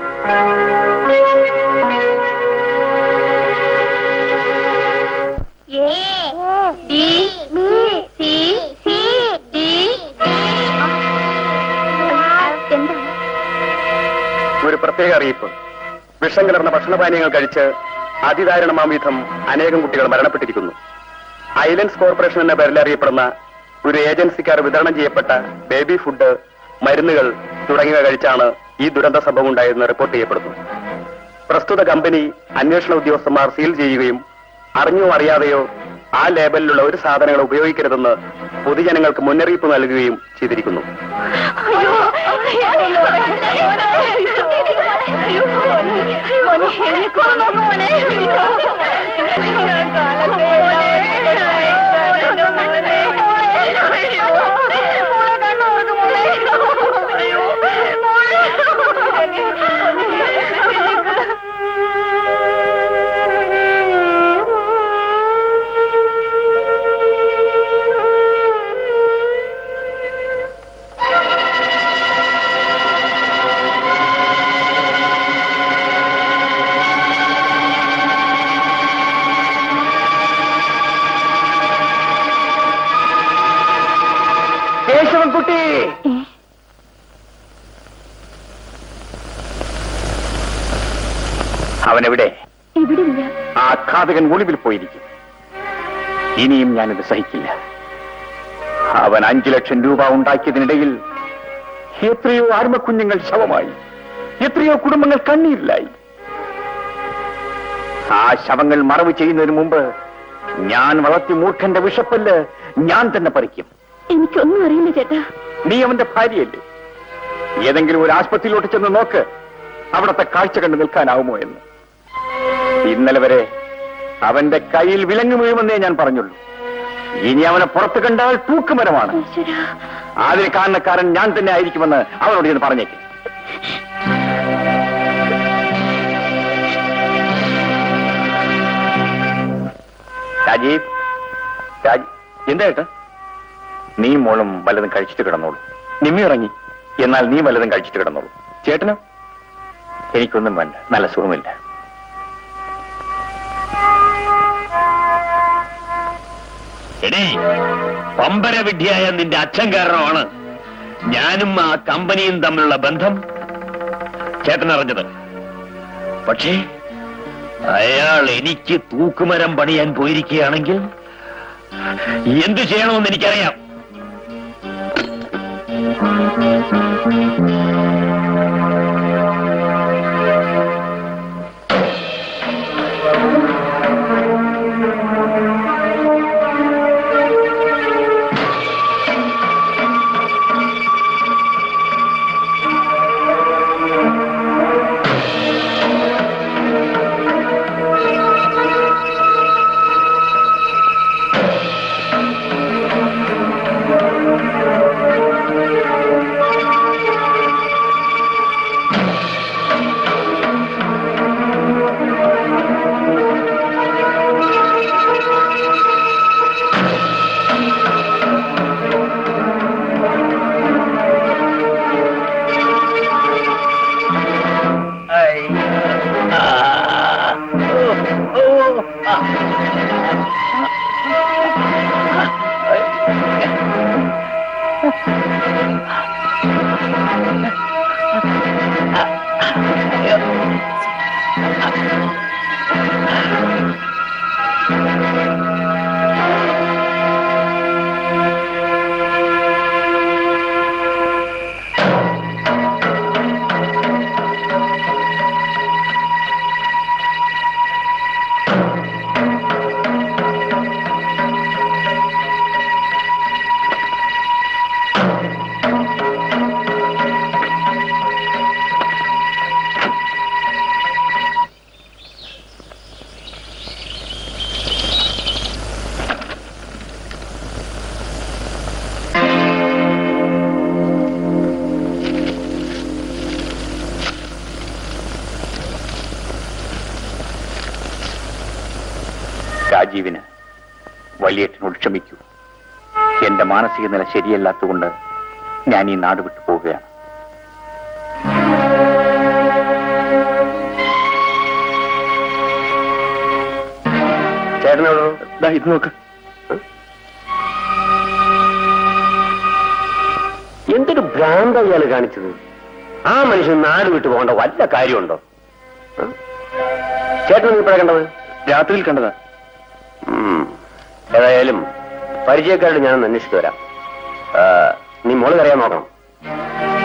ഒരു പ്രത്യേക അറിയിപ്പ്. വിഷം കലർന്ന ഭക്ഷണപാനീയങ്ങൾ കഴിച്ച് അതിദാരുണമാം വിധം അനേകം കുട്ടികൾ മരണപ്പെട്ടിരിക്കുന്നു. ഐലൻഡ്സ് കോർപ്പറേഷൻ എന്ന പേരിൽ അറിയപ്പെടുന്ന ഒരു ഏജൻസിക്കാർ വിതരണം ചെയ്യപ്പെട്ട ബേബി ഫുഡ് മരുന്നുകൾ തുടങ്ങിയവ കഴിച്ചാണ് ഈ ദുരന്ത സംഭവം ഉണ്ടായതെന്ന് റിപ്പോർട്ട് ചെയ്യപ്പെടുന്നു. പ്രസ്തുത കമ്പനി അന്വേഷണ ഉദ്യോഗസ്ഥന്മാർ സീൽ ചെയ്യുകയും അറിഞ്ഞോ അറിയാതെയോ ആ ലേബലിലുള്ള ഒരു സാധനങ്ങൾ ഉപയോഗിക്കരുതെന്ന് പൊതുജനങ്ങൾക്ക് മുന്നറിയിപ്പ് നൽകുകയും ചെയ്തിരിക്കുന്നു. കേശവൻകുട്ടി, അവനെവിടെ? എവിടില്ല. ആ ഘാതകൻ ഒളിവിൽ പോയിരിക്കും. ഇനിയും ഞാനിത് സഹിക്കില്ല. അവൻ 5 ലക്ഷം രൂപ ഉണ്ടാക്കിയതിനിടയിൽ എത്രയോ ആർമക്കുഞ്ഞുങ്ങൾ ശവമായി, എത്രയോ കുടുംബങ്ങൾ കണ്ണീരിലായി. ആ ശവങ്ങൾ മറവ് ചെയ്യുന്നതിന് മുമ്പ് ഞാൻ വളർത്തി മൂർഖന്റെ വിഷപ്പല്ല് ഞാൻ തന്നെ പറിക്കും. എനിക്കൊന്നും അറിയില്ല ചേട്ടാ. നീ അവന്റെ ഭാര്യയല്ലേ? ഏതെങ്കിലും ഒരു ആശുപത്രിയിലോട്ട് ചെന്ന് നോക്ക്, അവിടത്തെ കാഴ്ച കണ്ടു നിൽക്കാനാവുമോ എന്ന്. ഇന്നലെ വരെ അവന്റെ കയ്യിൽ വിലങ്ങ് വീഴുമെന്നേ ഞാൻ പറഞ്ഞുള്ളൂ. ഇനി അവനെ പുറത്ത് കണ്ടാൽ തൂക്കുമരമാണ്. അതിന് കാരണക്കാരൻ ഞാൻ തന്നെ ആയിരിക്കുമെന്ന് അവനോട് ഞാൻ പറഞ്ഞേക്ക്. രാജീവ്, എന്താ ഏട്ടാ? നീ മോളും വല്ലതും കഴിച്ചിട്ട് കിടന്നോളൂ. നിമ്മി ഇറങ്ങി. എന്നാൽ നീ വല്ലതും കഴിച്ചിട്ട് കിടന്നോളൂ. ചേട്ടനോ? എനിക്കൊന്നും വേണ്ട, നല്ല സുഖമില്ല. എടീ, പമ്പരവിഡ്ഢിയായ നിന്റെ അച്ഛൻ കാരണമാണ് ഞാനും ആ കമ്പനിയും തമ്മിലുള്ള ബന്ധം ചേട്ടനറിഞ്ഞത്. പക്ഷേ അയാൾ എനിക്ക് തൂക്കുമരം പണിയാൻ പോയിരിക്കുകയാണെങ്കിൽ എന്തു ചെയ്യണമെന്ന് എനിക്കറിയാം. രാജീവിന് വലിയേട്ടനോട് ക്ഷമിക്കൂ. എന്റെ മാനസിക നില ശരിയല്ലാത്തതുകൊണ്ട് ഞാൻ ഈ നാട് വിട്ടു പോവുകയാണ്. ചേട്ടനോടോ? ഇത് നോക്ക്. എന്തൊരു ഭ്രാന്ത ഇയാള് കാണിച്ചത്. ആ മനുഷ്യൻ നാട് വിട്ടു പോകേണ്ട വല്ല കാര്യമുണ്ടോ? ചേട്ടൻ ഇപ്പോഴാ കണ്ടത്? രാത്രിയിൽ കണ്ടതാ. ഏതായാലും പരിചയക്കാരോട് ഞാനൊന്ന് അന്വേഷിച്ചു വരാം. നീ മോള് കറിയാൻ നോക്കണം.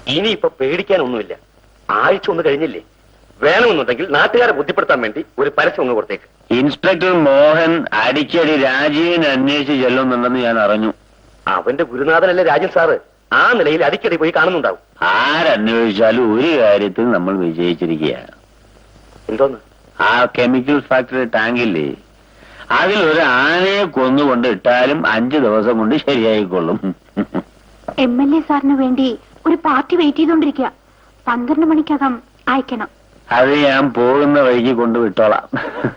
ഇനിയിപ്പൊ പേടിക്കാനൊന്നുമില്ല. ആഴ്ച ഒന്ന് കഴിഞ്ഞില്ലേ? വേണമെന്നുണ്ടെങ്കിൽ നാട്ടുകാരെ ബുദ്ധിപ്പെടുത്താൻ വേണ്ടി ഒരു പരസ്യം ഒന്ന് കൊടുത്തേക്ക്. ഇൻസ്പെക്ടർ മോഹൻ അടിക്കടി രാജീവിനെ അന്വേഷിച്ച് ചെല്ലുന്നുണ്ടെന്ന് ഞാൻ അറിഞ്ഞു. അവന്റെ ഗുരുനാഥനല്ലേ രാജൻ സാറ്. ആ നിലയിൽ അടിക്കടി പോയി കാണുന്നുണ്ടാവും. ആരന്വേഷിച്ചാലും ഒരു കാര്യത്തിൽ നമ്മൾ വിജയിച്ചിരിക്കുകയാണ്. എന്തോന്ന്? ആ കെമിക്കൽ ഫാക്ടറി ടാങ്കില്ലേ, അതിലൊരു ആനയെ കൊന്നുകൊണ്ട് ഇട്ടാലും 5 ദിവസം കൊണ്ട് ശരിയായിക്കൊള്ളും. MLA സാറിന് വേണ്ടി ഒരു പാർട്ടി വെയിറ്റ് ചെയ്തോണ്ടിരിക്കുക. 12 മണിക്കകം അയക്കണം. അത് ഞാൻ പോകുന്ന വഴിക്ക് കൊണ്ടുവിട്ടോളാം.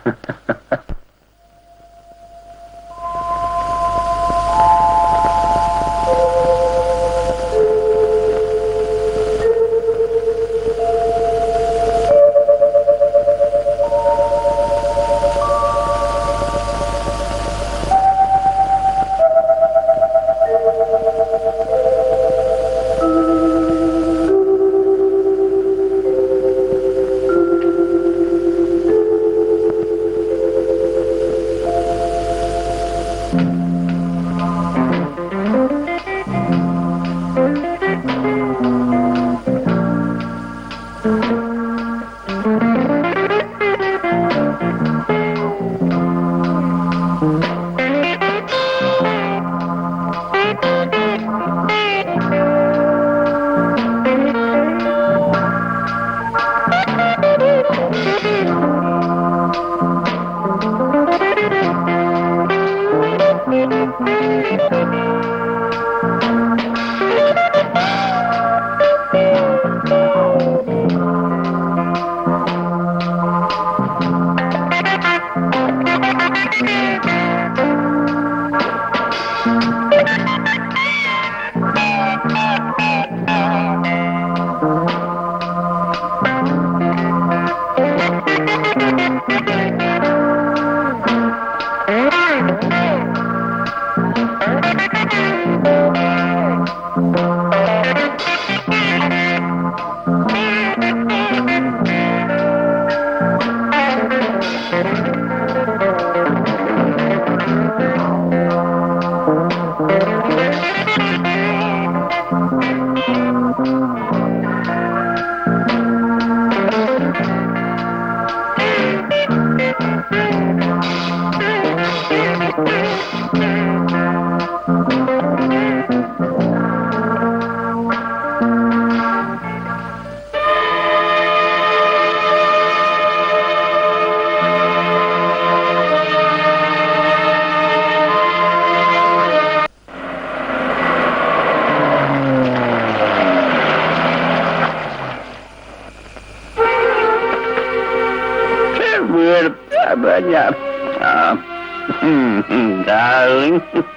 Darling.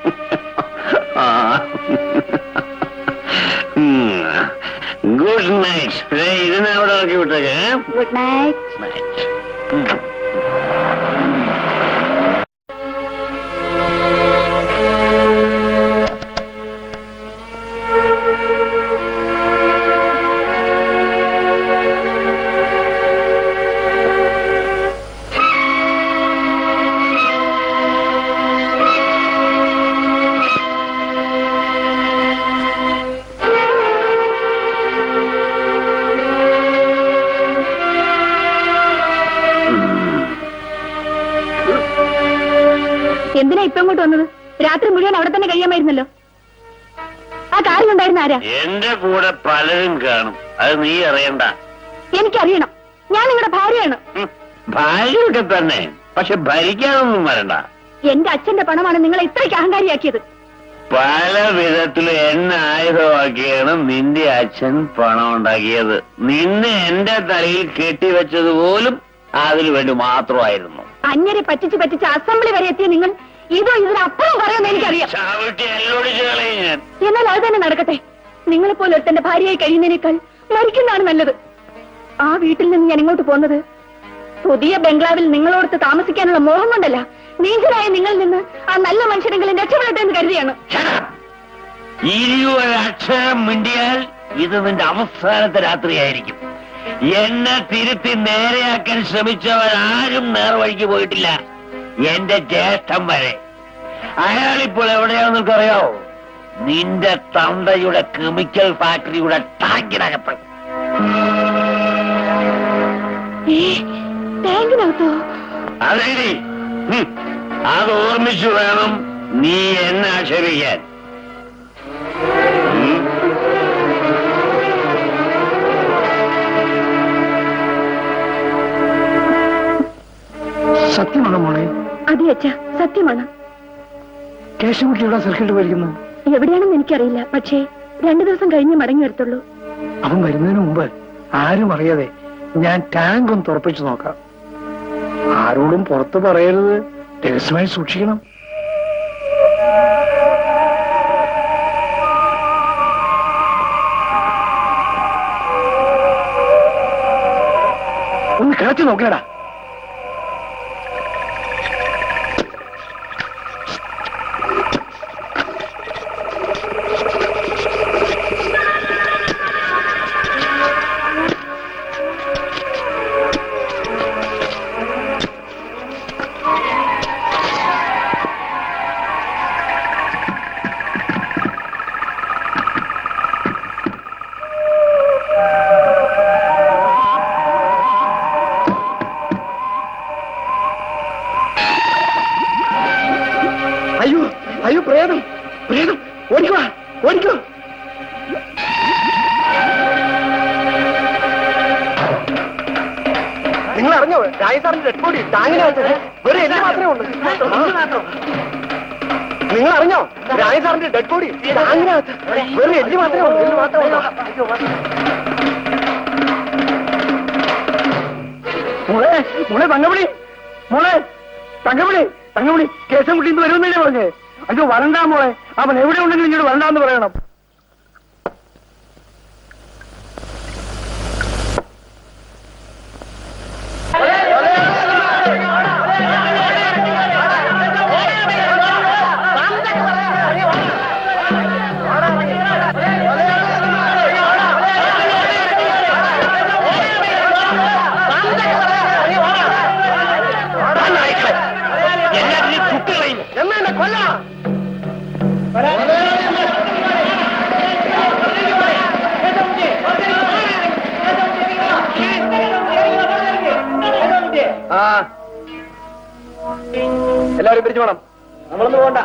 Good night. ഇതിനെ അവിടെ ഇറക്കി വിട്ടേക്ക്. Good night. എന്തിനാ ഇപ്പൊ ഇങ്ങോട്ട് വന്നത്? രാത്രി മുഴുവൻ അവിടെ തന്നെ കഴിയാമായിരുന്നല്ലോ. ആ കാറിലുണ്ടായിരുന്ന ആരാ? എന്റെ കൂടെ പലരും കാണും, അത് നീ അറിയണ്ട. എനിക്കറിയണം. ഞാൻ നിങ്ങളുടെ ഭാര്യയാണ്. ഭാര്യയൊക്കെ തന്നെ, പക്ഷെ ഭരിക്കാനൊന്നും വരണ്ട. എന്റെ അച്ഛന്റെ പണമാണ് നിങ്ങളെ ഇത്രയ്ക്ക് അഹങ്കാരിയാക്കിയത്. പല വിധത്തിലും എന്നെ ആയുധമാക്കിയാണ് നിന്റെ അച്ഛൻ പണം ഉണ്ടാക്കിയത്. നിന്നെ എന്റെ തലയിൽ കെട്ടിവെച്ചതുപോലും അതിനു വേണ്ടി മാത്രമായിരുന്നു. അന്യരെ പറ്റിച്ച് പറ്റിച്ച് അസംബ്ലി വരെ എത്തിയ നിങ്ങൾ ഇതിനപ്പുറം പറയുമെന്ന് എനിക്കറിയാം. എന്നാൽ അത് തന്നെ നടക്കട്ടെ. നിങ്ങളെപ്പോലെ ഒരുത്തന്റെ ഭാര്യയായി കഴിയുന്നതിനേക്കാൾ മരിക്കുന്നതാണ് നല്ലത്. ആ വീട്ടിൽ നിന്ന് ഞാൻ ഇങ്ങോട്ട് പോകുന്നത് പുതിയ ബംഗ്ലാവിൽ നിങ്ങളോടത്ത് താമസിക്കാനുള്ള മോഹം കൊണ്ടല്ല, നീചരായ നിങ്ങളിൽ നിന്ന് ആ നല്ല മനുഷ്യരെങ്കിലും രക്ഷപ്പെടട്ടെ എന്ന് കരുതിയാണ്. അക്ഷരം മിണ്ടിയാൽ ഇത് നിന്റെ അവസാനത്തെ രാത്രിയായിരിക്കും. എന്നെ തിരുത്തി നേരെയാക്കാൻ ശ്രമിച്ചവരാരും നേർവഴിക്ക് പോയിട്ടില്ല, എന്റെ ജ്യേഷ്ഠൻ വരെ. അയാളിപ്പോൾ എവിടെയാണെന്ന് നിനക്കറിയാവോ? നിന്റെ തന്തയുടെ കെമിക്കൽ ഫാക്ടറിയുടെ ടാങ്കിനകത്ത്. ടാങ്കിനകത്തോ? അതെ, അത് ഓർമ്മിച്ചു വേണം നീ എന്നെ ആക്ഷേപിക്കാൻ. സത്യമാണോ മോളെ? അതെ അച്ഛാ, സത്യമാണ്. കേശവൻകുട്ടി എവിടെ സർക്കിട്ട് പോയിരിക്കുന്നു? എവിടെയാണെന്ന് എനിക്കറിയില്ല, പക്ഷേ 2 ദിവസം കഴിഞ്ഞേ മടങ്ങി വരത്തുള്ളൂ. അവൻ വരുന്നതിന് മുമ്പ് ആരും അറിയാതെ ഞാൻ ടാങ്ക് ഒന്ന് തുറപ്പിച്ചു നോക്കാം. ആരോടും പുറത്ത് പറയരുത്, രഹസ്യമായി സൂക്ഷിക്കണം. ഒന്ന് കിടച്ചു നോക്കടാ. അയ്യോ, പ്രേതം, പ്രേതം, ഓടിക്കോ, ഓടിക്കോ. നിങ്ങൾ അറിഞ്ഞോ രായ സാറിന്റെ ഡെഡ് ബോഡി ടാങ്കിനകത്ത് വെറും എല്ല് മാത്രമേ ഉള്ളൂ. നിങ്ങൾ അറിഞ്ഞോ രായ സാറിന്റെ ഡെഡ് ബോഡി ടാങ്കിനകത്ത് വെറും എല്ല് മാത്രമേ ഉള്ളൂ, എല്ല് മാത്രമേ ഉള്ളൂ. മോളെ, മോളെ തങ്കമണി, മോളെ തങ്കമണി, തങ്കമണി, കേശവൻകുട്ടി ഇന്ന് വരുമെന്നല്ലേ പറഞ്ഞേ? അയ്യോ വരണ്ടാ മോളെ, അവൻ എവിടെ ഉണ്ടെങ്കിലും ഇങ്ങോട്ട് വരണ്ടാന്ന് പറയണം. എന്നെ കൊല്ല. എല്ലാവരും പിരിച്ചു വേണം, നമ്മളൊന്നും പോകണ്ട.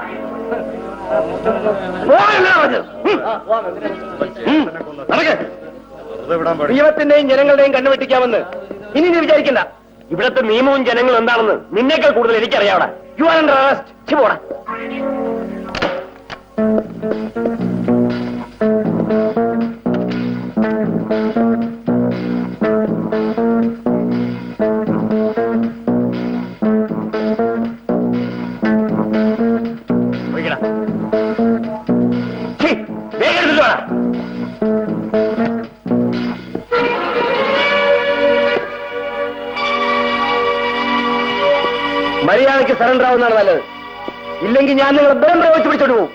ദൈവത്തിന്റെയും ജനങ്ങളുടെയും കണ്ണുവെട്ടിക്കാമെന്ന് ഇനി നീ വിചാരിക്കണ്ട. ഇവിടത്തെ നിയമവും ജനങ്ങളും എന്താണെന്ന് നിന്നേക്കാൾ കൂടുതൽ എനിക്കറിയാവടാ. You are under arrest. പോടാ. മര്യാദയ്ക്ക് സറണ്ടർ ആവുന്നതാണ് നല്ലത്. ഇല്ലെങ്കിൽ ഞാൻ നിങ്ങളെ ബലം പ്രയോഗിച്ച് പിടിച്ചോട്ട് പോകും.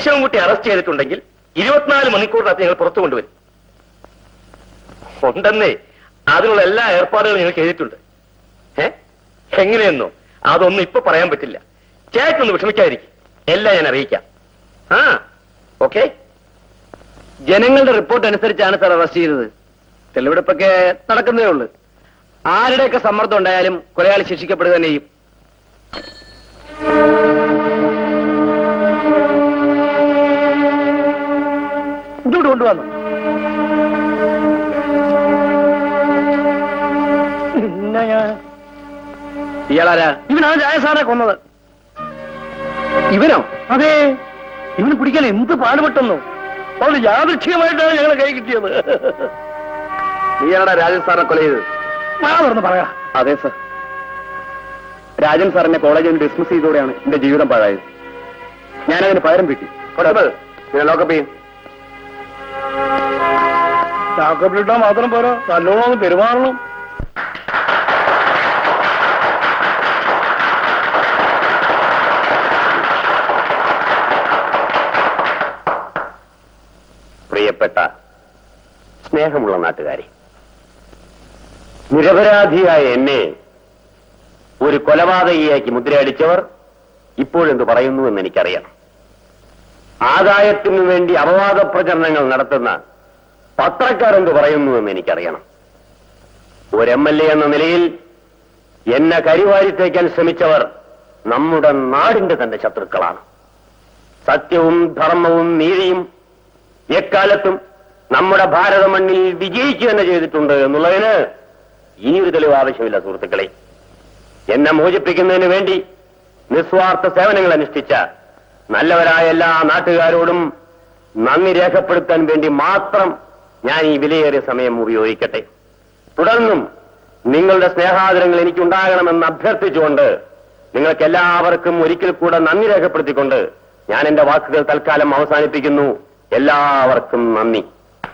കേശവൻകുട്ടി അറസ്റ്റ് ചെയ്തിട്ടുണ്ടെങ്കിൽ 24 മണിക്കൂറിനകത്ത് ഞങ്ങൾ പുറത്തു കൊണ്ടുവരും. ഉണ്ടെന്നേ, അതിനുള്ള എല്ലാ ഏർപ്പാടുകളും ഞങ്ങൾ ചെയ്തിട്ടുണ്ട്. എങ്ങനെയെന്നോ അതൊന്നും ഇപ്പൊ പറയാൻ പറ്റില്ല. ചേട്ടനൊന്ന് വിഷമിക്കാതിരിക്കും, എല്ലാം ഞാൻ അറിയിക്കാം. ഓക്കെ. ജനങ്ങളുടെ റിപ്പോർട്ട് അനുസരിച്ചാണ് സാർ അറസ്റ്റ് ചെയ്തത്. തെളിവെടുപ്പൊക്കെ നടക്കുന്നതേ ഉള്ളൂ. ആരുടെയൊക്കെ സമ്മർദ്ദം ഉണ്ടായാലും കൊലയാളി ശിക്ഷിക്കപ്പെടുക തന്നെ ചെയ്യും. ഇങ്ങോട്ട് കൊണ്ടുവന്നു. ഇയാളാരാ? ഇവനാണ് രാജസാറെ കൊന്നത്. ഇവനോ? അതെ, ഇവന് പിടിക്കാൻ എന്ത് പാടുപെട്ടെന്നോ. അത് യാദൃച്ഛികമായിട്ടാണ് ഞങ്ങളെ കൈ കിട്ടിയത്. നീയാണാ രാജൻ സാറിനെ കൊല ചെയ്തത്? തുറന്ന് പറയാ. അതെ സർ. രാജൻ സാറിനെ കോളേജിൽ നിന്ന് ഡിസ്മിസ് ചെയ്തോടെയാണ് എന്റെ ജീവിതം പാഴായത്. ഞാനതിന് പകരം കിട്ടി. ലോക്കപ്പ് ചെയ്യും. ലോക്കപ്പിലിട്ടാ മാത്രം പോരാ, നല്ലോണം പെരുമാറണം. പ്രിയപ്പെട്ട സ്നേഹമുള്ള നാട്ടുകാരെ, നിരപരാധിയായ എന്നെ ഒരു കൊലപാതകിയാക്കി മുദ്രയടിച്ചവർ ഇപ്പോഴെന്ത് പറയുന്നു എന്ന് എനിക്കറിയണം. ആദായത്തിനു വേണ്ടി അപവാദ പ്രചരണങ്ങൾ നടത്തുന്ന പത്രക്കാരെന്ത് പറയുന്നു എന്ന് എനിക്കറിയണം. ഒരു MLA എന്ന നിലയിൽ എന്നെ കരിവാരിത്തേക്കാൻ ശ്രമിച്ചവർ നമ്മുടെ നാടിന്റെ തന്നെ ശത്രുക്കളാണ്. സത്യവും ധർമ്മവും നീതിയും എക്കാലത്തും നമ്മുടെ ഭാരത മണ്ണിൽ വിജയിക്കുക തന്നെ ചെയ്തിട്ടുണ്ട് എന്നുള്ളതിന് ഇനിയൊരു തെളിവ് ആവശ്യമില്ല സുഹൃത്തുക്കളെ. എന്നെ മോചിപ്പിക്കുന്നതിന് വേണ്ടി നിസ്വാർത്ഥ സേവനങ്ങൾ അനുഷ്ഠിച്ച നല്ലവരായ എല്ലാ നാട്ടുകാരോടും നന്ദി രേഖപ്പെടുത്താൻ വേണ്ടി മാത്രം ഞാൻ ഈ വിലയേറിയ സമയം ഉപയോഗിക്കട്ടെ. തുടർന്നും നിങ്ങളുടെ സ്നേഹാദരങ്ങൾ എനിക്കുണ്ടാകണമെന്ന് അഭ്യർത്ഥിച്ചുകൊണ്ട് നിങ്ങൾക്ക് എല്ലാവർക്കും ഒരിക്കൽ കൂടെ നന്ദി രേഖപ്പെടുത്തിക്കൊണ്ട് ഞാൻ എന്റെ വാക്കുകൾ തൽക്കാലം അവസാനിപ്പിക്കുന്നു. എല്ലാവർക്കും നന്ദി.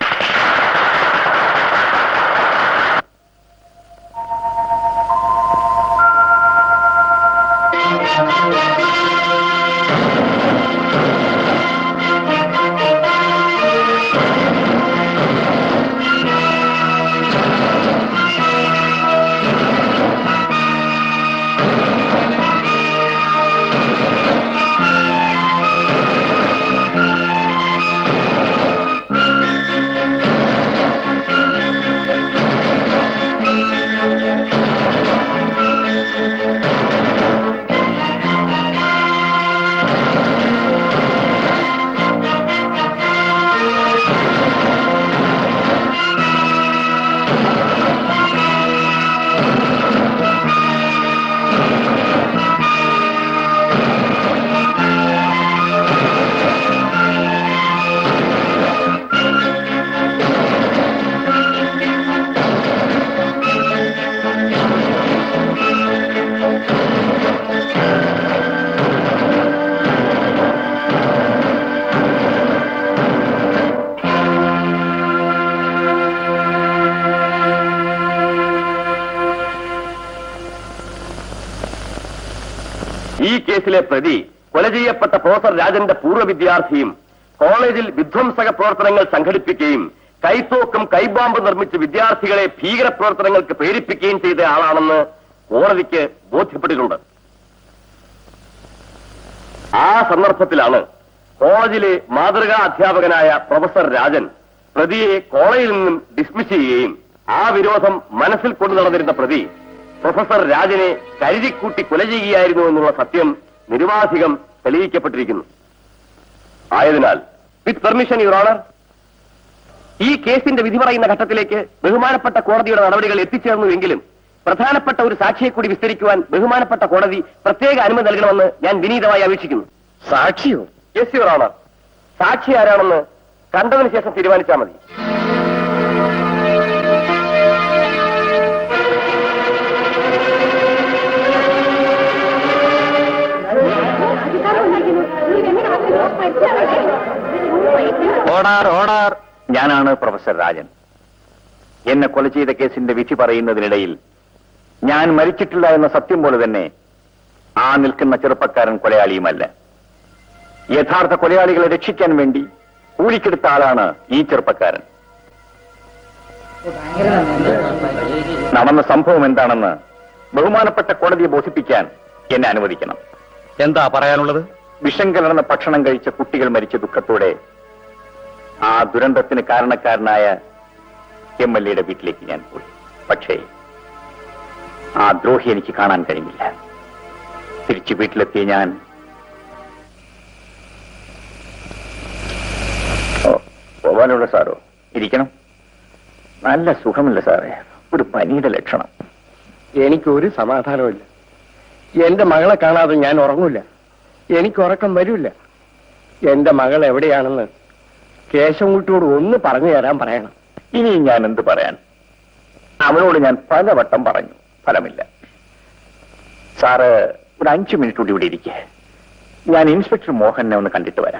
ഈ കേസിലെ പ്രതി കൊല ചെയ്യപ്പെട്ട പ്രൊഫസർ രാജന്റെ പൂർവ്വ വിദ്യാർത്ഥിയും കോളേജിൽ വിധ്വംസക പ്രവർത്തനങ്ങൾ സംഘടിപ്പിക്കുകയും കൈത്തോക്കും കൈബോംബ് നിർമ്മിച്ച് വിദ്യാർത്ഥികളെ ഭീകരപ്രവർത്തനങ്ങൾക്ക് പ്രേരിപ്പിക്കുകയും ചെയ്ത ആളാണെന്ന് കോടതിക്ക് ബോധ്യപ്പെട്ടിട്ടുണ്ട്. ആ സന്ദർഭത്തിലാണ് കോളേജിലെ മാതൃകാ അധ്യാപകനായ പ്രൊഫസർ രാജൻ പ്രതിയെ കോളേജിൽ നിന്നും ഡിസ്മിസ് ചെയ്യുകയും ആ വിരോധം മനസ്സിൽ കൊണ്ടു നടന്നിരുന്ന പ്രതി പ്രൊഫസർ രാജനെ കരുതിക്കൂട്ടി കൊല ചെയ്യുകയായിരുന്നു എന്നുള്ള സത്യം നിരുപാധികം തെളിയിക്കപ്പെട്ടിരിക്കുന്നു. ആയതിനാൽ വിത്ത് പെർമിഷൻ യുവർ ഓണർ, ഈ കേസിന്റെ വിധി പറയുന്ന ഘട്ടത്തിലേക്ക് ബഹുമാനപ്പെട്ട കോടതിയുടെ നടപടികൾ എത്തിച്ചേർന്നുവെങ്കിലും പ്രധാനപ്പെട്ട ഒരു സാക്ഷിയെ കൂടി വിസ്തരിക്കുവാൻ ബഹുമാനപ്പെട്ട കോടതി പ്രത്യേക അനുമതി നൽകണമെന്ന് ഞാൻ വിനീതമായി അപേക്ഷിക്കുന്നു. സാക്ഷിയോ? Yes your honour. സാക്ഷി ആരാണെന്ന് കണ്ടതിന് ശേഷം തീരുമാനിച്ചാൽ മതി. Order order. ഞാനാണ് പ്രൊഫസർ രാജൻ. എന്നെ കൊല ചെയ്ത കേസിന്റെ വിധി പറയുന്നതിനിടയിൽ ഞാൻ മരിച്ചിട്ടില്ല എന്ന സത്യം പോലെ തന്നെ ആ നിൽക്കുന്ന ചെറുപ്പക്കാരൻ കൊലയാളിയുമല്ല. യഥാർത്ഥ കൊലയാളികളെ രക്ഷിക്കാൻ വേണ്ടി കൂലിക്കെടുത്ത ആളാണ് ഈ ചെറുപ്പക്കാരൻ. നടന്ന സംഭവം എന്താണെന്ന് ബഹുമാനപ്പെട്ട കോടതിയെ ബോധിപ്പിക്കാൻ എന്നെ അനുവദിക്കണം. എന്താ പറയാനുള്ളത്? വിഷം കലർന്ന ഭക്ഷണം കഴിച്ച കുട്ടികൾ മരിച്ച ദുഃഖത്തോടെ ആ ദുരന്തത്തിന് കാരണക്കാരനായ MLA വീട്ടിലേക്ക് ഞാൻ പോയി. പക്ഷേ ആ ദ്രോഹി എനിക്ക് കാണാൻ കഴിഞ്ഞില്ല. തിരിച്ചു വീട്ടിലെത്തിയ ഞാൻ പോവാനുള്ള സാറോ? ഇരിക്കണം. നല്ല സുഖമില്ല സാറേ, ഒരു പനിയുടെ ലക്ഷണം. എനിക്കൊരു സമാധാനമില്ല. എന്റെ മകളെ കാണാതെ ഞാൻ ഉറങ്ങൂല. എനിക്ക് ഉറക്കം വരില്ല. എന്റെ മകൾ എവിടെയാണെന്ന് കേശവൻകുട്ടിയോട് ഒന്ന് പറഞ്ഞു തരാൻ പറയണം. ഇനി ഞാൻ എന്ത് പറയാൻ? അവനോട് ഞാൻ പലവട്ടം പറഞ്ഞു, ഫലമില്ല. സാറ് ഒരു 5 മിനിറ്റ് കൂടി ഇവിടെ ഇരിക്കെ. ഞാൻ ഇൻസ്പെക്ടർ മോഹനെ ഒന്ന് കണ്ടിട്ട് വരാം.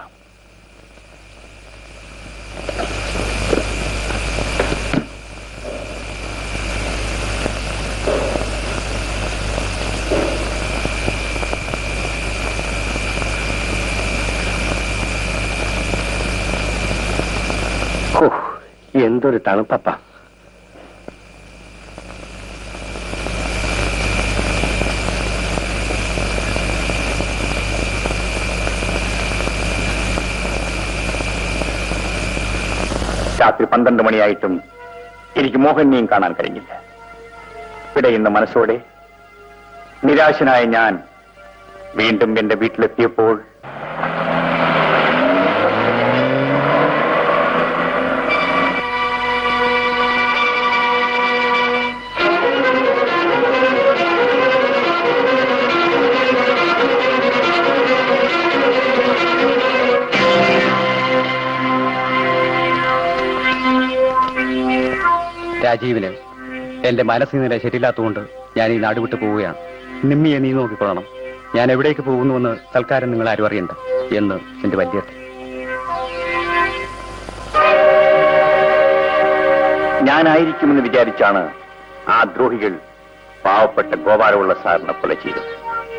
എന്തൊരു തണുപ്പ. രാത്രി 12 മണിയായിട്ടും എനിക്ക് മോഹനെയും കാണാൻ കഴിഞ്ഞില്ല. പിടയുന്ന മനസ്സോടെ നിരാശനായ ഞാൻ വീണ്ടും എന്റെ വീട്ടിലെത്തിയപ്പോൾ രാജീവിന് എന്റെ മനസ്സിന് നില ശരിയില്ലാത്തതുകൊണ്ട് ഞാൻ ഈ നാട് വിട്ടു പോവുകയാണ്. നിമ്മിയെ നീ നോക്കിക്കൊള്ളണം. ഞാൻ എവിടേക്ക് പോകുന്നുവെന്ന് തൽക്കാലം നിങ്ങൾ ആരും അറിയണ്ട എന്ന് എന്റെ വലിയ. ഞാനായിരിക്കുമെന്ന് വിചാരിച്ചാണ് ആ ദ്രോഹികൾ പാവപ്പെട്ട ഗോപാലമുള്ള സാറിനെ കൊല ചെയ്തത്.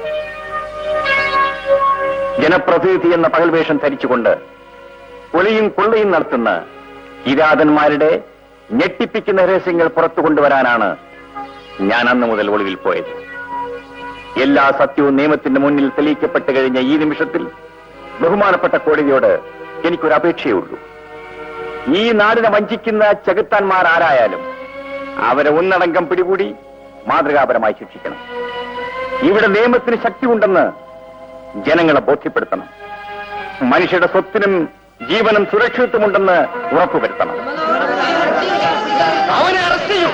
ജനപ്രതിനിധി എന്ന പകൽവേഷം ധരിച്ചുകൊണ്ട് കൊലയും കൊള്ളയും നടത്തുന്ന കിരാതന്മാരുടെ ഞെട്ടിപ്പിക്കുന്ന രഹസ്യങ്ങൾ പുറത്തു കൊണ്ടുവരാനാണ് ഞാൻ അന്ന് മുതൽ ഒളിവിൽ പോയത്. എല്ലാ സത്യവും നിയമത്തിന്റെ മുന്നിൽ തെളിയിക്കപ്പെട്ട് കഴിഞ്ഞ ഈ നിമിഷത്തിൽ ബഹുമാനപ്പെട്ട കോടതിയോട് എനിക്കൊരു അപേക്ഷയുള്ളൂ. ഈ നാടിനെ വഞ്ചിക്കുന്ന ചെകുത്താന്മാർ ആരായാലും അവരെ ഒന്നടങ്കം പിടികൂടി മാതൃകാപരമായി ശിക്ഷിക്കണം. ഇവിടെ നിയമത്തിന് ശക്തിയുണ്ടെന്ന് ജനങ്ങളെ ബോധ്യപ്പെടുത്തണം. മനുഷ്യരുടെ സ്വത്തിനും ജീവനും സുരക്ഷിതത്വമുണ്ടെന്ന് ഉറപ്പുവരുത്തണം. അവനെ അറസ്റ്റ് ചെയ്യൂ.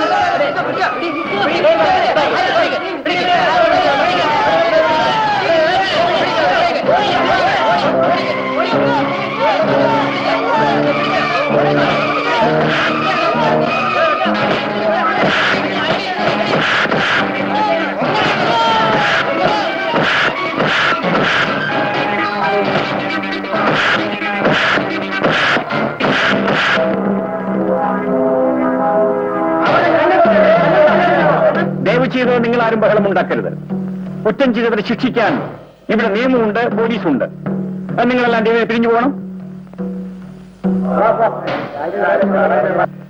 ചെയ്തത് നിങ്ങൾ ആരും ബഹളമുണ്ടാക്കരുത്. കുറ്റം ചെയ്തവരെ ശിക്ഷിക്കാൻ ഇവിടെ നിയമമുണ്ട്, പോലീസുണ്ട്. നിങ്ങളെല്ലാം പിരിഞ്ഞു പോകണം.